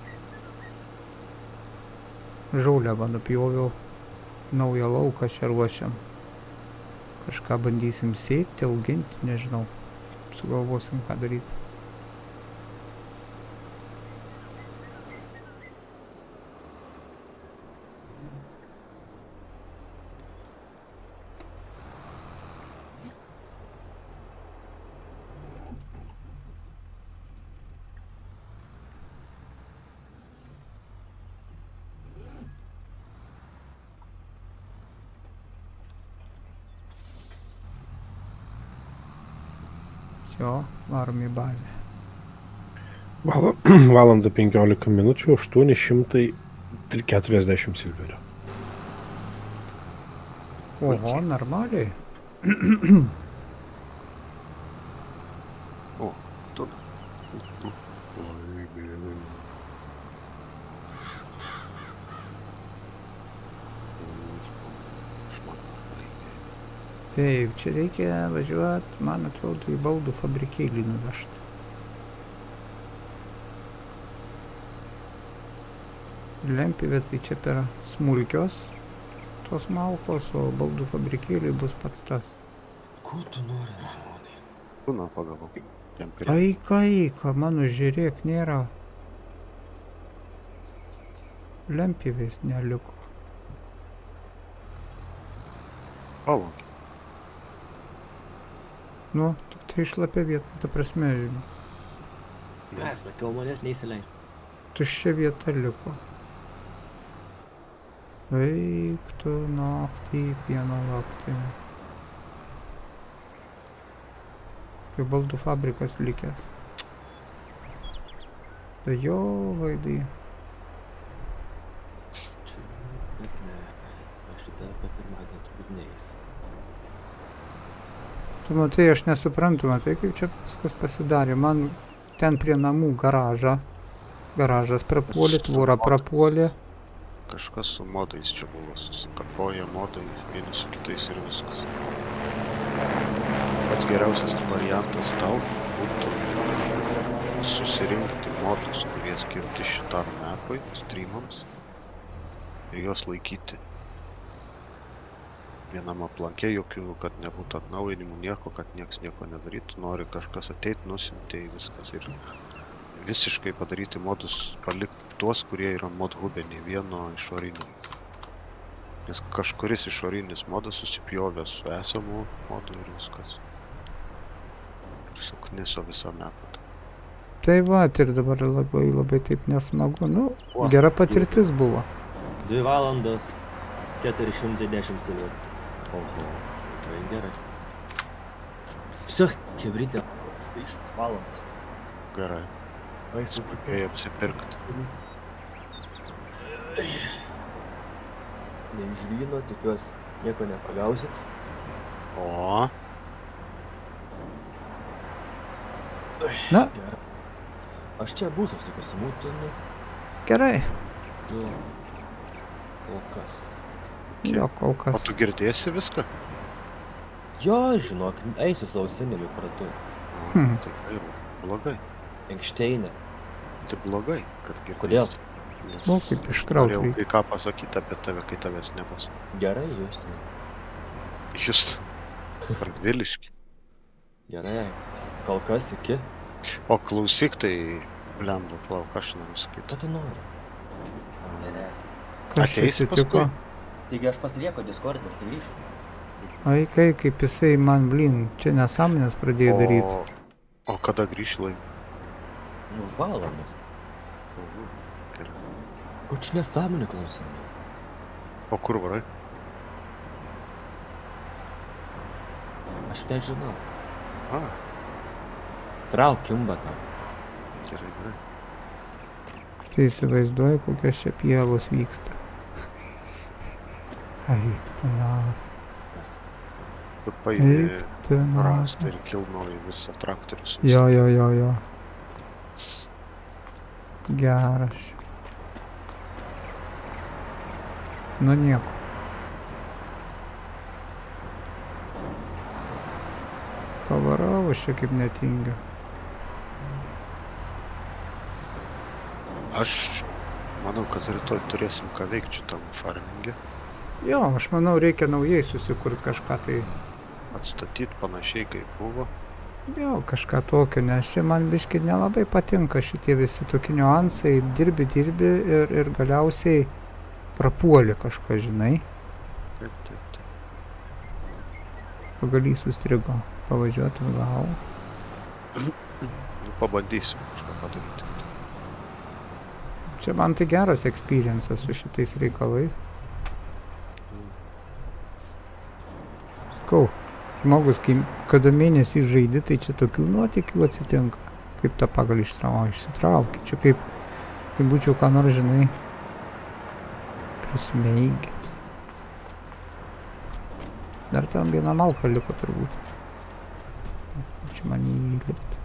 Žolę va nupjoviau. Naują lauką čia ruošiam. Kažką bandysim sėti, auginti, nežinau. Sugalvosim, ką daryti. Jo, varom į bazę. Val Valandą penkiolika minučių, aštuoni šimtai keturiasdešimt silverio. Oho, normaliai. O, tu. Laimė. Taip, čia reikia važiuoti, man atrodo, į baldų fabrikėlį nuvežti. Lempivė tai čia per smulkios tos malkos, o baldų fabrikėlį bus pats tas. Ko tu nori, Ramonai? Kūną pagavau. Kemperį. Aika, aika, mano žiūrėk, nėra. Lempivės neliko. Palauk. Nu, tik tai šlapia vieta, ta prasme, Mes sakiau, manęs neįsileisti. tuščia vieta liko. Eik tu naktį, pieno laktį. Tai baldų fabrikas likęs. Tai jo, vaidai. Čia, bet ne. Aš šitą apie pirmadienį turbūt neįsiu. Tu matai, aš nesuprantu, matai, kaip čia viskas pasidarė. Man ten prie namų garažą. Garažas prapuolė, tvora prapuolė. Kažkas su modais čia buvo, susikapoja modai vieni su kitais ir viskas. Pats geriausias variantas tau būtų susirinkti modus, kurie skirti šitam mapui, streamams, ir juos laikyti vienam aplanke, jokių, kad nebūtų atnaujinimų, nieko, kad nieks nieko nedarytų. Nori kažkas ateiti, nusimti į viskas ir visiškai padaryti modus, palikti tuos, kurie yra mod hube, nei vieno išorinio. Nes kažkuris išorinis modas susipjovė su esamu modu ir viskas. Ir sukniso visą mapą. Tai va, ir dabar labai, labai taip nesmagu. Nu, O, gera patirtis buvo. Dvi valandas, keturi šimtai dešimt silverų. Oho, tai gerai. Viso, hebrytė, štai iš valandos. Gerai. Ai, Sugebėjai apsipirkti. Ne iš vyno, tikiuosi, nieko nepagausit. O, Na, Gerai. Aš čia būsiu, aš tik pasimūtinu. gerai. Nu, o kas? Jo, kol o kas. tu girdėsi viską? Jo, žinok, eisiu savo seneliu pratu. Hmm. Tai gaila. Blogai. Enkšteinė. Tai blogai, kad girdėsi. Kodėl? Nes Nu, kaip iškraut norėjau reikia. kai ką pasakyti apie tave, kai tavęs nebus. Gerai, Justinai. Just. Radviliškį. Gerai, kol kas iki. O klausyk, tai blemba, plauk, aš noriu sakyti. Ką tu nori? Ne, ne. Kas čia Ateisi atsitiko? Taigi aš pasilieku Discord ir tai grįšiu. Ai, kai, kaip jisai man, blin, čia nesąmonės pradėjo daryti. O, o kada grįši laim? Nu, už valandas. Mhm, gerai. Ko čia nesąmonė klausimai? O kur varai? Aš nežinau. A, Trauk kimbą tau. gerai, gerai. Tai įsivaizduoju, kokios čia pievos vyksta. Eik tu nafig. Tu paimi Eik tu rastą nafig. ir kilnoji visą traktorių su Jo, jo, jo, jo. Geras. Nu nieko. Pavarau, aš čia kaip netingiu. Aš manau, kad rytoj turėsim ką veikti šitam farminge. Jo, aš manau, reikia naujai susikurt kažką tai. Atstatyti panašiai kaip buvo. Jo, kažką tokio, nes čia man biški nelabai patinka šitie visi tokie niuansai. Dirbi, dirbi ir, ir galiausiai prapuoli kažką, žinai. Taip, taip, taip. Pagalys sustrigo. Pavažiuoti atgal. Nu, pabandysim kažką padaryti. Čia man tai geras experiences su šitais reikalais. Sakau, žmogus, kai kada mėnesį žaidi, tai čia tokių nuotykių atsitinka. Kaip tą pagalį ištraukia, išsitraukia. Čia kaip, kaip būčiau ką nors, žinai, prismeigęs. Dar ten viena malka liko turbūt. Čia man įlipti.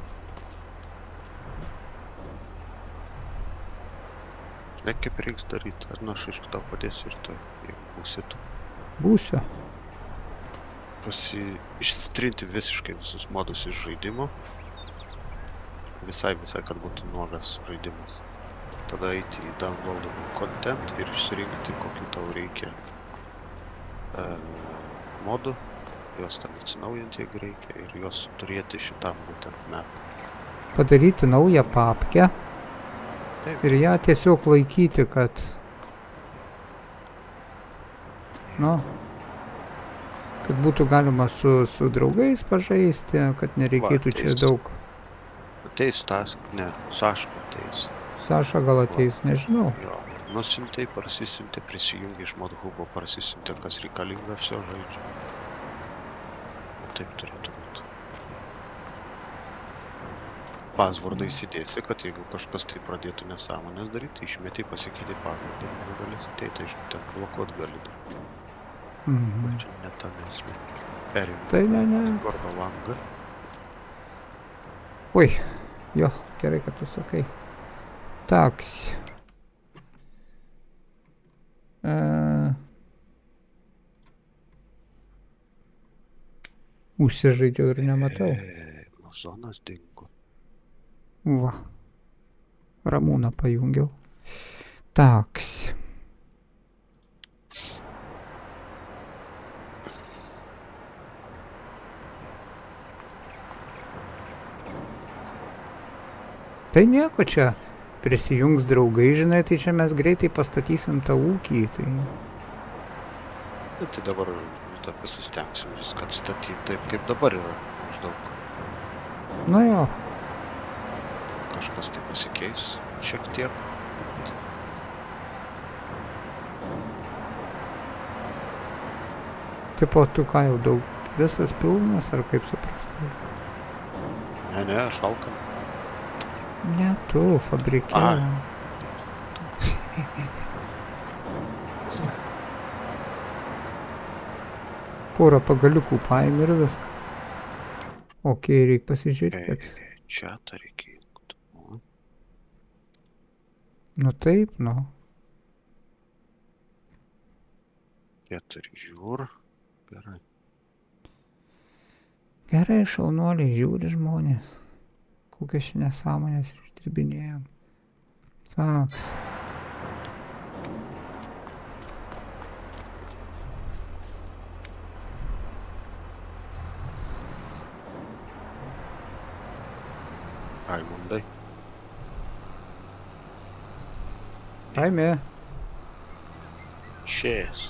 Ne, kaip reiks daryti. Ar nu aš aišku tau padėsiu rytoj, jeigu būsi tu. Būsiu. Pasi... Išsitrinti visiškai visus modus iš žaidimo. Visai, visai, kad būtų nuogas žaidimas. Tada eiti į downloadable content ir išsirinkti, kokių tau reikia e, modų. Juos ten atsinaujinti, jeigu reikia, ir juos turėti šitam būtent map. Padaryti naują papkę. Taip. Ir ją tiesiog laikyti, kad... Nu... Kad būtų galima su, su draugais pažaisti, kad nereikėtų Va, čia ateis. daug... Ateis tas, ne, Saška ateis. Saša gal ateis, nežinau. Jo, nusimtai, prasisintė, prisijungi iš modhubo, prasisintė, kas reikalinga, viso žaidžia. Taip turėtų būti. Pasvordą įsidėsi, kad jeigu kažkas tai pradėtų nesąmonės daryti, išmeti, pasikeitė pasvordą, ir galėsi ateiti, aišku, ten blokuot gali dar. Mhm. Čia ne ta esmė. Perėjom. Tai ne, ne. Gordo langą. Oi, jo, gerai, kad tu sakai. Taks. E... Užsižaidžiau ir nematau. E, zonas dingo. Va. Ramūną pajungiau. Taks. Tai nieko čia. Prisijungs draugai, žinai, tai čia mes greitai pastatysim tą ūkį. Tai... Tai dabar tą pasistengsim viską atstatyti taip, kaip dabar yra. Maždaug. Nu jo. Kažkas tai pasikeis šiek tiek. Tipo, tu ką jau daug visas pilnas, ar kaip suprastai? Ne, ne, aš alkanu. Ne tu, fabrike. Ai. Porą pagaliukų paėmė ir viskas. Ok, reik pasižiūrėti. E, čia tą reikia įjungti. Nu, Nu taip, nu. keturi žiūr. Gerai. Gerai, šaunuoliai, žiūri žmonės. Kokias čia nesąmonės išdirbinėjom. Saks. Raimundai. Raimė. Išėjęs.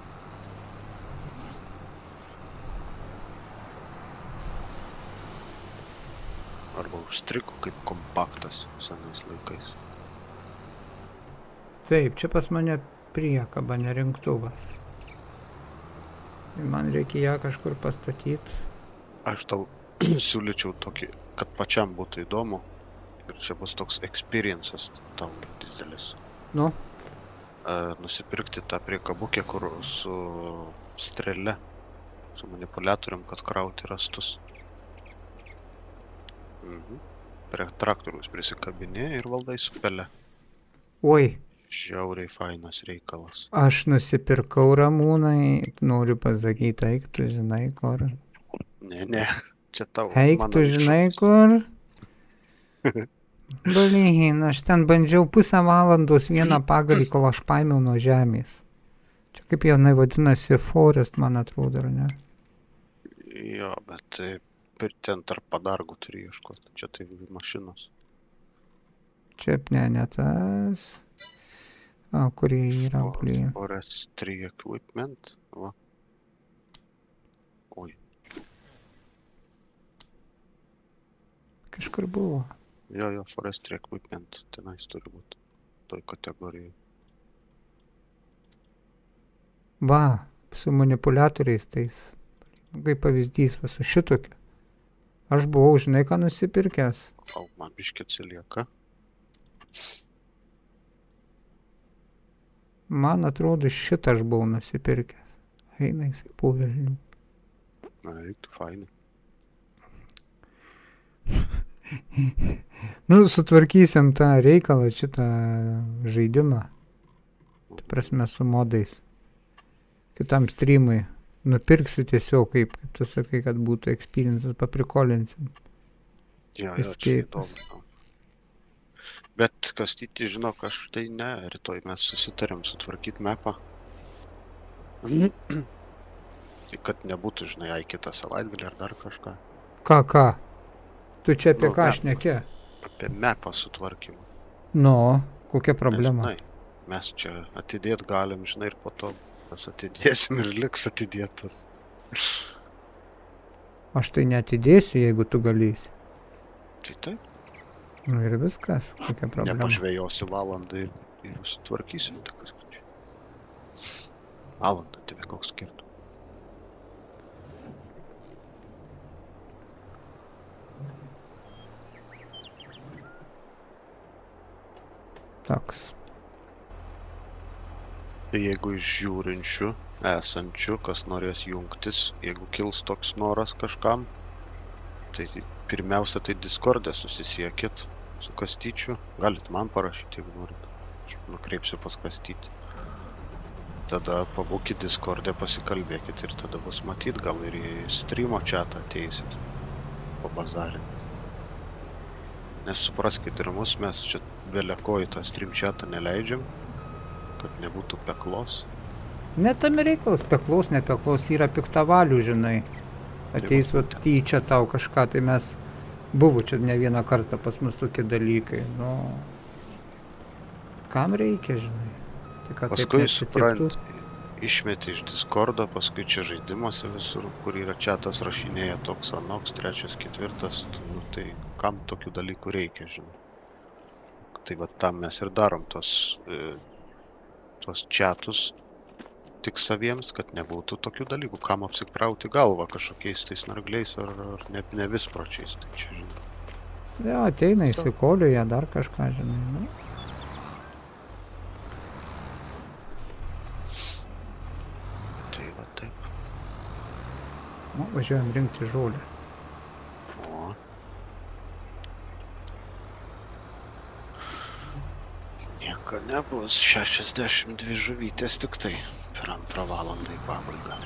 Arba užstrigo kaip kompaktas senais laikais. Taip, čia pas mane priekaba, ne rinktuvas. Man reikia ją kažkur pastatyti. Aš tau siūlyčiau tokį, kad pačiam būtų įdomu. Ir čia bus toks experiences tau didelis. Nu? Uh, nusipirkti tą priekabukę, kur su strėle, su manipuliatorium, kad krauti rastus. Mhm. Prie traktoriaus prisikabinė ir valdai su pele. Oi. Žiauriai fainas reikalas. Aš nusipirkau Ramūnai, noriu pasakyti, eik, tu žinai kur. Ne, ne, čia tavo. Eik, tu žinai kur. Balihin, aš ten bandžiau pusę valandos vieną pagalį, kol aš paėmiau nuo žemės. Čia kaip jau vadinasi Forest, man atrodo, ar ne? Jo, bet per ten tarp padargų turi ieškoti. Čia tai mašinos. Čia ne, ne tas. A, kurie yra, blin. Forestry equipment. Va. Oi. Kažkur buvo. Jo, jo, forestry equipment. Tenais turi būti. Toj kategorijai. Va, su manipuliatoriais tais. Kaip pavyzdys, va, su šitokiu. Aš buvau, žinai, ką nusipirkęs. O, man biškį atsilieka. Man atrodo, šitą aš buvau nusipirkęs. Eina jisai po velnių. Na, eiktų fainai. Nu, sutvarkysim tą reikalą, šitą žaidimą. Tai prasme su modais. Kitam streamui. Nupirksiu tiesiog, kaip, kaip tu sakai, kad būtų experiences, paprikolinsim. Jo, jo, čia įdomu. Bet Kastyti, žinok, aš tai ne, rytoj mes susitarėm sutvarkyti mapą. Kad nebūtų, žinai, ai kitą savaitgalį ar dar kažką. Ką, ką? Tu čia apie ką šneki? Apie mapą sutvarkymą. Nu, kokia problema? Žinai, mes čia atidėt galim, žinai, ir po to mes atidėsim ir liks atidėtas. Aš tai neatidėsiu, jeigu tu galėsi. Tai taip. Nu ir viskas, kokia problema. Nepažvėjosiu valandą ir, ir sutvarkysim. Valandą, tai koks skirtų. Toks. Jeigu iš žiūrinčių, esančių, kas norės jungtis, jeigu kils toks noras kažkam, tai pirmiausia, tai Discord'e susisiekit su Kastyčiu. Galit man parašyti, jeigu norit. Aš nukreipsiu pas Kastytį. Tada pabūkit Discord'e, pasikalbėkit ir tada bus matyt, gal ir į streamo chatą ateisit. Pabazarinti. Nes supraskit ir mus, mes čia beleko į tą stream chatą neleidžiam, kad nebūtų peklos. Ne tam reikalas, peklos, ne peklos, yra piktavalių, žinai. Ateis va tyčia tau kažką, tai mes buvo čia ne vieną kartą pas mus tokie dalykai, nu, kam reikia, žinai. Tai ką taip neatsitiktų. Išmeti iš Discord'o, paskui čia žaidimuose visur, kur yra chatas rašinėja toks anoks, trečias, ketvirtas, nu, tai kam tokių dalykų reikia, žinai. Tai va tam mes ir darom tos, e, tos chatus tik saviems, kad nebūtų tokių dalykų, kam apsikrauti galvą kažkokiais tais nargliais ar, ar ne, ne vispročiais, tai čia, žinai. Jo, ateina įsikoliuja dar kažką, žinai, nu. Tai va taip. Nu, važiuojam rinkti žolę. O. Nieko nebus, šešiasdešimt dvi žuvytės tik tai per antrą valandą į pabaigą.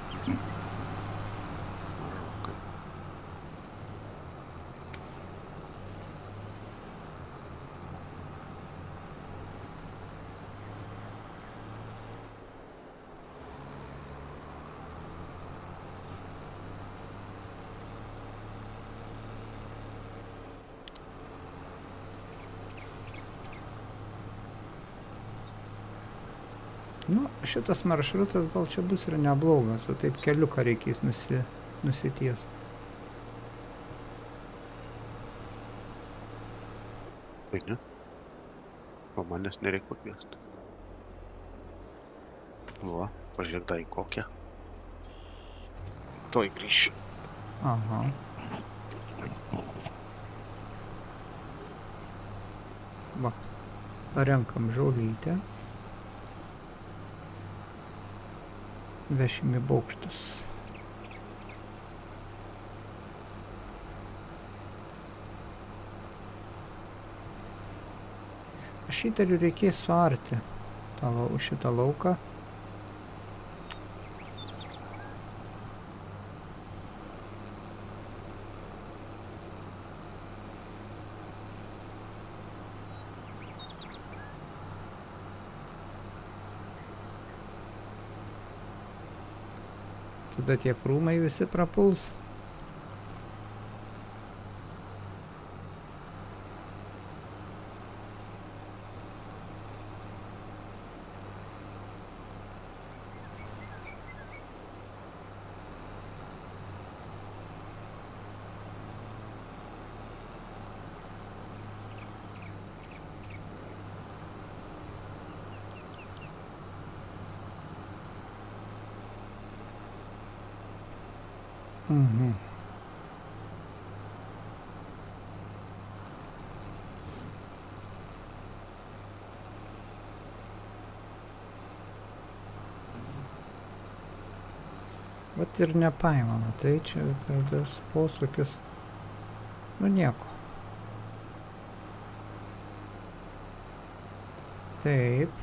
Nu, šitas maršrutas gal čia bus ir neblogas, o taip keliuką reikės nusi, nusities. Tai ne? O manęs nereik pakviesti. Va, pažiūrėk dar į kokią. Toj grįšiu. Aha. Va, renkam žolytę. Vešim į bokštus. Aš įtariu, reikės suarti tą, šitą lauką. Tada tie krūmai visi prapuls. Mhm. Vat ir nepaimama, tai čia tas posūkis, nu nieko. Taip.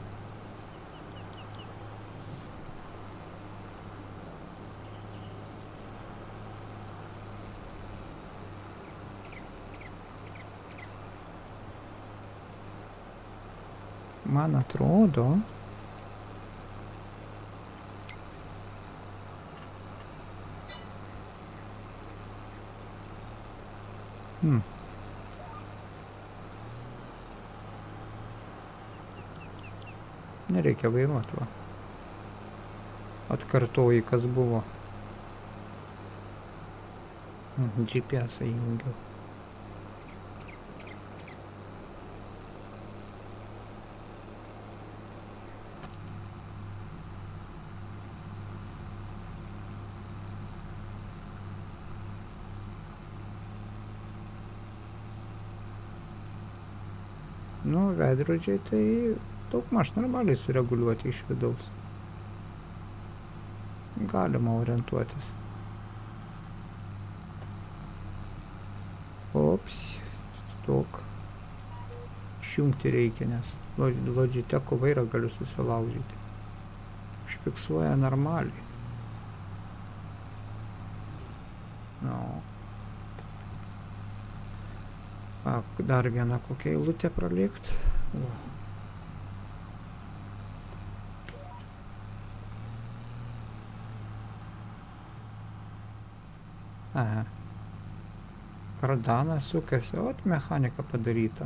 Man atrodo, hmm. Nereikia vairuoti, va. Atkartoji, kas buvo. G P S įjungiau. Nu, veidrodžiai tai daugmaž normaliai sureguliuoti iš vidaus. Galima orientuotis. Ops, stok. Išjungti reikia, nes Logitech vairą galiu susilaužyti. Užfiksuoja normaliai. No. Ak, dar vieną kokią eilutę pralikt. Aha. Kardanas sukasi, ot mechanika padaryta.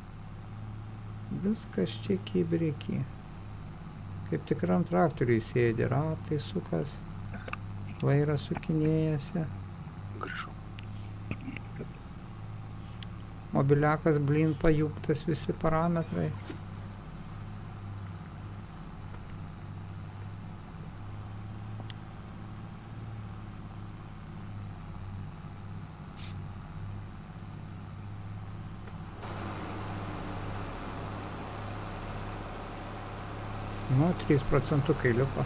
Viskas čia kibrėki. Kaip tikram traktoriui sėdi, ratai sukas, vairas sukinėjasi. Grįžau. Mobiliakas, blin, pajungtas visi parametrai. Nu, trys procentukai liko.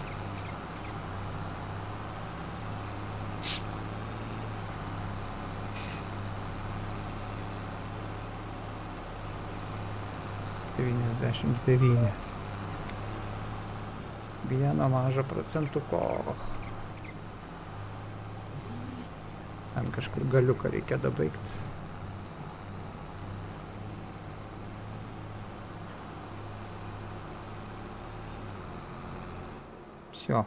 devyniasdešimt devyni. Vieną mažą procentuko. Ten kažkur galiuką reikia dabaigti. Всё.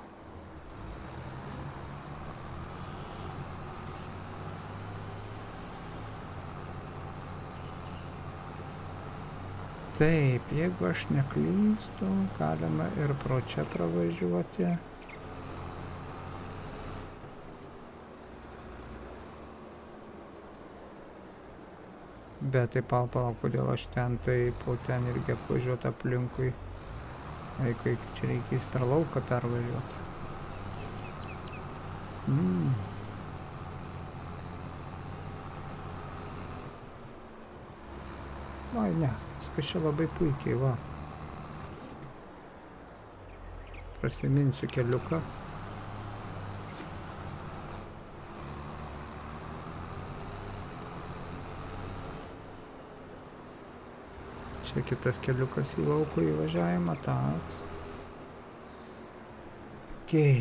Taip, jeigu aš neklystu, galima ir pro čia pravažiuoti. Bet tai palauk, palauk, kodėl aš ten, tai po ten irgi apvažiuoti aplinkui. Eikai, čia reikės per lauką pervažiuoti. Mm. Ai, ne, viskas čia labai puikiai, va. Prasiminsiu keliuką. Čia kitas keliukas į lauko įvažiavimą, toks. Okei.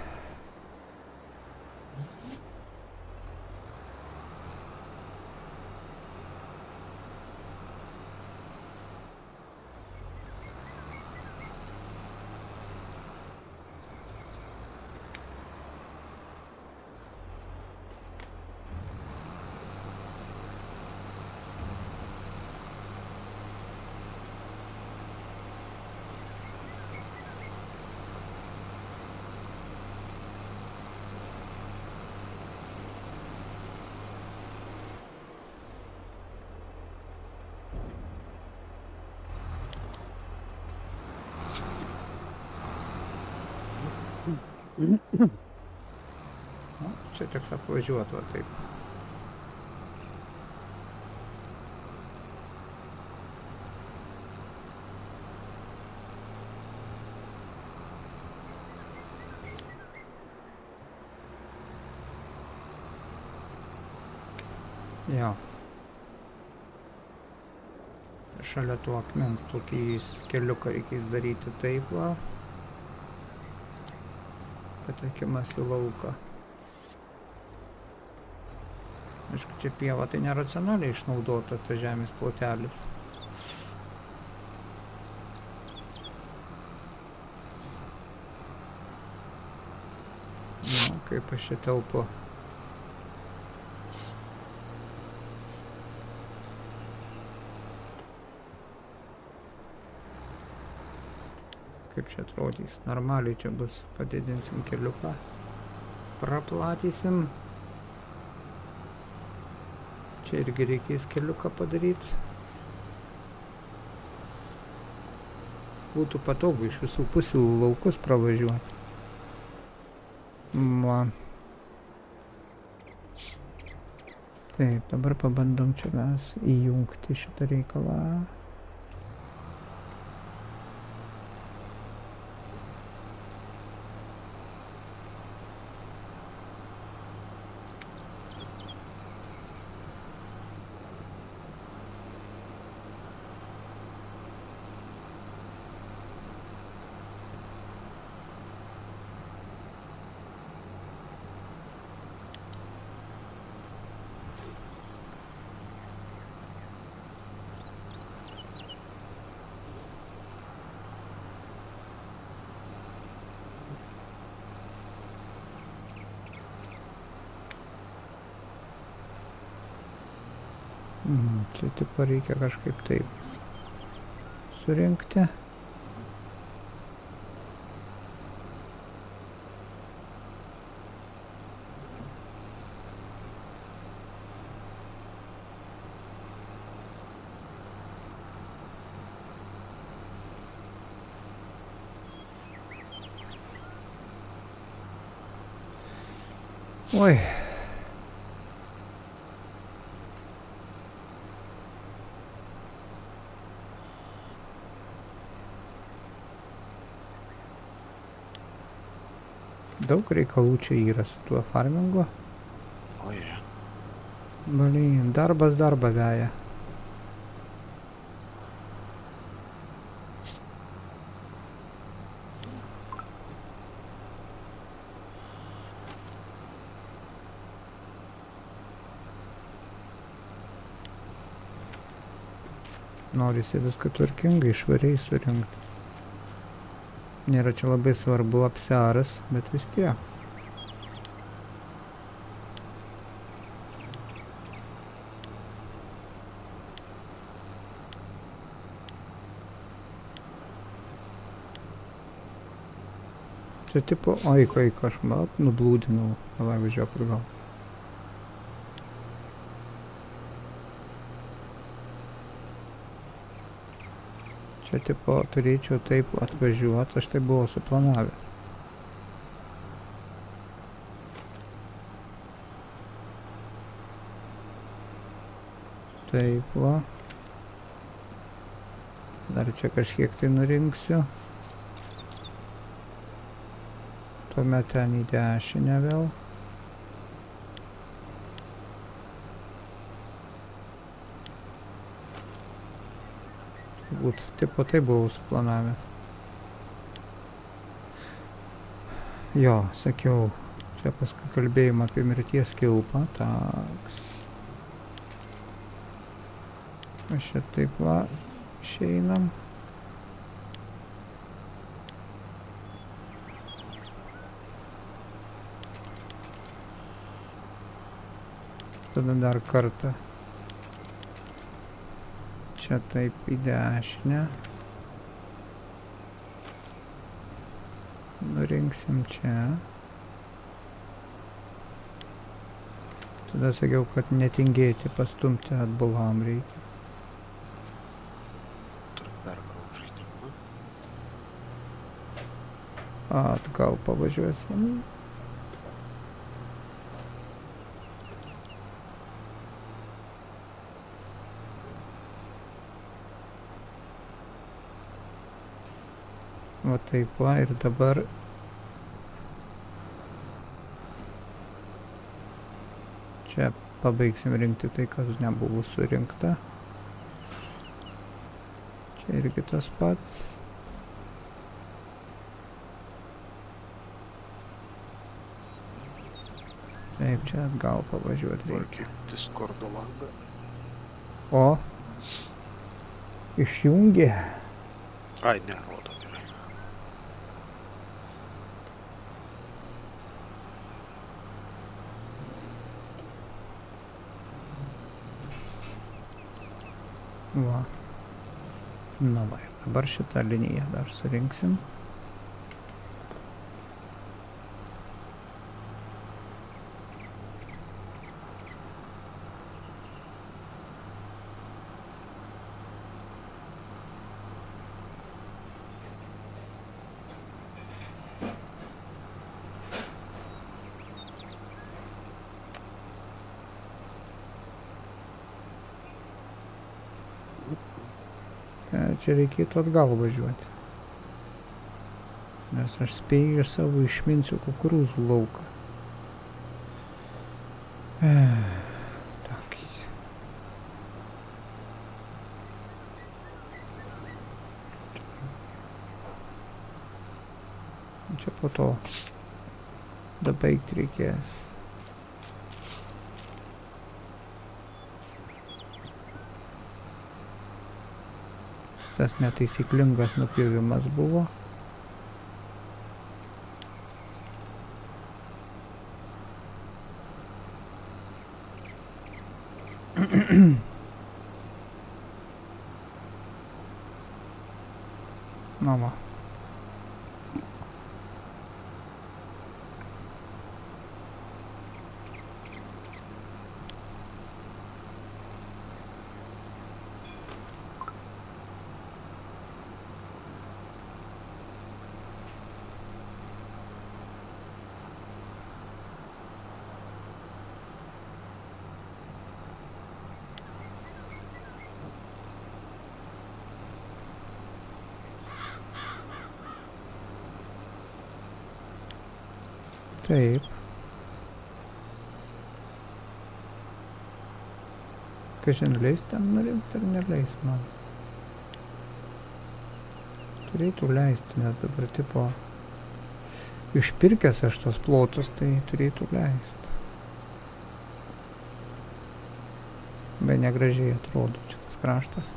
O, čia teks apvažiuoti, va taip. Jo. Šalia tų akmens tokį keliuką reikės daryti taip, va. Patekimas į lauką. Aišku, čia pieva tai neracionaliai išnaudota ta žemės plotelis. Na, kaip aš čia telpu. Kaip čia atrodys. Normaliai čia bus. Padidinsim keliuką. Praplatysim. Čia irgi reikės keliuką padaryti. Būtų patogu iš visų pusių laukus pravažiuoti. Va. Taip, dabar pabandom čia mes įjungti šitą reikalą. Mhm, čia tipo reikia kažkaip taip surinkti. Oi. Daug reikalų čia yra su tuo farmingu. Oi. Balin, darbas darbą veja. Norisi viską tvarkingai, švariai surinkti. Nėra čia labai svarbu apsiaras, bet vis tiek. Čia tipo, oiko, eiko, aš mat, nublūdinau. Davai važiuok ir gal. Čia tipo, turėčiau taip atvažiuoti, aš tai buvau suplanavęs. Taip, va. Dar čia kažkiek tai nurinksiu. Tuomet ten į dešinę vėl. Turbūt tipo tai buvau suplanavęs. Jo, sakiau, čia paskui kalbėjimą apie mirties kilpą. Taks. Aš čia taip va išeinam. Tada dar kartą. Čia taip į dešinę. Nurinksim čia. Tada sakiau, kad netingėti, pastumti atbulam reikia. Atgal pavažiuosim. Va taip va, ir dabar čia pabaigsim rinkti tai, kas nebuvo surinkta. Čia irgi tas pats. Taip, čia atgal pavažiuoti reikia. Discordo langą. O, išjungė. Ai, ne, rodo gerai. Va. Na va, dabar šitą liniją dar surinksim. Čia reikėtų atgal važiuoti. Nes aš spėju iš savo išminsiu kukurūzų lauką. Toks. Čia po to dabaigti reikės. Tas netaisyklingas nupjovimas buvo. Na va. Taip. Kažin leis ten nurimti ar neleis man. Turėtų leisti, nes dabar tipo išpirkęs aš tos plotus, tai turėtų leisti. Be negražiai atrodo čia tas kraštas.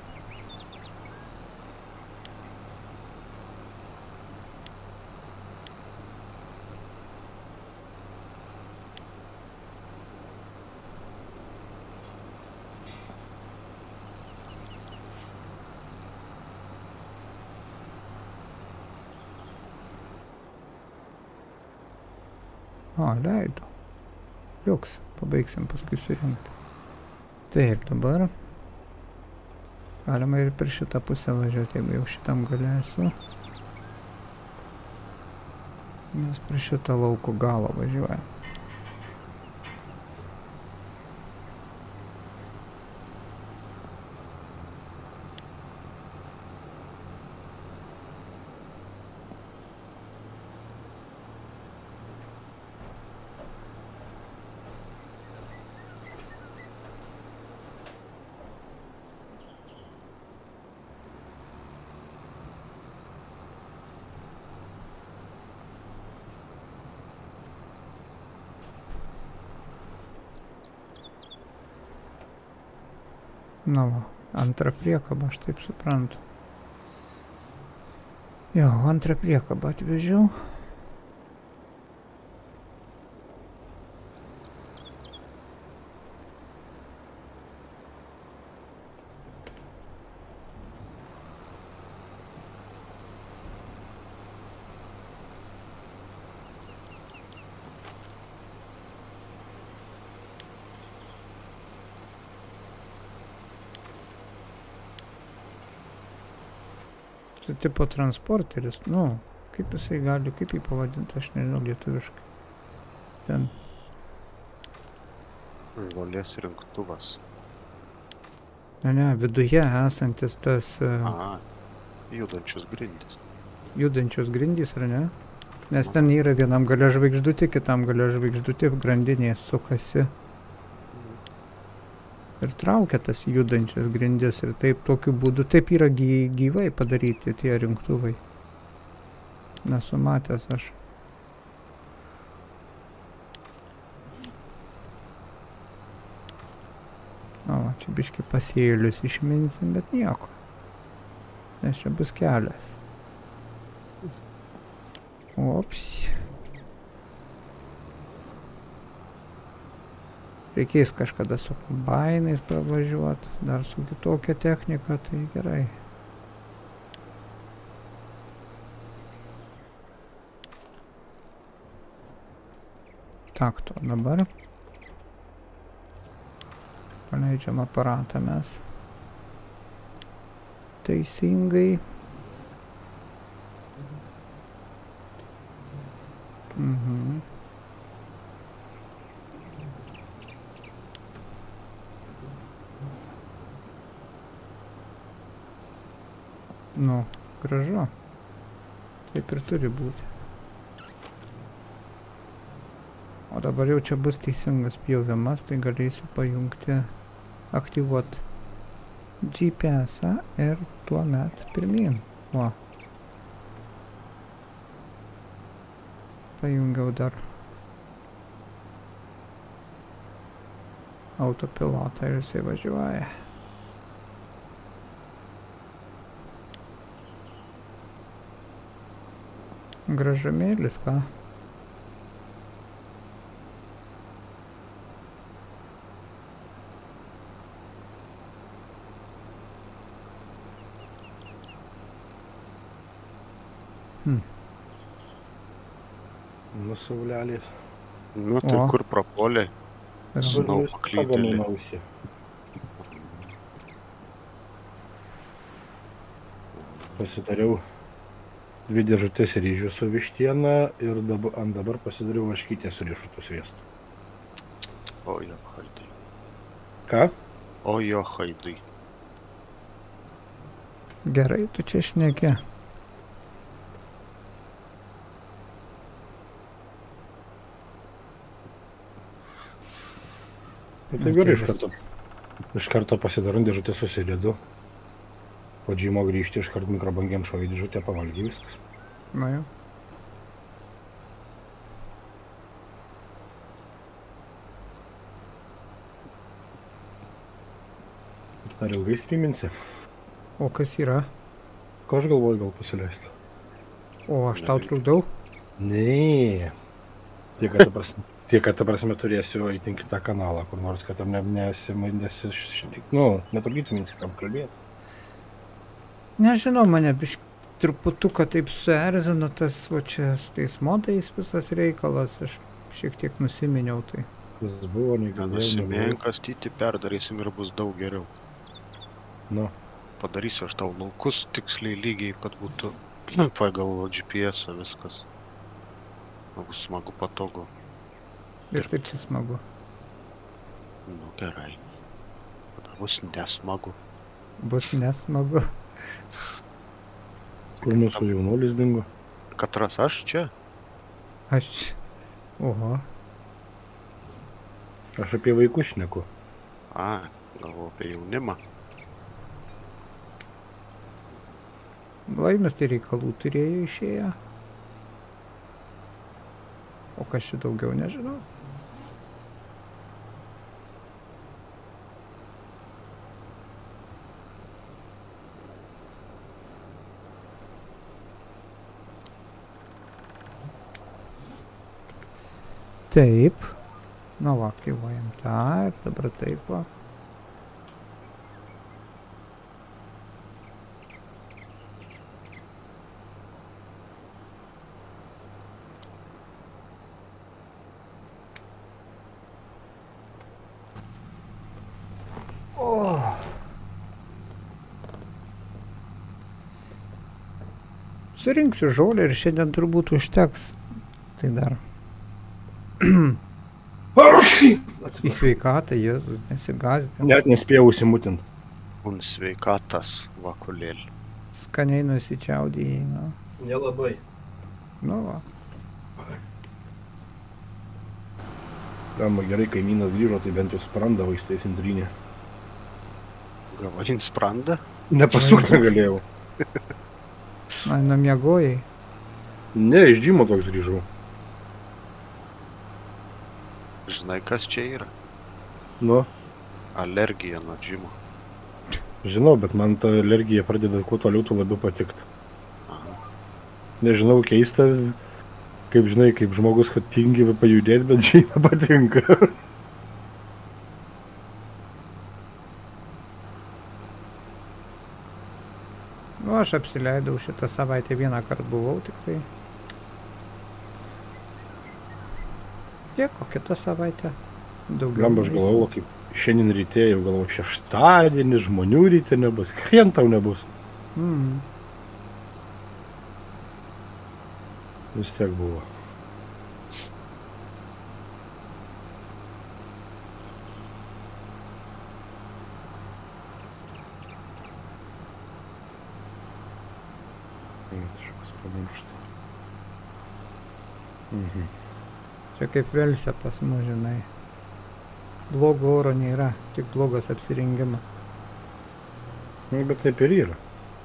O, leido. Liuks, pabaigsim paskui surinkti. Taip, dabar galima ir per šitą pusę važiuoti, jeigu jau šitam galėsiu. Mes per šitą lauko galą važiuojam. Na va, antrą priekabą, aš taip suprantu. Jo, antrą priekabą atvežiau. Tai tipo transporteris, nu, kaip jisai gali, kaip jį pavadinti, aš nežinau lietuviškai. Ten. Žolės rinktuvas. Ne, ne, viduje esantis tas uh, A, judančios grindys. judančios grindys, ar ne? Nes ten yra vienam gale žvaigždutė, kitam gale žvaigždutė, grandinės sukasi. Ir traukia tas judančias grindis ir taip tokiu būdu, taip yra gy, gyvai padaryti tie rinktuvai. Nesu matęs aš. O, čia biški pasėlius išminsim, bet nieko. Nes čia bus kelias. Ops. Reikės kažkada su kombainais pravažiuoti, dar su kitokia technika, tai gerai. Takto dabar. Paleidžiam aparatą mes. Teisingai. Mhm. Nu, gražu. Taip ir turi būti. O dabar jau čia bus teisingas pjovimas, tai galėsiu pajungti, aktyvuoti G P S-ą ir tuomet pirmyn. O. Pajungiau dar autopilotą ir jisai važiuoja. Gražumėlis, ką? Hmm. Nu, saulelės. Nu, tai O. kur prapuolė? Sūnau, paklydėlė. Pagaminausi. Pasidariau dvi dėžutės ryžių su vištiena ir dabar, ant dabar pasidariau vaškytę su riešutų sviestu. O jo, haidai. Ką? O jo, haidai. Gerai, tu čia šneki. Nu, tai gerai, iš karto, iš karto pasidarau dėžutę susidedu. Po džimo grįžti iš karto mikrobangiam šovį dėžutę, pavalgy viskas. Na jau. Ir dar ilgai streaminsi. O kas yra? Ko aš galvoju gal pasileisti? O, aš tau trukdau? Nee. Tiek, kad ta prasme, tiek, kad ta prasme turėsiu eiti į kitą kanalą, kur nors, kad tam ne, nesi, nesi, nu, netrukdytum jums kitam kalbėti. Nežinau, mane bišk truputuką taip suerzino tas, va čia su tais modais visas reikalas. Aš šiek tiek nusiminiau tai. Jis buvo, negirdėjau. Nusimėjim, kastyti, perdarysim ir bus daug geriau. Nu. Padarysiu aš tau laukus tiksliai lygiai, kad būtų pagal G P S viskas. Bus smagu, patogu. Ir taip čia smagu. Nu gerai. Tada bus nesmagu. Bus nesmagu. Kur mūsų jaunuolis dingo? Katras aš čia? Aš... Oho. Aš apie vaikus šneku. A, galvoju apie jaunimą. Laimės tai reikalų turėjo išėję. O kas čia daugiau nežinau. Taip. Na va, aktyvuojam tą ir dabar taip va. Surinksiu žolę ir šiandien turbūt užteks. Tai dar. Į sveikatą, Jėzus, nesigazdė. Net nespėjau užsimutint. Un sveikatas, vakulėlį. Skaniai nusičiaudėjai, nu. Nelabai. Nu va. Gama gerai, kaimynas grįžo, tai bent jau sprandą vaistais intrynė. Gavalin sprandą? Nepasukti negalėjau. Na, namiegojai. Ne, iš džimo toks grįžau. Žinai, kas čia yra? Nu, Alergija nuo džimo. žinau, bet man ta alergija pradeda kuo toliau, tuo labiau patikt. Aha. Nežinau, keista, kaip žinai, kaip žmogus, kad tingi pajudėti, bet žyma patinka. Nu, aš apsileidau šitą savaitę, vieną kartą buvau, tik tai. Tiek, o kitą savaitę daugiau. Gamba, aš galvoju, kaip šiandien ryte, jau galvoju, šeštadienį, žmonių ryte nebus, krien tau nebus. Mm. Vis tiek buvo. Mhm. Čia kaip Velse pas mus, žinai. Blogo oro nėra, tik blogas apsirengimas. Nu, bet taip ir yra.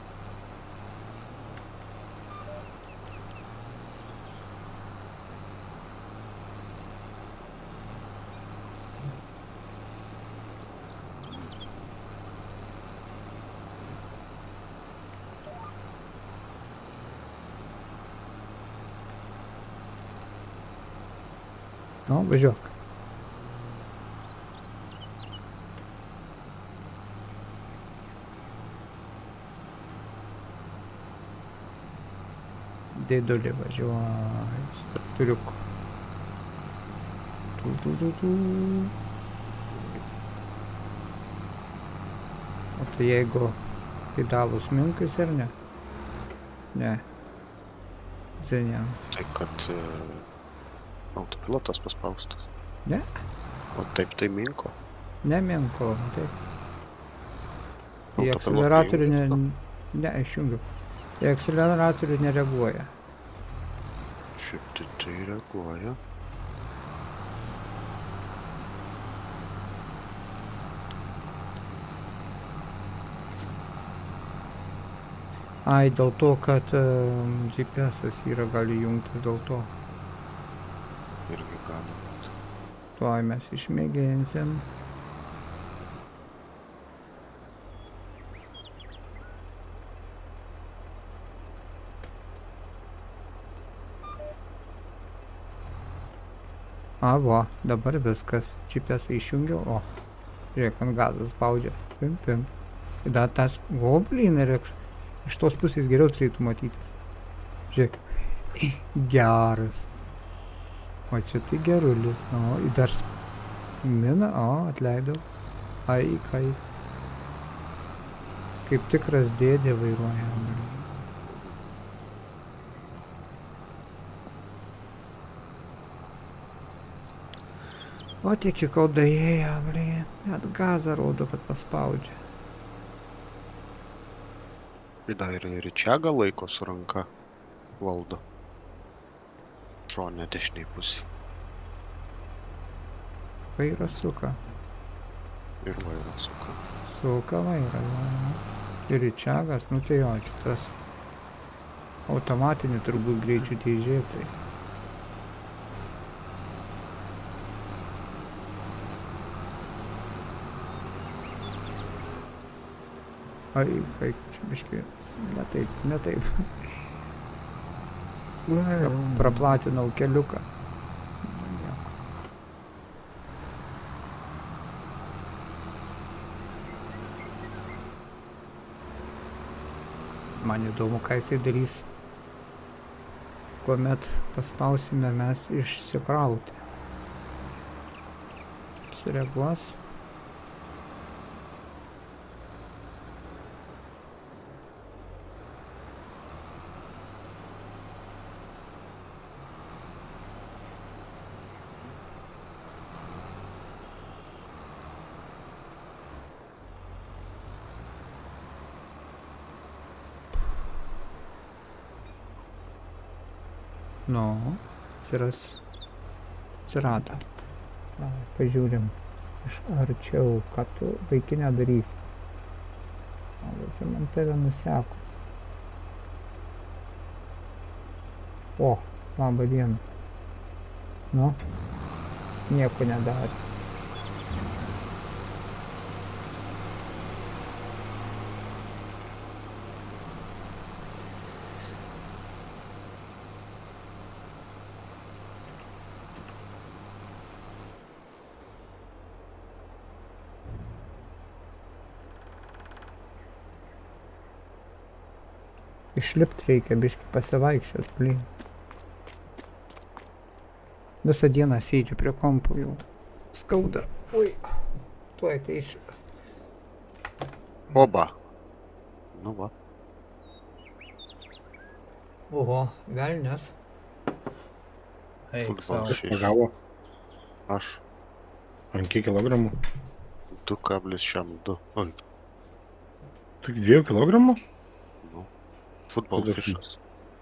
Nu, važiuok. Dėdulį važiuoja. Turiuk. Tu, tu, tu, tu. O tai jeigu pedalus minkus ar ne? Ne. Zeniam. Tai kad e, autopilotas paspaustas. Ne? O taip tai minko. Ne minko, taip. Į Autopilotą akceleratorių ne... įjungęs, Ne, išjungiu. Į akceleratorių nereaguoja. Šiaip tai tai reaguoja. Ai, dėl to, kad um, G P S-as yra gali jungtis dėl to. Irgi gali būti. Tuoj mes išmėginsim. A, va, dabar viskas. G P S-ą išjungiau, o. Žiūrėk, ant gazas spaudžia. Pim, pim. Ir dar tas, o, blin, reiks. Iš tos pusės geriau turėtų matytis. Žiūrėk. Geras. O čia tai gerulis. O, į dar miną. O, atleidau. Ai, kai. Kaip tikras dėdė vairuoja. O tiek kol daėjo, blin. Net gazą rodo, kad paspaudžia. Ir dar ir Čiagą laiko su ranka valdo. Šonė dešiniai pusė. Vairą suka. Ir vairą suka. Suka vairą, va. Ir Čiagas, nu tai jo, šitas automatinį turbūt greičių dėžė, tai. Ai, kaip čia biškai, ne taip, ne taip. Praplatinau keliuką. Man įdomu, ką jisai darys, kuomet paspausime mes išsikrauti. Sureaguos. Nu, atsiras, atsirado. Pažiūrim iš arčiau, ką tu vaikinę darysi. O, čia man tave nusekus. O, labą dieną. Nu, nieko nedarė. Išlipt reikia, biški pasivaikščiot, blin. Visą dieną sėdžiu prie kompų jau. Skauda. Ui, tuoj ateisiu. Oba. Nu va. Oho, velnias. Eik, Futbol savo. fish. Pagavo. Aš Ant kiek kilogramų? du kablis šem du. Oi, Tu dviejų kilogramų? nu. Futbol Tada fishas.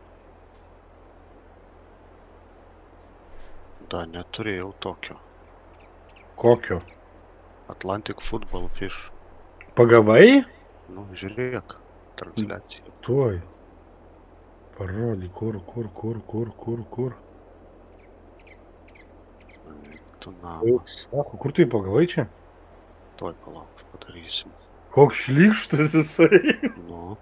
Da, neturėjau tokio. Kokio? Atlantic Football Fish. Pagavai? Nu, žiūrėk. Transliacija. Tuoj. Parodyk, kur, kur, kur, kur, kur, kur. Tu namas. Sako, kur tu jį pagavai čia? Tuoj palauk, padarysim. Koks šlykštus jisai. Nu,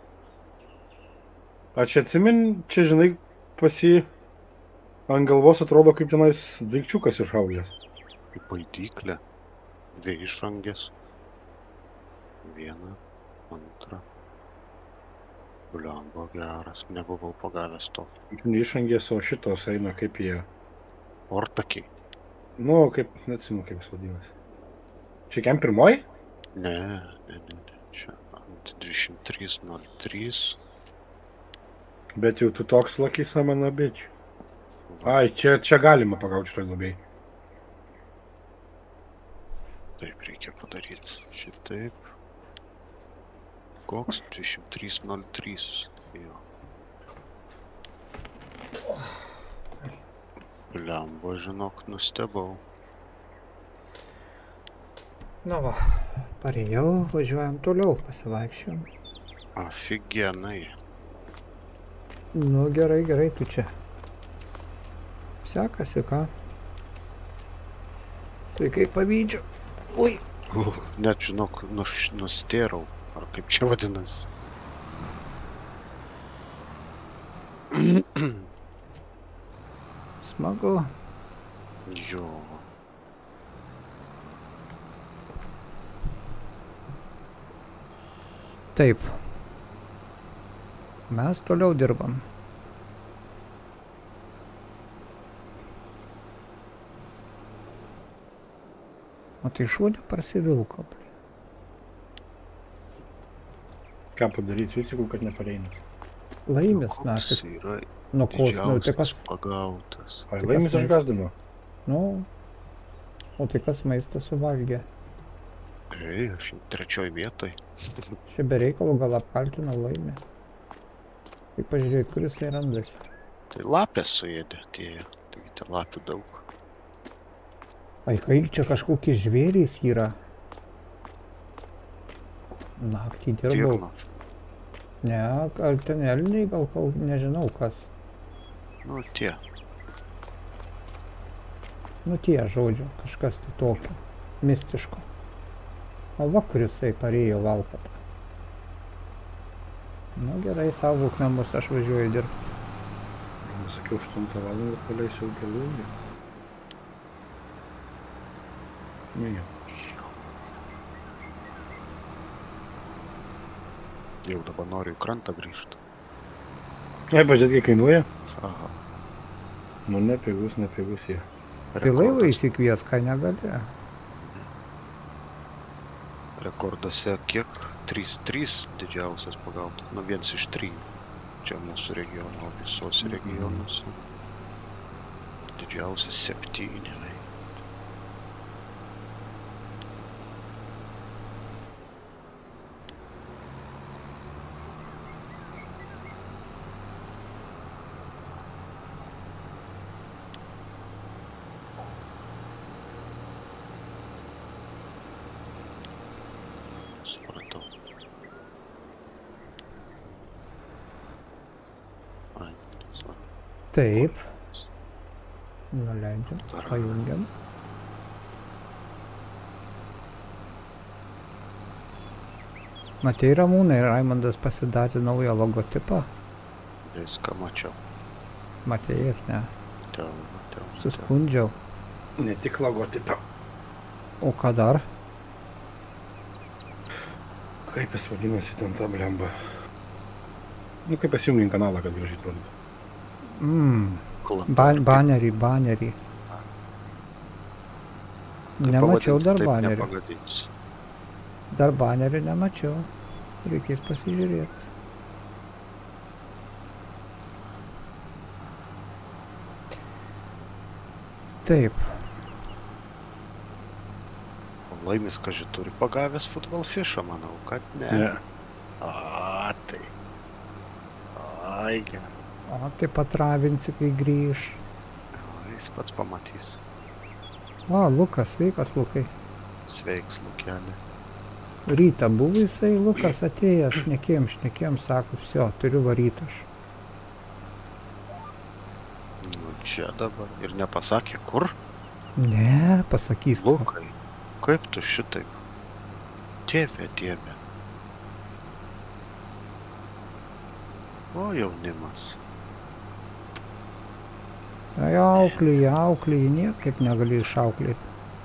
A čia atsimin, čia žinai, pas jį ant galvos atrodo kaip tenais daikčiukas išaugęs. baidyklė. Dvi išangės. Viena, antra. Bliamba geras, nebuvau pagavęs tokį. Ne išangės, o šitos eina kaip jie. Ortakiai. Nu, kaip, neatsimu kaip jis vadinasi. Čia kem pirmoji? Ne, ne, ne, ne. Čia ant dvidešimt trys nulis trys. Bet jau tu toks lucky summon a bitch. Ai, čia, čia galima pagauti šitoj duobėj. Taip reikia padaryti. Šitaip. Koks? dvidešimt trys nulis trys. Jo. Bliamba, žinok, nustebau. Na va, parėjau, važiuojam toliau, pasivaikščiom. Aфиgenai. Nu gerai, gerai, tu čia. Sekasi, ką? Sveikai, pavydžiu. Ui. Uh, net žinok, nuš, nustėrau. Ar kaip čia vadinasi? Smagu. Jo. Taip. Mes toliau dirbam. O tai šūdė prasivilko. Ką padaryti, jūs kad nepareina. Laimis, na, Koks tik yra nuo ko, nu, tai kas, didžiausias pagautas. Ai, Tai laimis kas aš gazdinu. nu, o tai kas maistą suvalgė. Ei, aš jau trečioj vietoj. Čia be reikalo gal apkaltino laimę. Tai pažiūrėk, kur jisai randasi. Tai lapės suėdė atėjo. Taigi ten lapių daug. Ai, kaip čia kažkokie žvėrys yra. Naktį dirbau. Stirnos. Ne, ar ten elniai, gal kol nežinau kas. Nu tie. Nu tie, žodžiu, kažkas tai tokio. Mistiško. O va, kur jisai parėjo valkatą. Nu gerai, saugok namus, aš važiuoju dirbti. Sakiau, aštuntą valandą paleisiu augalų. Ne, ne. Jau dabar noriu į krantą grįžti. Ai, pažiūrėt, kiek kainuoja? Aha. Nu, nepigus, nepigus jie. Tai laivą įsikvies, ką negali. Rekorduose kiek? trys trys didžiausias pagautas. Nu, viens iš trijų. Čia mūsų regiono, o visos regionuose. Didžiausias septyni. Supratau. Ai, svarbu. Taip. Nuleidžiam, pajungiam. Matei, Ramūnai, Raimondas pasidarė naują logotipą. Viską mačiau. Matei ir ne. Matau, matau. Suskundžiau. Ne tik logotipą. O ką dar? Kaip jis vadinasi ten ta blemba? Nu, kaip pasijungin kanalą, kad gražiai atrodytų. Mmm. Ba banerį, banerį. Nemačiau dar banerį. Dar banerį nemačiau. Reikės pasižiūrėti. Taip. Laimis, kaži, turi pagavęs futbol fišą, manau, kad ne. Ne. A, tai. Ai, gerai. O, tai patravinsi, kai grįž. Jis pats pamatys. O, Lukas, sveikas, Lukai. Sveiks, Lukelį. Rytą buvo jisai, Lukas atėjęs, šnekėjom, šnekėjom, sako, vsio, turiu varyti aš. Nu, čia dabar. Ir nepasakė, kur? Ne, pasakys tu. Lukai, kaip tu šitaip? Dieve, dieve. O, jaunimas. Ai, auklį, auklį, niekaip negali išauklėti.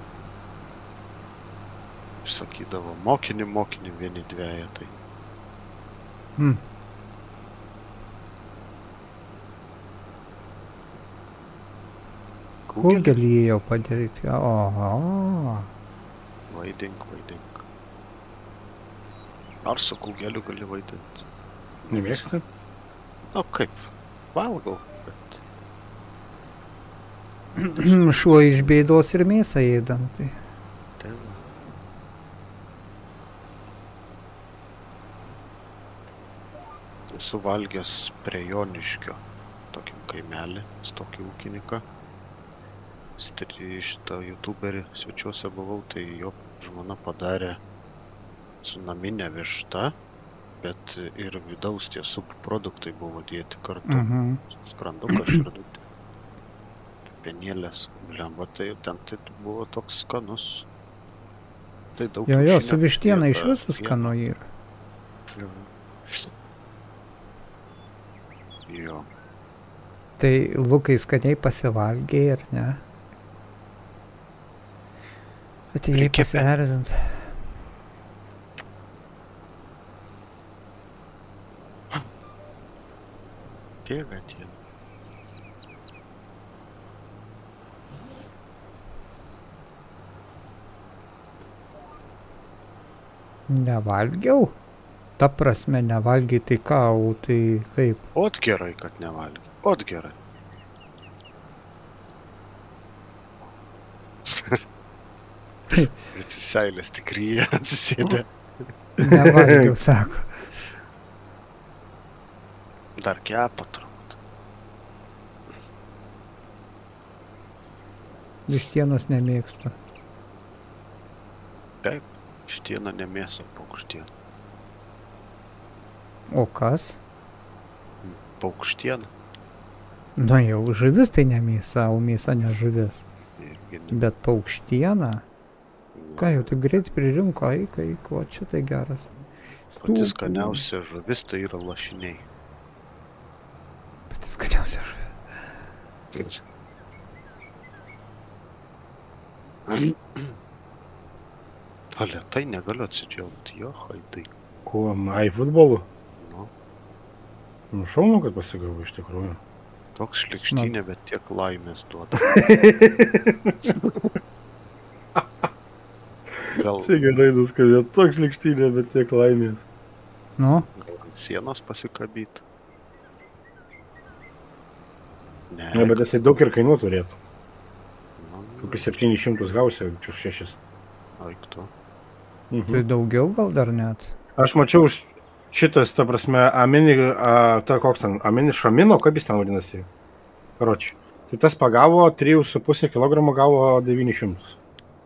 Sakydavo, mokinį, mokinį, vieni dvejetai. Hmm. Kur galėjau padaryti? Oho. Vaidink, vaidink. Ar su kūgeliu gali vaidinti? Nemėgsti? Nu kaip, valgau, bet... Šuo iš bėdos ir mėsą ėdam, tai... Tai va. Esu valgęs prie Joniškio, tokiam kaimelį, tokį ūkininką. Šitą youtuberį svečiuose buvau, tai jo žmona padarė su naminė višta, bet ir vidaus tie subproduktai buvo dėti kartu. Mhm. Skrandukas, širdutė, kepenėlės, blemba, tai ten tai buvo toks skanus. Tai daug Jo, jo, kiaušinio su vištiena iš pridėta, visų skanu yra. Jo. Jo. Tai Lukai skaniai pasivalgė ir ne? Atėjai Prikepė. pasierzint. Tiega, tiega. Nevalgiau? Ta prasme, nevalgiai tai ką, o tai kaip? Ot gerai, kad nevalgiai. Ot gerai. Atsiseilės tikryje atsisėdė. Nevalgiau, sako. Dar kepa turbūt. Vištienos nemėgstu. Taip, vištiena ne mėsa, paukštiena. O kas? Paukštiena. Nu jau, žuvis tai ne mėsa, o mėsa ne žuvis. Irgi ne. Bet paukštiena? Ką jau taip greit pririnko, eik, eik, o čia tai geras. Pati skaniausia žuvis tai yra lašiniai. Pati skaniausia žuvis. Ale, tai negaliu atsidžiaugti, jo, haidai. Kuo, ai futbolu? Nu, Nu, šaunu, kad pasigavo iš tikrųjų. toks šlikštynė, bet tiek laimės duoda. Gal, Čia gerai nuskambėjo, toks šlikštynė, bet tiek laimės. Nu, gal ant sienos pasikabyt? Ne, Ne, bet jisai daug ir kainuot turėtų. nu, Kokius septynis šimtus gausi, čia už šešis. eik tu. tai daugiau gal dar net. Aš mačiau už šitas, ta prasme, Amini, a, ta koks ten, Amini Šamino, kaip jis ten vadinasi? Karoči. Tai tas pagavo trijų su pusė kilogramų, gavo devynis šimtus.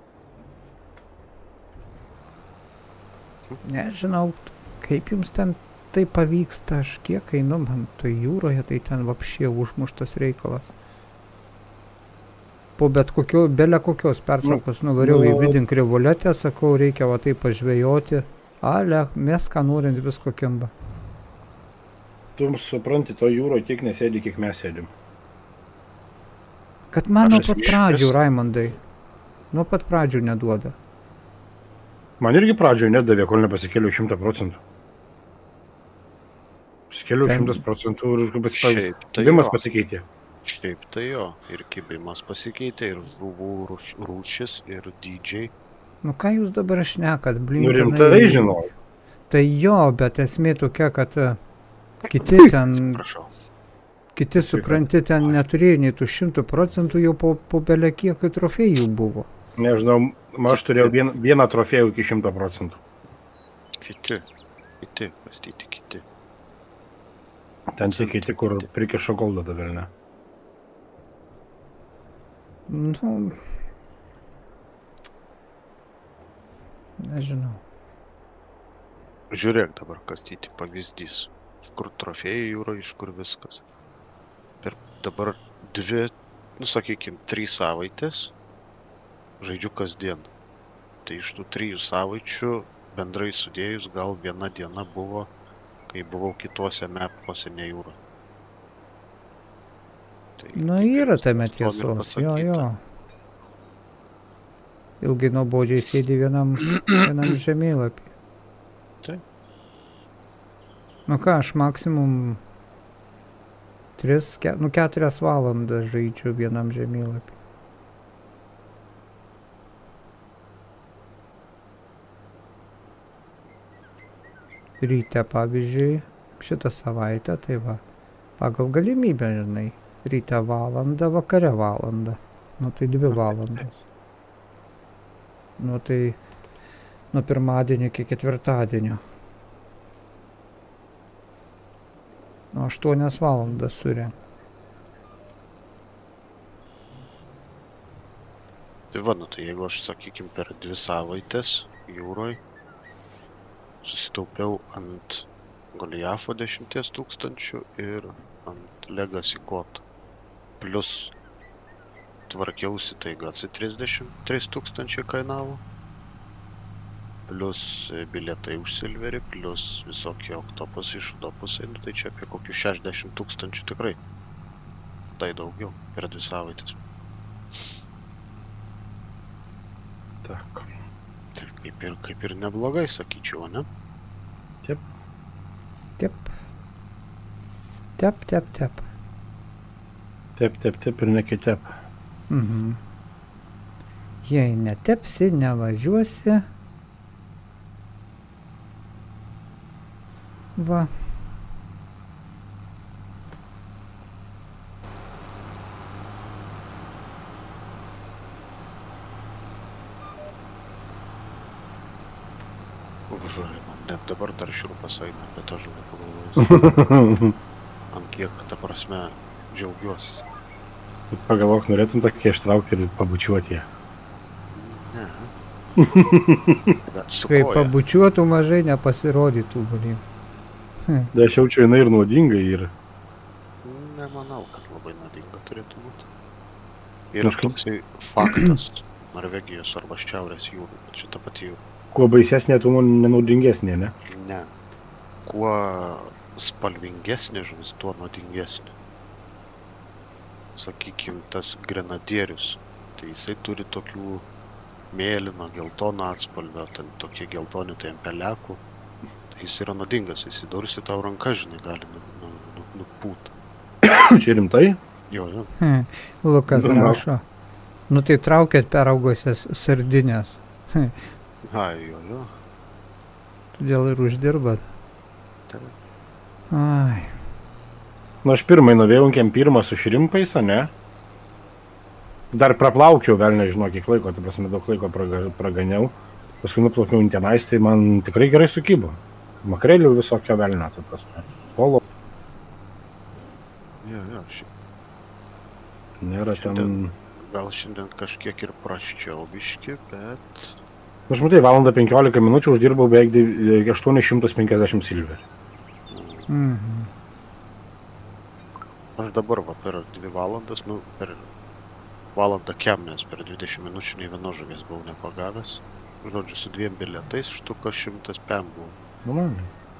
Nežinau, kaip jums ten tai pavyksta, aš kiek einu man toj jūroje, tai ten vapšė užmuštas reikalas. Po bet kokio, belė kokios pertraukos nuvariau į nu- vidin krivuletę, sakau, reikia va tai pažvejoti. Ale, mes ką norint visko kimba. Tu supranti, to jūroje tiek nesėdi, kiek mes sėdim. Kad man nuo Aš pat esu pradžių, išvis- Raimondai, nuo pat pradžių neduoda. Man irgi pradžioje nedavė, kol nepasikėliau šimtą procentų. Pasikėliau Ten- šimtas procentų ir kaip Šiaip tai Dimas jo. pasikeitė. Šiaip tai jo. Ir kibimas pasikeitė, ir žuvų rūš- rūšis, ir dydžiai. Nu ką jūs dabar šnekat, blin. Nu tenai- rimtai žinau. Tai jo, bet esmė tokia, kad e, kiti ten, Prašau. kiti supranti, ten neturėjo nei tų šimtų procentų, jau po, po belė kiek trofėjų buvo. Nežinau, aš turėjau vien, vieną trofėjų iki šimto procentų. Kiti. Kiti. Pastyti kiti. Ten tik kiti, kur prikišo goldą dabar, ne? Nu, nežinau. Žiūrėk dabar, kastyti pavyzdys. Kur trofėjai jūra, iš kur viskas. Per dabar dvi, nu sakykim, trys savaitės žaidžiu kasdien. Tai iš tų trijų savaičių bendrai sudėjus gal viena diena buvo, kai buvau kituose mepuose ne jūra. Tai Nu, kaip ir yra tame viskas tuom ir tiesos, jo, jo. pasakyta. Ilgai nuobodžiai sėdi vienam, vienam žemėlapį. Taip. Nu ką, aš maksimum tris, ke, nu keturias valandas žaidžiu vienam žemėlapį. Ryte, pavyzdžiui, šitą savaitę, tai va, pagal galimybę, žinai, ryte valandą, vakare valandą. Nu tai dvi valandas. Nu tai nuo pirmadienio iki ketvirtadienio. Nu aštuonias valandas surenk. Tai va, nu tai jeigu aš, sakykim, per dvi savaitės jūroj susitaupiau ant Goliafo dešimties tūkstančių ir ant Legacy God. Plius tvarkiausi, tai gatsi trisdešimt trys tūkstančiai kainavo. Plius bilietai už silverį, plius visokie oktopusai, šudopusai, nu tai čia apie kokius šešiasdešimt tūkstančių tikrai. Tai daugiau per dvi savaitės. Tak. Tai kaip ir, kaip ir neblogai, sakyčiau, ne? Tep. Tep, tep, tep. Tep, tep, tep ir nekitep. Mhm. Jei netepsi, nevažiuosi. Va. Važiuoju, man net dabar dar šiurpas eina, bet aš žinai pagalvoju. Ant kiek, ta prasme, džiaugiuosi. Pagalvok, norėtum tokį ištraukti ir pabučiuoti ją. Ne. Bet su Kai koja. pabučiuotų mažai nepasirodytų, blin. Da aš jaučiu, jinai ir naudinga yra. Nemanau, kad labai naudinga turėtų būti. Yra Kažkaip- toksai faktas Norvegijos arba Šiaurės jūrų, bet šita pati jūra. Kuo baisesnė, tuo nenaudingesnė, ne? Ne. Kuo spalvingesnė žuvis, tuo naudingesnė. Sakykim, tas grenadierius, tai jisai turi tokių mėlyno, geltono atspalvio, ten tokie geltoni, tai ant pelekų. Tai jis yra naudingas, jis įdursi tau ranką, žinai, gali nu, nu, nu, nupūt. Čia rimtai? Jo, jo. Hm. Lukas Nu, rašo. Nu tai traukėt peraugusias sardinės. Hm. Ai, jo, jo. Todėl ir uždirbat. Taip. Ai. Nu, aš pirmai nuvėjau ant pirmą su šrimpais, a ne? Dar praplaukiau, vėl nežinau, kiek laiko, tai prasme, daug laiko praga, praganiau. Paskui nuplaukiau ant tenais, tai man tikrai gerai sukybo. Makrelių visokio velnio, tai prasme. Polo Jo, jo, šiaip. nėra ten... Šiandien- Gal šiandien kažkiek ir prasčiau biški, bet... Nu, aš matai, valandą penkiolika minučių uždirbau beveik dev- aštuonis šimtus penkiasdešimt silverį. Mhm. Aš dabar va per dvi valandas, nu, per valandą kem, nes per dvidešimt minučių nei vienos žuvies buvau nepagavęs. Žodžiu, su dviem bilietais štuka šimtas pem buvo. Nu, man.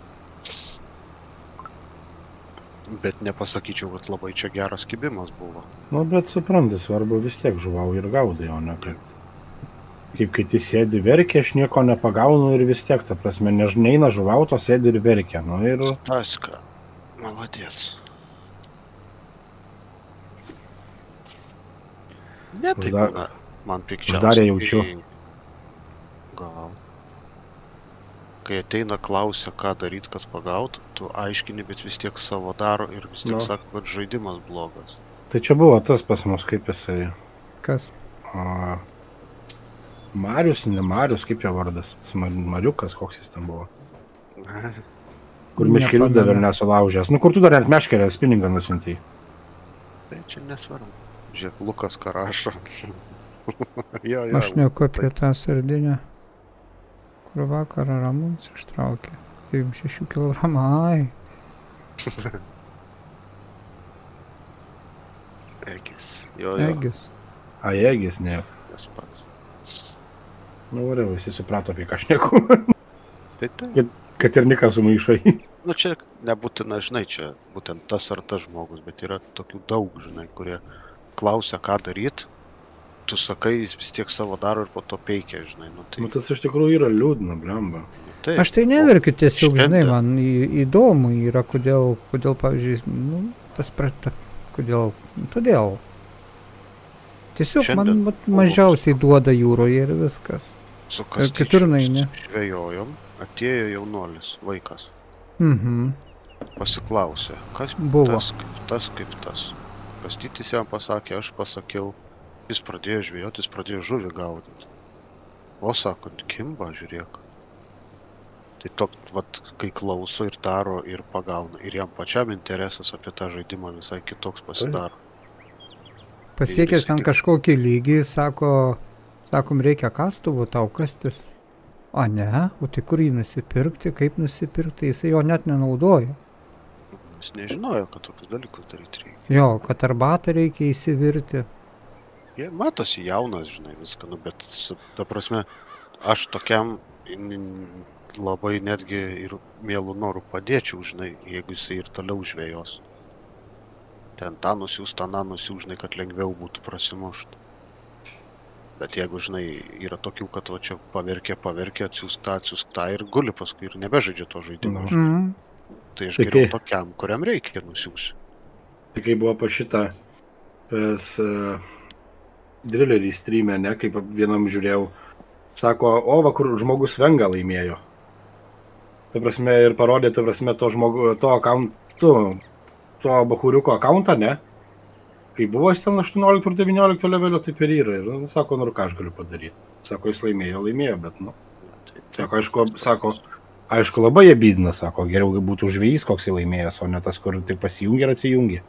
Bet nepasakyčiau, kad labai čia geras kibimas buvo. Nu, bet supranti, svarbu vis tiek žuvau ir gaudai, o ne kad... Kaip kai tu sėdi verkia, aš nieko nepagaunu ir vis tiek, ta prasme, než- neina žuvauto, sėdi ir verkia. Nu, ir... Taska. Maladėts. Ne, tai Uždar- būna. Man pikčiausia. uždarė jaučiu. kai- Gal. Kai ateina klausia, ką daryt, kad pagaut, tu aiškini, bet vis tiek savo daro ir vis tiek Nu. sako, kad žaidimas blogas. Tai čia buvo tas pas mus, kaip jisai... Kas? A, Marius, ne Marius, kaip jo vardas? Smar- Mariukas, koks jis ten buvo. Kur miškelių Nepamenu. dar nesulaužęs. Nu, kur tu dar ant meškerę spiningą nusintai. Tai čia nesvarbu. Žiūrėk, Lukas ką rašo. jo, jo. Aš neku apie tą sardinę, kur vakarą Ramūnas ištraukė. devyniasdešimt šešių kilogramų. Ai. Egis. Jo, jo. Egis. A, jėgis, ne. Tas pats. Nu, varėjau, visi suprato, apie ką šneku. Tai tai. Kad ir niką sumaišai. Nu čia nebūtina, žinai, čia būtent tas ar tas žmogus, bet yra tokių daug, žinai, kurie klausia, ką daryt. Tu sakai, jis vis tiek savo daro ir po to peikia, žinai. Nu, tai, Nu, tas iš tikrųjų yra liūdna, blemba. tai, Aš tai neverkiu, tiesiog, žinai, šiandien- man į- įdomu yra, kodėl, kodėl pavyzdžiui, nu, tas prata, kodėl, nu, todėl. Tiesiog man Šiandien vat, buvo- mažiausiai duoda jūroje ir viskas. Su kitur nueini. žvejojom, atėjo jaunuolis, vaikas. Mhm. Pasiklausė, kas Buvo. tas, kaip tas, kaip tas. Kastytis jam pasakė, aš pasakiau, jis pradėjo žvejoti, jis pradėjo žuvį gaudyti. O sako, kimba, žiūrėk. Tai tok, vat, kai klauso ir daro ir pagauna. Ir jam pačiam interesas apie tą žaidimą visai kitoks pasidaro. Pasiekęs visi ten tik- kažkokį lygį, sako, sakom, reikia kastuvų tau kastis. O ne, o tai kur jį nusipirkti, kaip nusipirkti, jisai jo net nenaudoja. Jis nežinojo, kad tokius dalykus daryti reikia. Jo, kad arbatą reikia įsivirti. Jie matosi jaunas, žinai, viską, nu, bet, su- ta prasme, aš tokiam n- labai netgi ir mielų norų padėčiau, žinai, jeigu jisai ir toliau žvejos. Ten tą nusiūs, tą aną nusiūs, žinai, kad lengviau būtų prasimušti. Bet jeigu, žinai, yra tokių, kad va čia paverkė, paverkė, atsiūs tą, atsiūs tą ir guli paskui ir nebežaidžia to žaidimo. Nu. žinai. Mhm. Tai aš Tai geriau kai- tokiam, kuriam reikia nusiūsiu. Tai kai buvo pa šitą pas uh, drilerį streamę, ne, kaip vienam žiūrėjau, sako, o va, kur žmogus vengą laimėjo. ta prasme, ir parodė, ta prasme, to žmogu, to akauntų, to bahuriuko akauntą, ne? Kai buvo jis ten aštuoniolikto ir devyniolikto levelio, taip ir yra. Ir sako, nu, ką aš galiu padaryti. Sako, jis laimėjo, laimėjo, bet, nu. Sako, aišku, sako, aišku, labai jie bydina, sako, geriau būtų žvejys, koks jį laimėjęs, o ne tas, kur tik pasijungia ir atsijungia.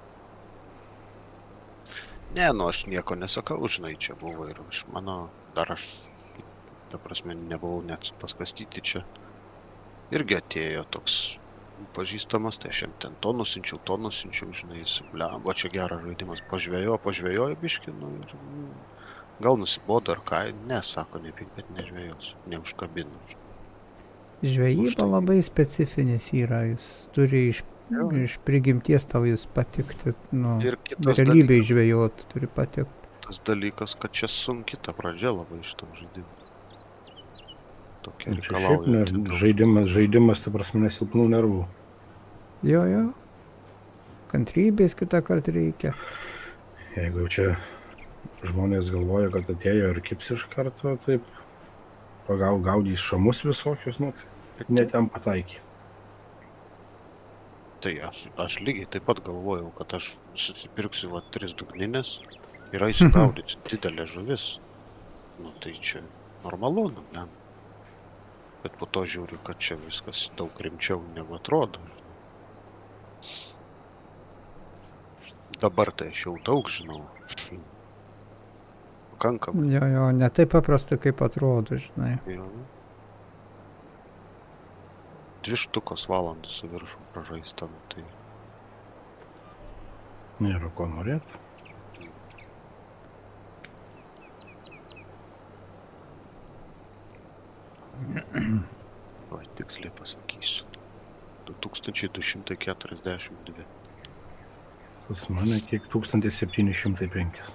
Ne, nu, aš nieko nesakau, žinai, čia buvo ir iš mano, dar aš, ta prasme, nebuvau net paskastyti čia. Irgi atėjo toks pažįstamas, tai aš jam ten to nusinčiau, to nusinčiau, žinai, jis, blemba, čia geras žaidimas, pažvėjo, pažvėjojo biškį, nu, ir gal nusibodo ar ką, ne, sako, nepyk, bet nežvėjos, neužkabino. Žvejyba labai specifinis yra, jis turi iš, iš prigimties tau jis patikti, nu, realybėj žvejot turi patikti. Tas dalykas, kad čia sunki ta pradžia labai iš tam žaidimui. Tokia reikalauja. Žaidimas, žaidimas, ta prasme, nesilpnų nervų. Jo, jo. Kantrybės kitą kartą reikia. Jeigu čia žmonės galvoja, kad atėjo ir kips iš karto, taip pagau gaudys šamus visokius, nu, tai net ten pataikė. Tai aš, aš lygiai taip pat galvojau, kad aš susipirksiu va tris dugninės ir eisiu gaudyti didelę žuvis. Nu, tai čia normalu, nu, ne. Bet po to žiūriu, kad čia viskas daug rimčiau negu atrodo. Dabar tai aš jau daug žinau. Pakankamai. Jo, jo, ne taip paprasta, kaip atrodo, žinai. Jo. Dvi štukos valandos su viršum pražaistam, tai... Nėra ko norėt. Oi, tiksliai pasakysiu. du tūkstančiai du šimtai keturiasdešimt dvi. Pas mane kiek tūkstantis septyni šimtai penki.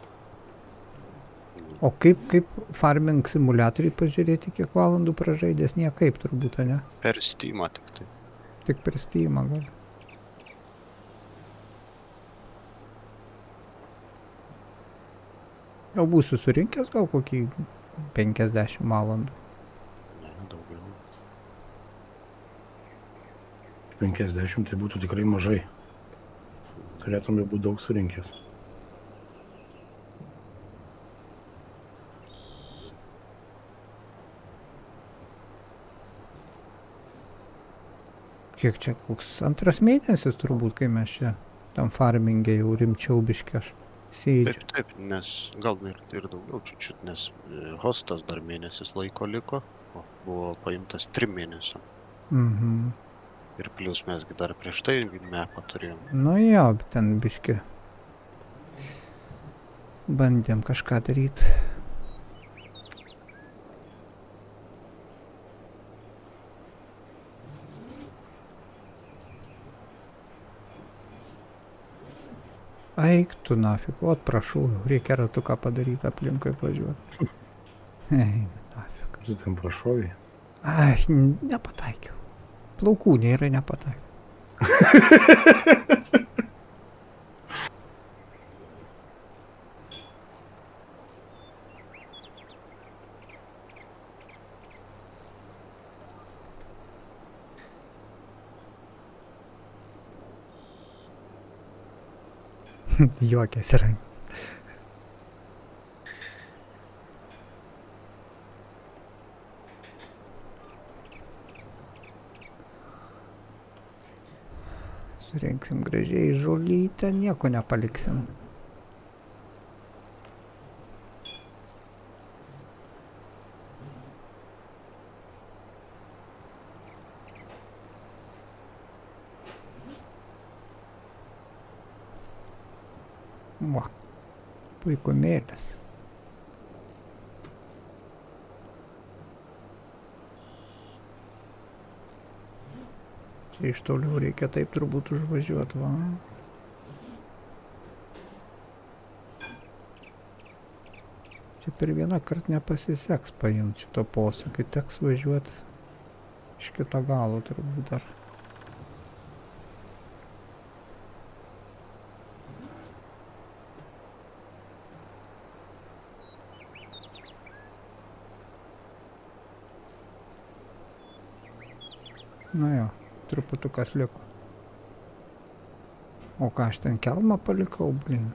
O kaip, kaip farming simuliatoriai pažiūrėti, kiek valandų pražaidės? Niekaip turbūt, ne? Per Steamą tik tai. Tik per Steamą gal. Jau būsiu surinkęs gal kokį penkiasdešimt valandų. Ne, daugiau. penkiasdešimt tai būtų tikrai mažai. Turėtume būti daug surinkęs. Kiek čia, koks antras mėnesis turbūt, kai mes čia tam farmingė jau rimčiau biškį aš sėdžiu. Taip, taip, nes gal ir, ir daugiau čiut-čiut, nes hostas dar mėnesis laiko liko, o buvo paimtas trim mėnesiam. Mhm. Ir plius mesgi dar prieš tai mepą turėjom. Nu jo, bet ten biškį bandėm kažką daryti. Eik tu nafik, ot prašau, reikia ratuką padaryti aplinkui važiuoti. Eina nafik. Tu ten prašovai? Ai, nepataikiau. Plaukų nėra, nepataikiau. Juokės rankis. Surinksim gražiai žolytę, nieko nepaliksim. Va, puikumėlis. Čia iš toliau reikia taip turbūt užvažiuoti, va. Čia per vieną kartą nepasiseks paimti šito posūkį, teks važiuoti iš kito galo turbūt dar. Nu jo, truputukas liko. O ką aš ten kelmą palikau, blin.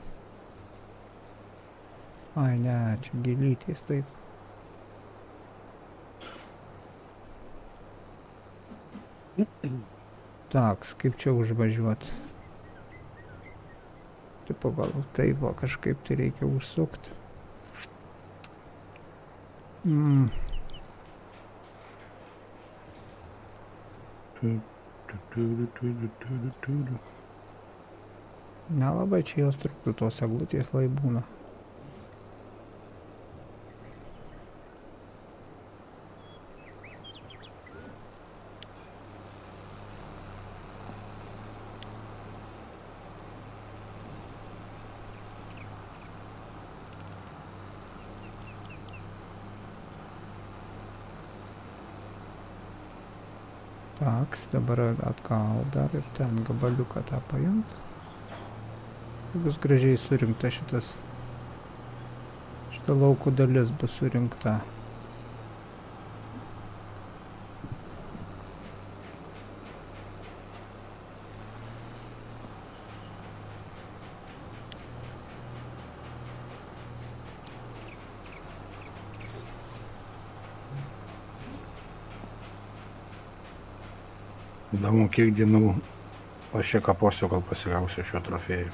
Ai ne, čia gilytės taip. Taks, kaip čia užvažiuot? Tipo gal taip, va, kažkaip tai reikia užsukti. Mm. Nelabai čia jos truktų tos eglutės lai būna. Taks, dabar atgal dar ir ten gabaliuką tą paimt. Bus gražiai surinkta šitas. Šita lauko dalis bus surinkta. Įdomu, kiek dienų aš čia kaposiu, gal pasigausiu šio trofėjų.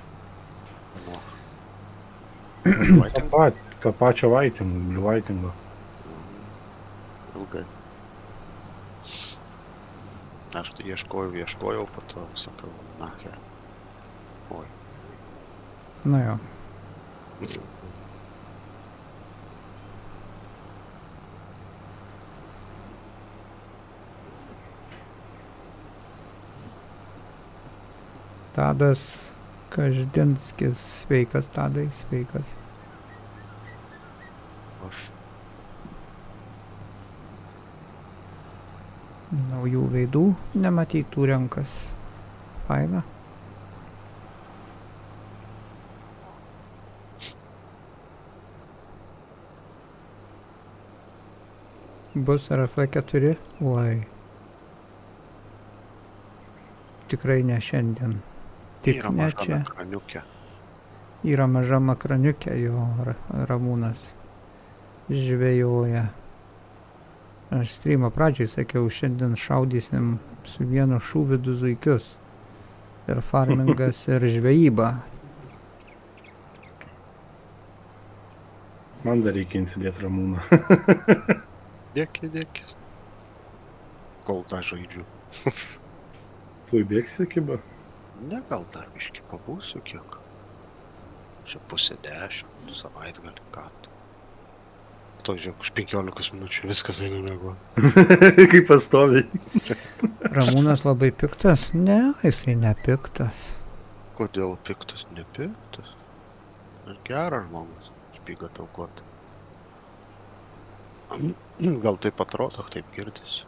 tą, pat, tą pačią vaitingą, bliu vaitingą. Ilgai. Aš tai ieškojau, ieškojau, po to sakau, nacher. Oi. Nu jo. Tadas Každinskis, sveikas Tadai, sveikas. Aš. Naujų veidų nematytų renkas. Faina. Bus R F keturi? Oi. Tikrai ne šiandien. Tik Yra ne maža čia. ekraniukė. Yra mažam ekraniukė, jo Ramūnas žvejoja. Aš streamo pradžiai sakiau, šiandien šaudysim su vienu šūviu du zuikius. Ir farmingas, ir žvejyba. Man dar reikia insidėti Ramūną. Dėkit, dėkit. Kol tą žaidžiu. Tu įbėgsi kibą? Ne, gal dar biškį pabūsiu kiek. Čia pusė dešimt, savaitgalį, ką tu. To žiūrėk, už penkiolikos minučių viskas eina mėgo. Kaip pastoviai. Ramūnas labai piktas? Ne, jisai nepiktas. Kodėl piktas, nepiktas? Ir geras žmogus, špygą taukot. Gal taip atrodo, taip girdisi.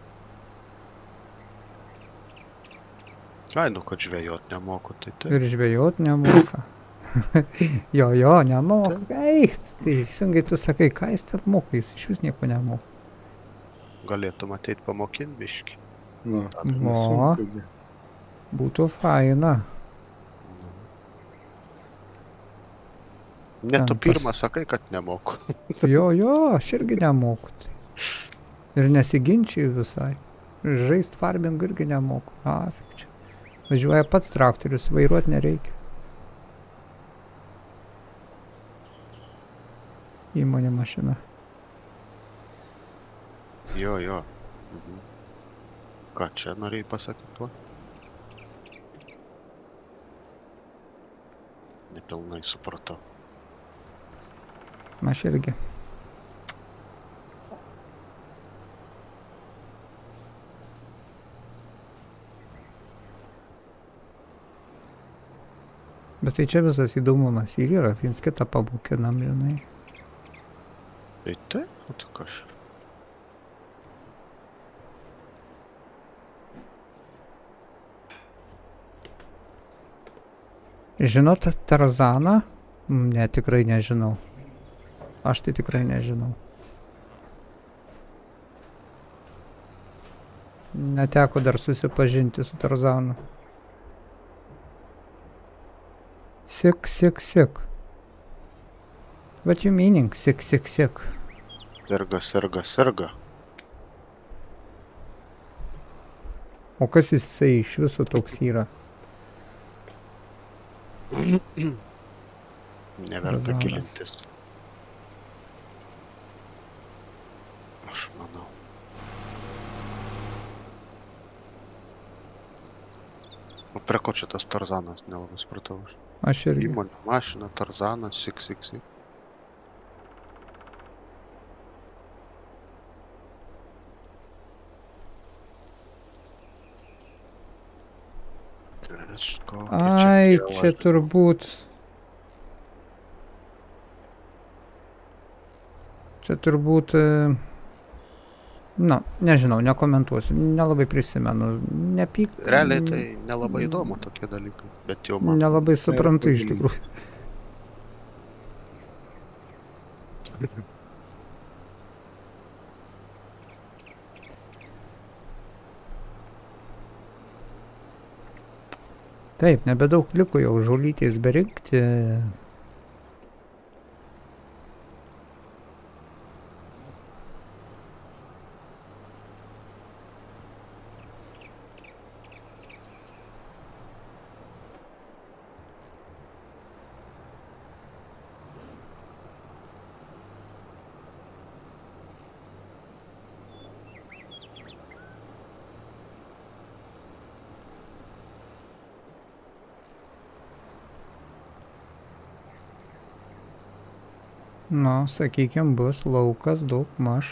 Ai, nu, kad žvejot nemoku, tai taip. Ir žvejot nemoka. jo, jo, nemoka. Eik, teisingai tu sakai, ką jis ten moka, jis iš vis nieko nemoka. Galėtum ateit pamokint biškį. Nu, o, būtų faina. Ne, tu pirmą sakai, kad nemoku. jo, jo, aš irgi nemoku. Ir nesiginčiai visai. Žaist farming irgi nemoku. Afik čia. Važiuoja pats traktorius, vairuot nereikia. Įmonė mašina. Jo, jo. Mhm. Ką čia norėjai pasakyti tuo? Nepilnai supratau. Aš irgi. Bet tai čia visas įdomumas ir yra, viens kitą pamokinam, žinai. Tai taip, o tu kaž. Žinot Tarzaną? Ne, tikrai nežinau. Aš tai tikrai nežinau. Neteko dar susipažinti su Tarzanu. Sik, sik, sik. What you meaning? Sik, sik, sik. Serga, serga, serga. O kas jisai iš viso toks yra? Neverta gilintis. Aš manau. O prie ko čia tas Tarzanas, nelabai supratau. Aš irgi. Įmonė, mašina, Tarzanas, sik, sik, sik. Ai, čia turbūt... Čia turbūt... Na, nežinau, nekomentuosiu, nelabai prisimenu, nepyk... Realiai tai nelabai įdomu tokie dalykai, bet jau man... Nelabai suprantu iš tikrųjų. Taip, nebedaug liko jau žolytės berinkti. Nu, sakykim, bus laukas daug maž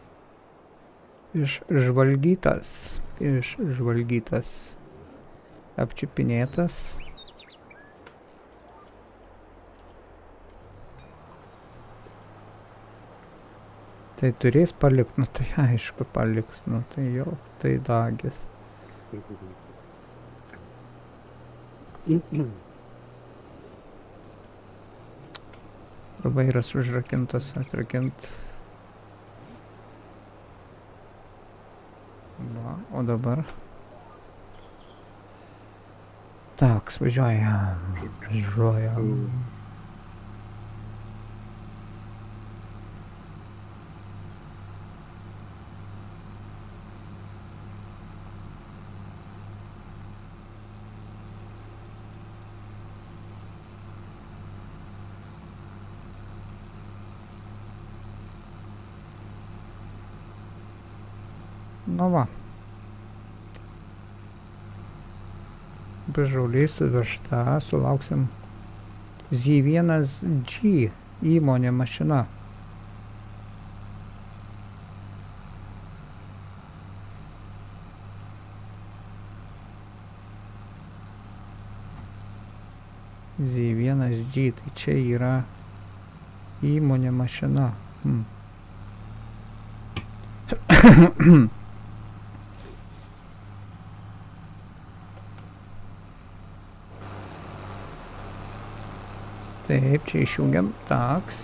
išžvalgytas, išžvalgytas, apčiupinėtas. Tai turės palikt, nu tai aišku paliks, nu tai jau, tai dagis. Vairas užrakintas, atrakint. Va, o dabar. Tak, važiuojam, važiuojam. Nu va. Bežauliai suvežta, sulauksim Z vienas G įmonė mašina. Z vienas G, tai čia yra įmonė mašina. Hmm. Taip, čia išjungiam taks.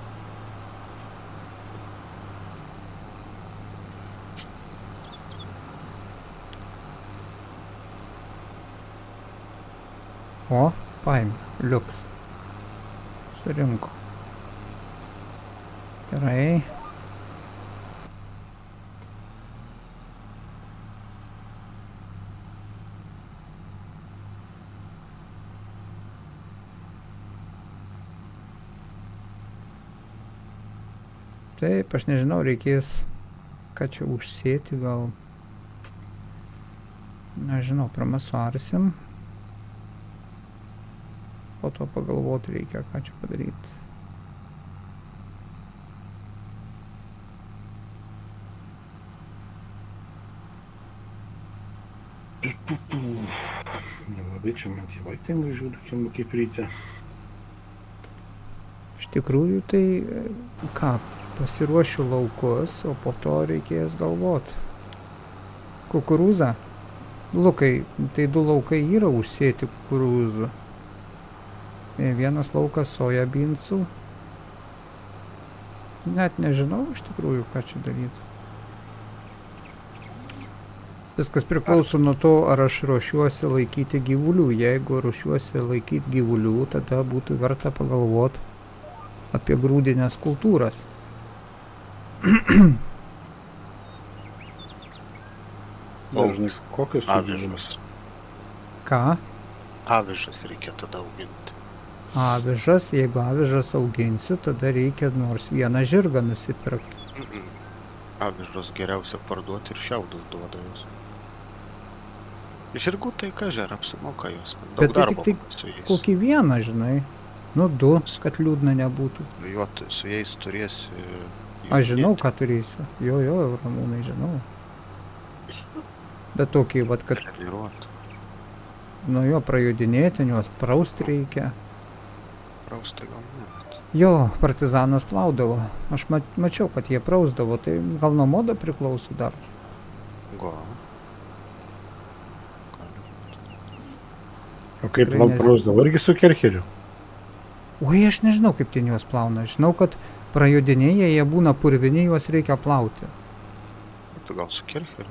O, paėmė, liuks. Surinko. Gerai. Taip, aš nežinau, reikės, ką čia užsėti, gal, nežinau, pramasuarsim. Po to pagalvoti reikia, ką čia padaryti. Nelabai čia motyvacingai žiūrėkim kaip ryte. Iš tikrųjų, tai ką? Pasiruošiu laukus, o po to reikės galvot. Kukurūzą? Lukai, tai du laukai yra užsėti kukurūzų. Vienas laukas soja binsų. Net nežinau iš tikrųjų, ką čia daryti. Viskas priklauso nuo to, ar aš ruošiuosi laikyti gyvulių. Jeigu ruošiuosi laikyti gyvulių, tada būtų verta pagalvoti apie grūdinės kultūras. Dažnai, kokius tu Avižas. Ką? Avižas reikia tada auginti. Avižas, jeigu avižas auginsiu, tada reikia nors vieną žirgą nusipirkti. Mm -mm. Avižas geriausia parduoti ir šiaudus duoda jos. Žirgų tai kažer apsimoka jos. Daug Bet tai darbo tik su jais. Kokį vieną, žinai? Nu, du, kad liūdna nebūtų. Jo, tu su jais turėsi... Aš žinau, judėti. ką turėsiu. Jo, jo, Ramūnai, žinau. Bet tokį, vat, kad Treniruot. nuo jo prajudinėti, juos prausti reikia. Praustai gal ne, bet... Jo, partizanas plaudavo. Aš ma mačiau, kad jie prausdavo, tai gal nuo modo priklauso dar. Go. O kaip Tikrai nes- prausdavo, irgi su kercheriu? Oi, aš nežinau, kaip ten juos plauna. Žinau, kad prajudinėje jie būna purvini, juos reikia plauti. Tu gal su kercheriu?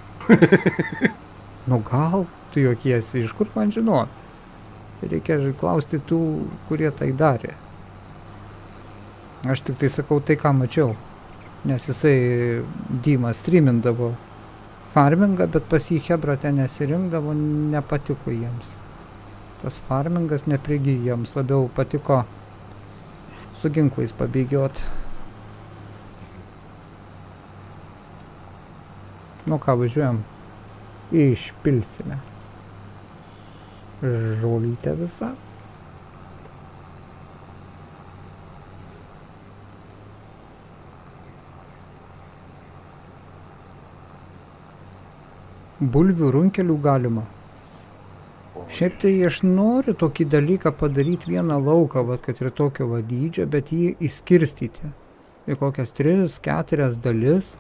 Nu gal, tu jokiesi, iš kur man žinot? Reikia klausti tų, kurie tai darė. Aš tik tai sakau tai, ką mačiau. Nes jisai Dymas streamindavo farmingą, bet pas jį chebra ten nesirinkdavo, nepatiko jiems. Tas farmingas neprigijo jiems, labiau patiko su ginklais pabėgiot. Nu ką, važiuojam. Išpilsime. Žolytę visą. Bulvių runkelių galima. Šiaip tai aš noriu tokį dalyką padaryti vieną lauką, vat, kad ir tokio va dydžio, bet jį įskirstyti. Į kokias tris, keturias dalis.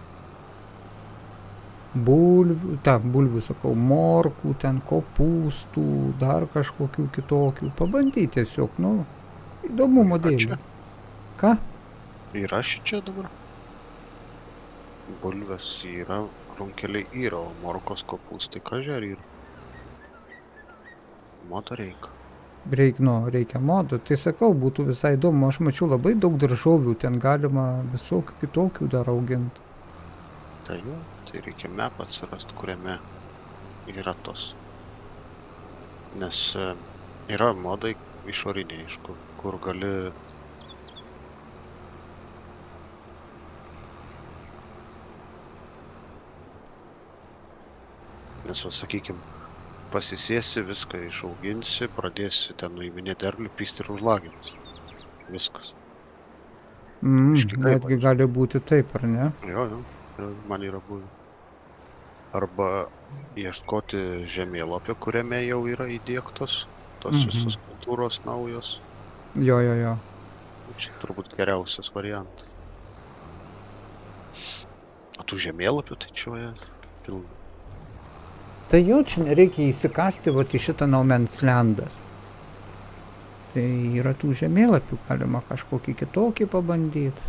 Bulvių, ta, bulvių sakau, morkų, ten kopūstų, dar kažkokių kitokių. Pabandyti tiesiog, nu, įdomumo dėlį. Ką? Yra šičia dabar? Bulvės yra, runkeliai yra, o morkos kopūstai kažer yra. Moto reikia. Reik, nu, reikia modų. Tai sakau, būtų visai įdomu. Aš mačiau labai daug daržovių, ten galima visokių kitokių dar auginti. Tai jau, tai reikia mapą atsirast, kuriame yra tos. Nes e, yra modai išoriniai, iš kur, kur gali... Nes, va, sakykim, pasisėsi, viską išauginsi, pradėsi ten nuiminėti derlių, pysti ir užlaginti. Viskas. Mm, Biškį kaip netgi va. gali būti taip, ar ne? Jo, jo, jo, man yra buvę. Arba ieškoti žemėlapio, kuriame jau yra įdiegtos tos Mhm. visos kultūros naujos. Jo, jo, jo. Čia turbūt geriausias variantas. O tų žemėlapių tai čia va, pilna. Tai jau čia nereikia įsikasti vat į šitą Naumenslendas. Tai yra tų žemėlapių, galima kažkokį kitokį pabandyti.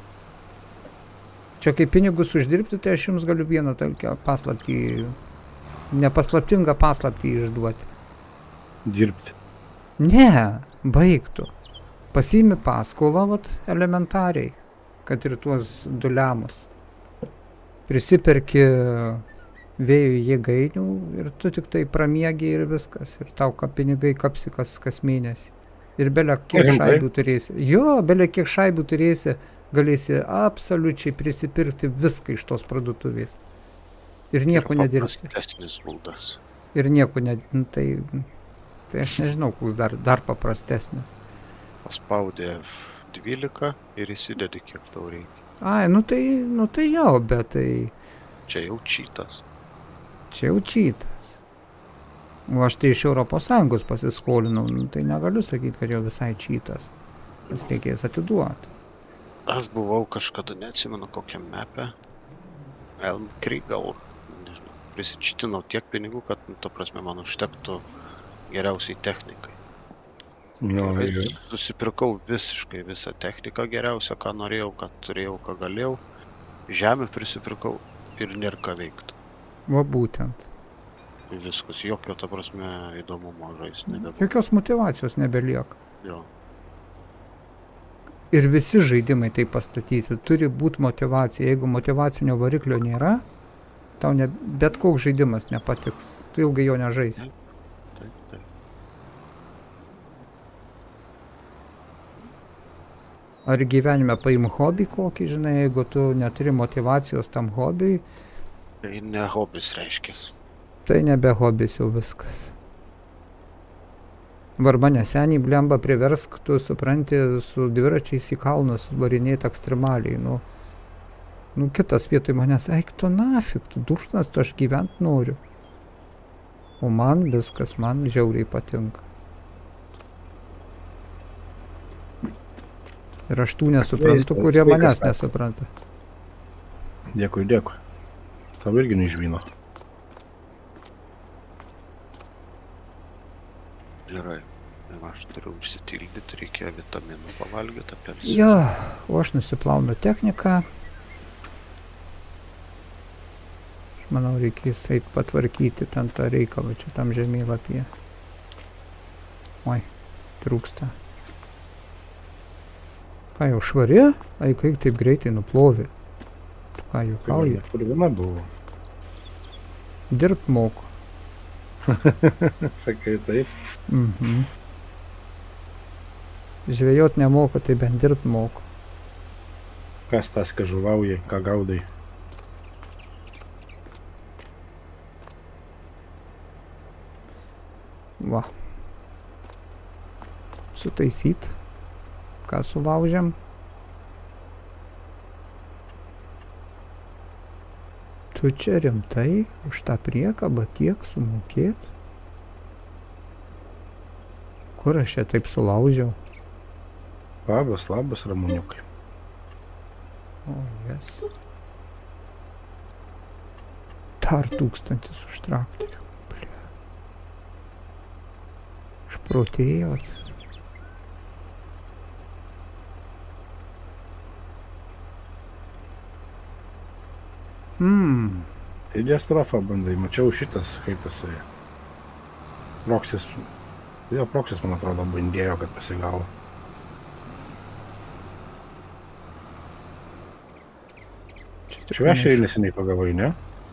Čia kaip pinigus uždirbti, tai aš jums galiu vieną tokią paslaptį, nepaslaptingą paslaptį išduoti. Dirbti. Ne, baigtų. Pasiimi paskolą, vat, elementariai, kad ir tuos du lemus. Prisiperki vėjo jėgainių ir tu tik tai pramiegi ir viskas. Ir tau ka pinigai kapsi kas, kas mėnesį. Ir belia kiek Rimtai? šaibių turėsi. Jo, belia kiek šaibių turėsi, galėsi absoliučiai prisipirkti viską iš tos parduotuvės. Ir nieko Ir nedirbti. paprastesnis būdas. Ir nieko nedirbti. Tai, tai aš nežinau, koks dar, dar paprastesnis. Paspaudė F dvylika ir įsidedi, kiek tau reikia. Ai, nu tai, nu tai jo, bet tai Čia jau čytas. čia jau čytas. O aš tai iš Europos Sąjungos pasiskolinau, nu, tai negaliu sakyti, kad jau visai čytas. Nes reikės atiduoti. Aš buvau kažkada, neatsimenu kokiam mepe. Elm Creek gal, nežinau, prisičitinau tiek pinigų, kad, nu, to prasme, man užtektų geriausiai technikai. Jo, Ir jo. susipirkau visiškai visą techniką geriausią, ką norėjau, ką turėjau, ką galėjau. Žemę prisipirkau ir nėra ką veikti. Va būtent. Viskas, jokio, ta prasme, įdomumo žais nebebuvo. Jokios motivacijos nebelieka. Jo. Ir visi žaidimai taip pastatyti. Turi būti motivacija. Jeigu motivacinio variklio nėra, tau ne, bet koks žaidimas nepatiks. Tu ilgai jo nežaisi. Taip, taip. Ar gyvenime paim hobį kokį, žinai, jeigu tu neturi motivacijos tam hobiui, Tai ne hobis reiškia. tai nebe hobis jau viskas. Varba nesenį blemba priversk, tu supranti, su dviračiais į kalnus varinėti ekstremaliai. Nu, nu kitas vietoj manęs, eik tu nafik, tu durnas, tu aš gyvent noriu. O man viskas, man žiauriai patinka. Ir aš tų nesuprantu, Sveikas, kurie sveikas, manęs sako. nesupranta. Dėkui, dėkui. Tau irgi neišvyno. Gerai. Aš turiu užsitildyti, reikia vitaminų pavalgyti apie visą. Jo, o aš nusiplaunu techniką. Aš manau, reikės eit patvarkyti ten tą reikalą, čia tam žemėlapyje. Oi, trūksta. Ką jau švari? Ai, kaip taip greitai nuplovi? Tu ką juokauji? Kur viena buvo? Dirbt moku. Sakai taip. Mhm. Žvejot nemoku, tai bent dirbt moku. Kas tas, ką žuvauji, ką gaudai? Va. Sutaisyt. Ką sulaužiam. Tu čia rimtai už tą priekabą tiek sumokėt? Kur aš čia taip sulaužiau? Labas, labas, Ramuniukai. O, jes. Dar tūkstantis už traktorių. Blia. Išprotėjot. Hmm. Eilės trofą bandai, mačiau šitas, kaip jisai. Proksis. Jo, Proksis, man atrodo, bandėjo, kad pasigavo. Šveščiai neseniai pagavai, ne?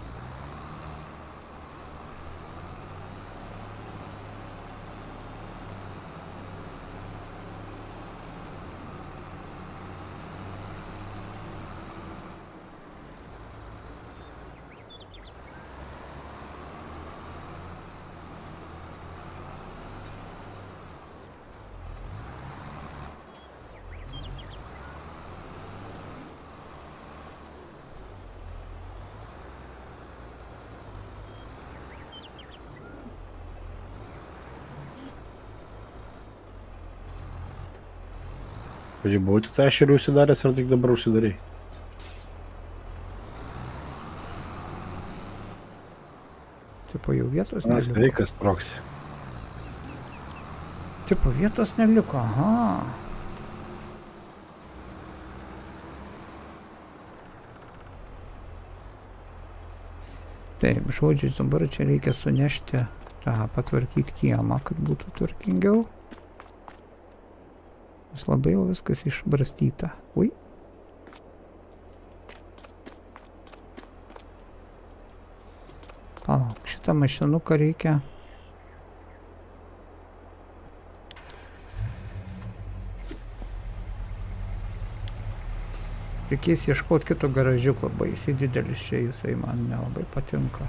Kodėl buvai tu tą ešerį užsidaręs, ar tik dabar užsidarai? Tipo jau vietos Na, neliko. sveikas, Proksi. Tipo vietos neliko, aha. Taip, žodžiu, dabar čia reikia sunešti tą patvarkyti kiemą, kad būtų tvarkingiau. Vis labai jau viskas išbarstyta. Ui. Palauk, šitą mašinuką reikia. Reikės ieškoti kito garažiuko, baisiai didelis čia, jisai man nelabai patinka.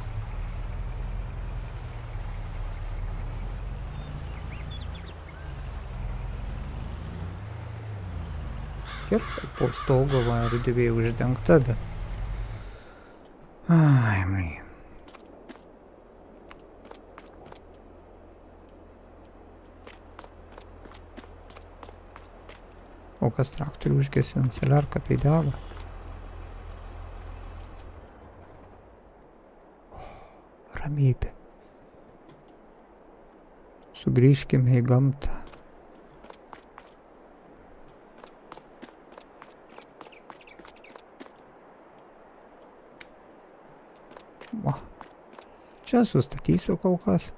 Gerai, po stogo va erdvė uždengta, bet... Ai, man. O kas traktorių užgesins, saliarka tai dega. Ramybė. Sugrįžkime į gamtą. Va, čia sustatysiu kol kas.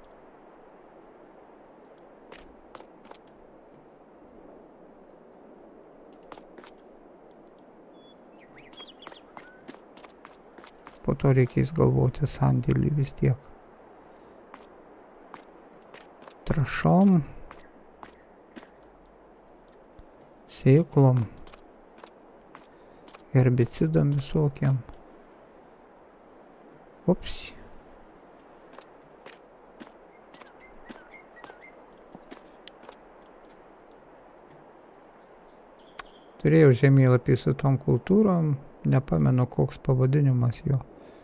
Po to reikės galvoti sandėlį vis tiek. Trašom. Sėklom. Herbicidam visokiam. Ups. Turėjau žemėlapį su tom kultūrom, nepamenu koks pavadinimas jo.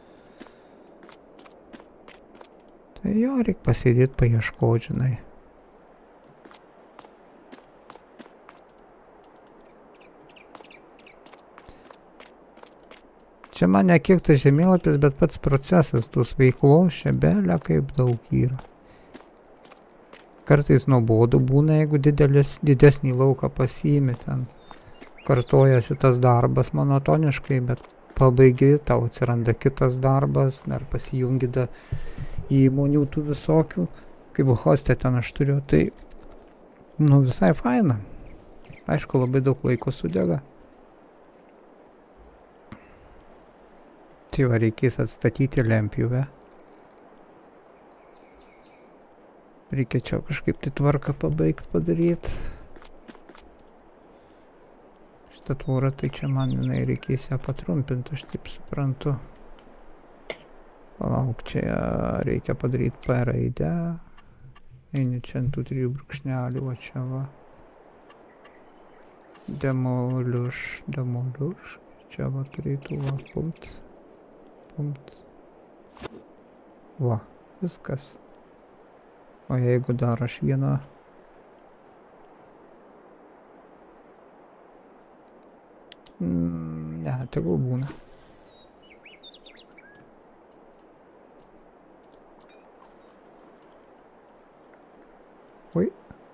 Tai jo reik pasėdėt paieškot, žinai. Čia man ne kiek tas žemėlapis, bet pats procesas tos veiklos čia belia kaip daug yra. Kartais nuobodu būna, jeigu didelis, didesnį lauką pasiimi, ten kartojasi tas darbas monotoniškai, bet pabaigi, tau atsiranda kitas darbas, dar pasijungi da įmonių tų visokių, kaip hostė ten aš turiu, tai nu visai faina. Aišku, labai daug laiko sudega. Tai va, reikės atstatyti lempjuvę. Reikia čia kažkaip tai tvarką pabaigt padaryt. Šitą tvorą, tai čia man jinai reikės ją patrumpinti, aš taip suprantu. Palauk, čia reikia padaryti P raidę. Eini čia ant tų trijų brūkšnelių, o čia va. Demoliuš, demoliuš. Čia va turėtų va pult. Pult. Va, viskas. O jeigu dar aš vieną... Mm, ne, tegul būna. Oi.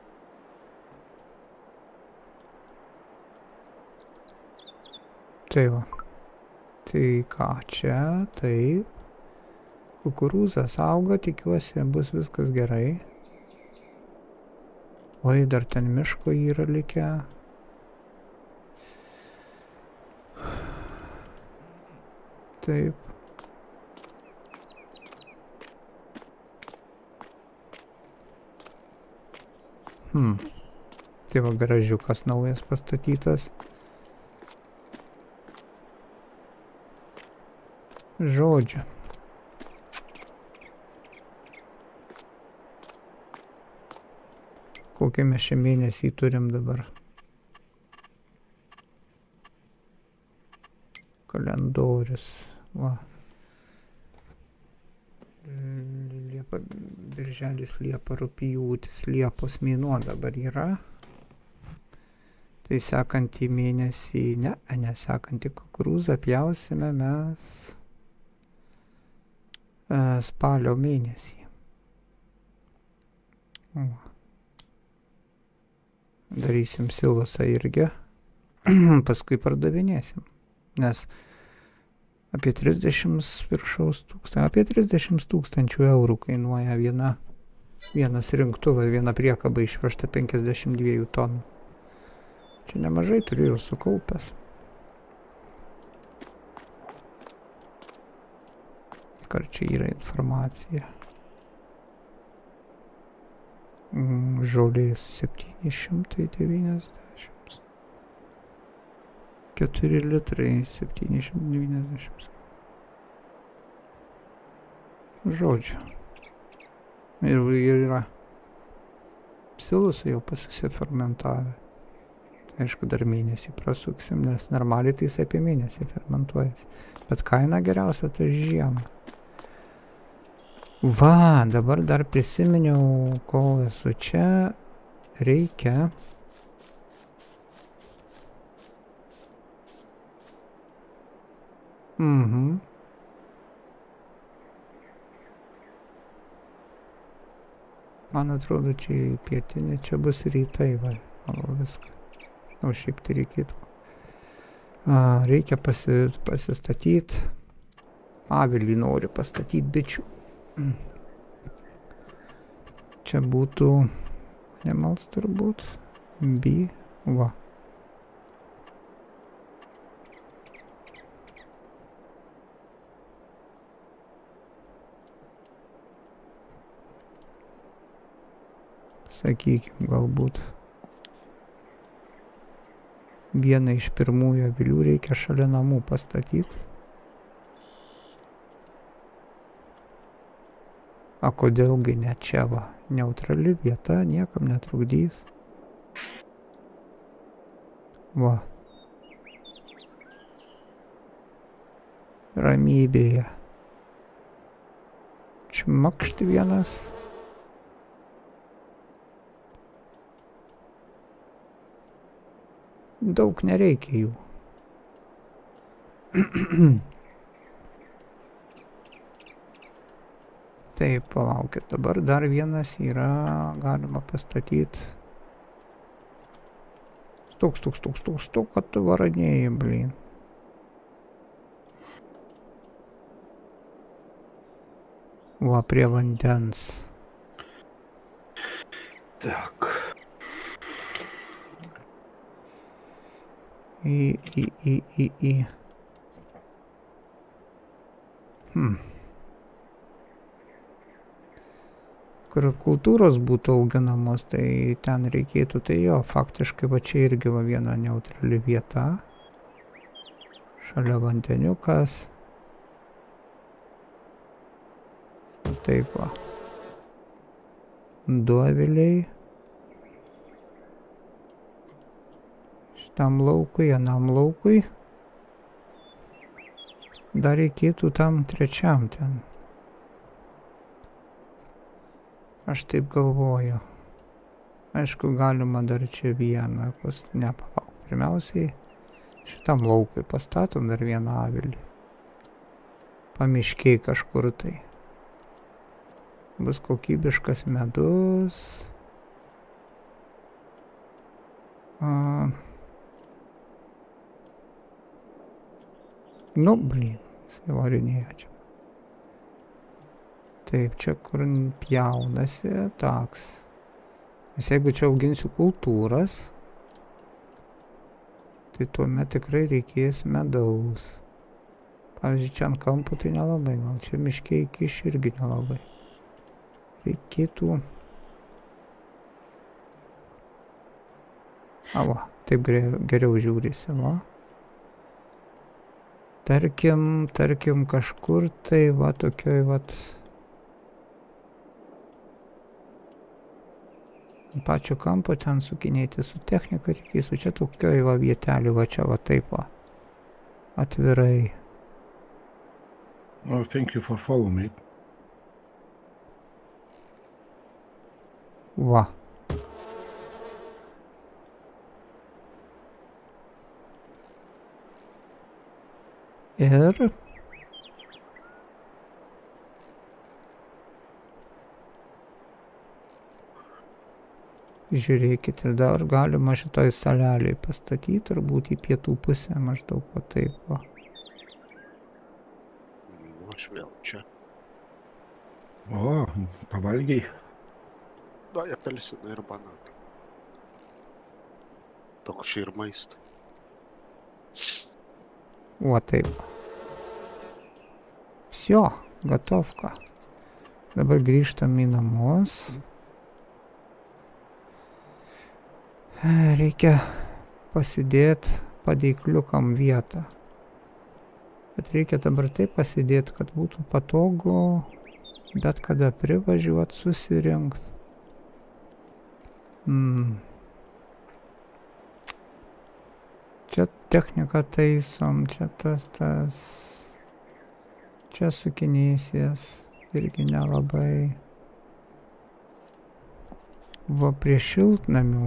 Tai va. Tai ką čia, tai kukurūzas auga, tikiuosi, bus viskas gerai. Oi, dar ten miško yra likę. Taip. Hmm. Tai va, garažiukas naujas pastatytas. Žodžiu. Kokį mes šią mėnesį turim dabar. Kalendorius. Va. Liepa, birželis, liepa, rugpjūtis, liepos mėnuo dabar yra. Tai sekantį mėnesį, ne, ne sekantį kukurūzą pjausime mes e, spalio mėnesį. O. Darysim silosą irgi, paskui pardavinėsim, nes apie trisdešimt viršaus tūkstančių, apie trisdešimt tūkstančių eurų kainuoja viena, vienas rinktuvas, viena priekaba išvežta penkiasdešimt dviejų tonų. Čia nemažai turiu jau sukaupęs. Kar čia yra informacija. Žolės septyni šimtai devyniasdešimt. keturi litrai septyni šimtai devyniasdešimt. Žodžiu. Ir yra silosai jau pasifermentavę. Tai aišku, dar mėnesį prasuksim, nes normaliai tai jis apie mėnesį fermentuojasi. Bet kaina geriausia tai žiemą. Va, dabar dar prisiminiau, kol esu čia, reikia Mhm. Man atrodo, čia pietinė, čia bus rytai, va, manau viską. O šiaip tai reikėtų. A, reikia pasi, pasistatyti, avilį nori pastatyti bičių. čia būtų animals turbūt. B. Va. Sakykim, galbūt vieną iš pirmųjų avilių reikia šalia namų pastatyti. A kodėlgi ne čia va? Neutrali vieta, niekam netrukdys. Va. Ramybėje. Čmakšti vienas. Daug nereikia jų. Taip, palaukit, dabar dar vienas yra, galima pastatyti. Stuk, stuk, stuk, stuk, stuk, kad tu varanėjai, blin. Va, prie vandens. Tak. Į, į, į, į, į. Hmm. Kur kultūros būtų auginamos, tai ten reikėtų, tai jo, faktiškai va čia irgi va viena neutrali vieta. Šalia vandeniukas. Taip va. Du aviliai. Šitam laukui, anam laukui. Dar reikėtų tam trečiam ten. Aš taip galvoju. Aišku, galima dar čia vieną, pas nepalauk. Pirmiausiai, šitam laukui pastatom dar vieną avilį. Pamiškiai kažkur tai. Bus kokybiškas medus. A. Nu, blin, įsivarinėja čia. Taip, čia kur pjaunasi, taks. Nes jeigu čia auginsiu kultūras, tai tuomet tikrai reikės medaus. Pavyzdžiui, čia ant kampų tai nelabai, gal čia miškiai kiš irgi nelabai. Reikėtų... A, va, taip geriau žiūrėsi, va. Tarkim, tarkim kažkur tai, va, tokioj, va... Pačio kampo ten sukinėti su technika reikės, o čia tokioj va vietelį, va čia va taip va. Atvirai. Oh, thank you for follow me. Va. Ir... Žiūrėkit, ir dar galima šitoj saleliai pastatyti, turbūt į pietų pusę maždaug va taip va. Nu, aš vėl čia. O, pavalgiai. Da, apelsinai ir bananai. Toks čia ir maistas. Va taip. Всё, готовка. Dabar grįžtam į namus. Reikia pasidėti padeikliukam vietą. Bet reikia dabar taip pasidėti, kad būtų patogu, bet kada privažiuot, susirinkt. Mm. Čia techniką taisom, čia tas, tas. Čia sukinėsies, irgi nelabai. Va prie šiltnamių.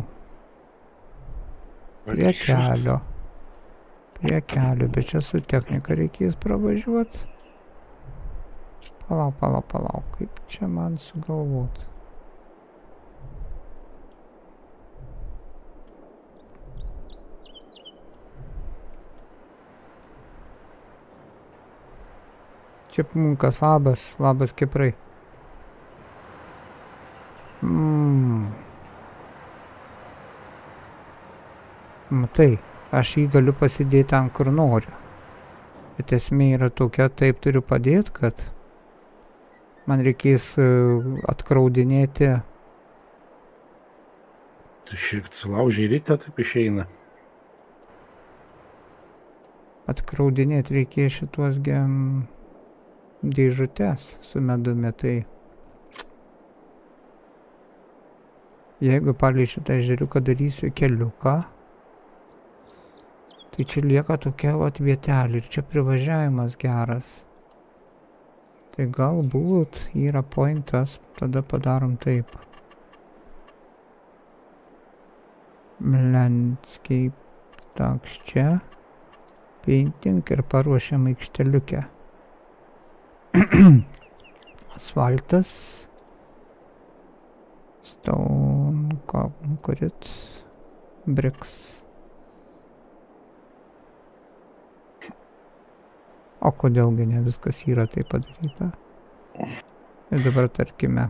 Prie kelio. Prie kelio, bet čia su technika reikės pravažiuot. Palauk, palauk, palauk, kaip čia man sugalvot. Čia munkas, labas, labas Kiprai. Matai, aš jį galiu pasidėti ten, kur noriu. Bet esmė yra tokia, taip turiu padėti, kad man reikės atkraudinėti. Tu šiek sulaužiai rytą, taip išeina. Atkraudinėti reikės šituos gem dėžutes su medumi, tai jeigu palei šitą ežeriuką darysiu keliuką, tai čia lieka tokia vat vietelė ir čia privažiavimas geras. Tai galbūt yra pointas, tada padarom taip. Landscape, taks čia, painting ir paruošiam aikšteliukę. Asfaltas, stone, concrete, bricks. O kodėlgi ne viskas yra taip padaryta. Ir dabar tarkime.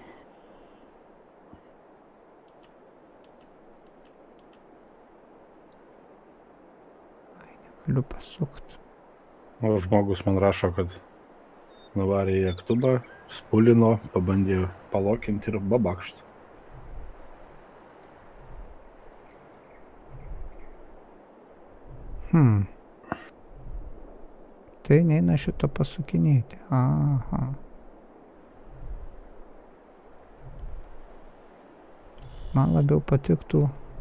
Ai, negaliu pasukti. O žmogus man rašo, kad nuvarė į aktubą, spulino, pabandė palokinti ir babakšt. Hmm. Tai neina šito pasukinėti. Aha. Man labiau patiktų.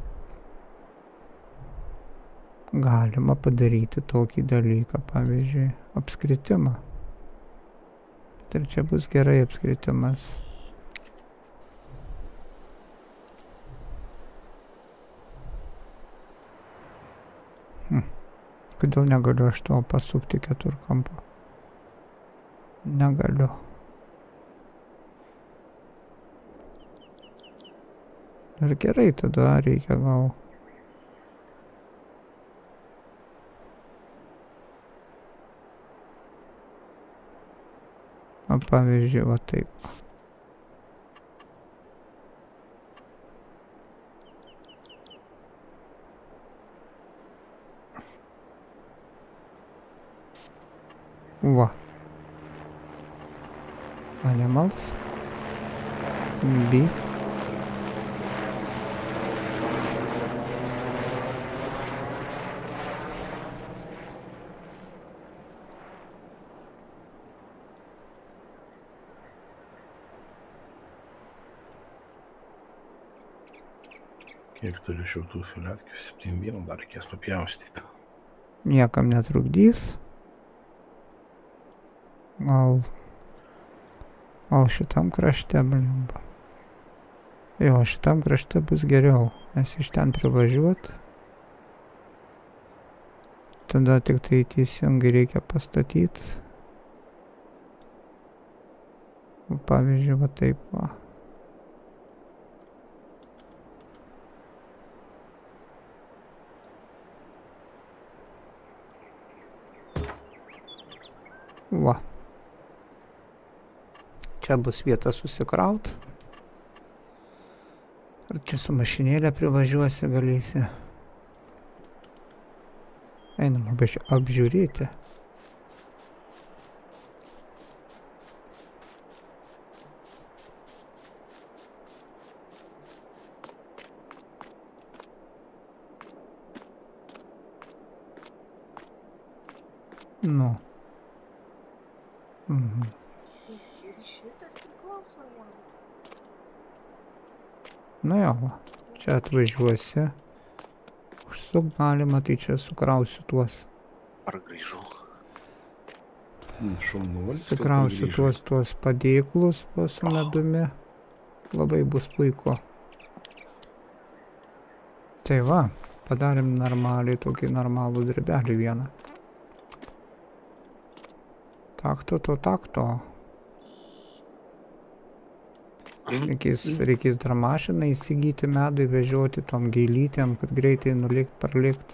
Galima padaryti tokį dalyką, pavyzdžiui, apskritimą. Bet ir čia bus gerai apskritimas. Hm. Kodėl negaliu aš to pasukti keturkampo? Negaliu. Ir gerai, tada reikia gal. O pavyzdžiui, va taip. Va. Animals. B. Kiek turiu šiautų filetkių? septyni vieną dar reikės papjaustyti. Niekam netrukdys. Gal, gal šitam krašte, blimba. Jo, šitam krašte bus geriau, nes iš ten privažiuot. Tada tik tai teisingai reikia pastatyti. Pavyzdžiui, va taip va. Va. Čia bus vieta susikraut. Ar čia su mašinėlė privažiuosi, galėsi. Einam apžiūrėti. Nu. Mhm. Ir šitas priklauso jam. Nu jo, va. Čia atvažiuosi. Užsuk galima, tai čia sukrausiu tuos. Ar grįžau? Šaunuolis. Sukrausiu tuos tuos padėklus su medumi. Labai bus puiku. Tai va, padarėm normaliai tokį normalų dirbelį vieną. Takto to takto. Reikės, reikės dar mašiną įsigyti medui, vežioti tom geilytėm, kad greitai nulikt, parlikt.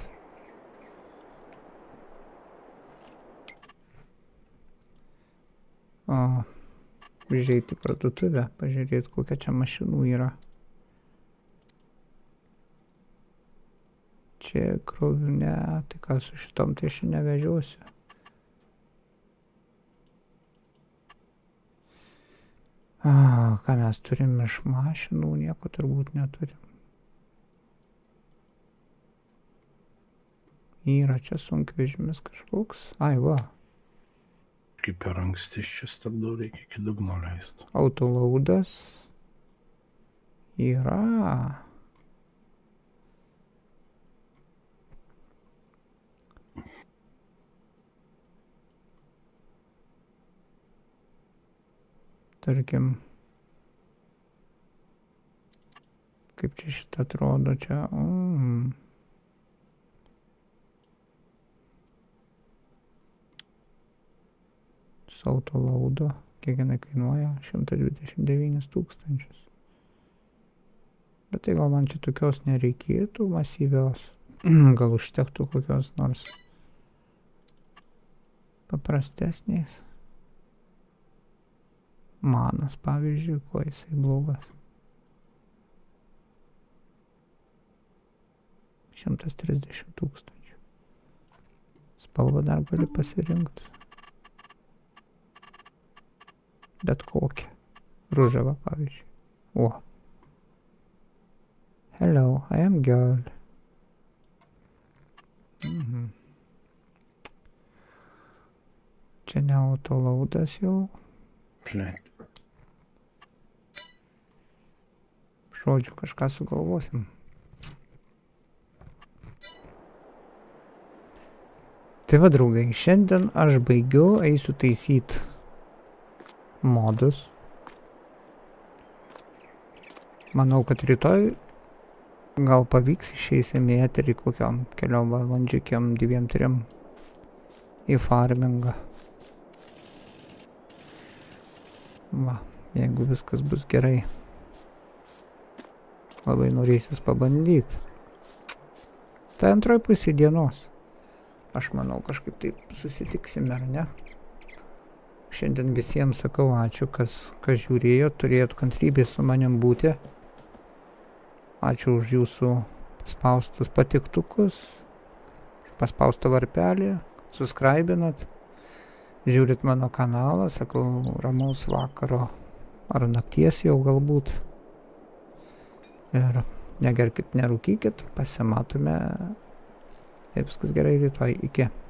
O, užeiti į parduotuvę, pažiūrėti, kokia čia mašinų yra. Čia krovinė, tai ką su šitom tai aš nevežiosiu. A, ką mes turim iš mašinų, nieko turbūt neturim. Yra čia sunkvežimis kažkoks. Ai, va. Kaip per anksti čia stabdau, reikia iki dugno leisti. Autolaudas. Yra. Tarkim. Kaip čia šitą atrodo čia. Mm. Su autolaudo. Kiek jinai kainuoja? šimtas dvidešimt devynis tūkstančius. Bet tai gal man čia tokios nereikėtų masyvios. Gal užtektų kokios nors paprastesnės. Manas, pavyzdžiui, kuo jisai blogas. šimtas trisdešimt tūkstančių. Spalvą dar gali pasirinkti. Bet kokią. Ružavą, pavyzdžiui. O. Hello, I am girl. Mhm. Čia ne autolaudas jau. Pleit. Žodžiu, kažką sugalvosim. Tai va, draugai, šiandien aš baigiu, eisiu taisyt modus. Manau, kad rytoj gal pavyks išeisim į eterį kokiam keliom valandžikiam, dviem, trim į farmingą. Va, jeigu viskas bus gerai. Labai norėsis pabandyti. Tai antroj pusė dienos. Aš manau, kažkaip taip susitiksim, ar ne? Šiandien visiems sakau ačiū, kas, kas žiūrėjo, turėjot kantrybės su manim būti. Ačiū už jūsų paspaustus patiktukus, paspaustą varpelį, subscribinat, žiūrit mano kanalą, sakau, ramaus vakaro ar nakties jau galbūt. Ir negerkit, nerūkykit, pasimatome. Viskas gerai rytoj, iki.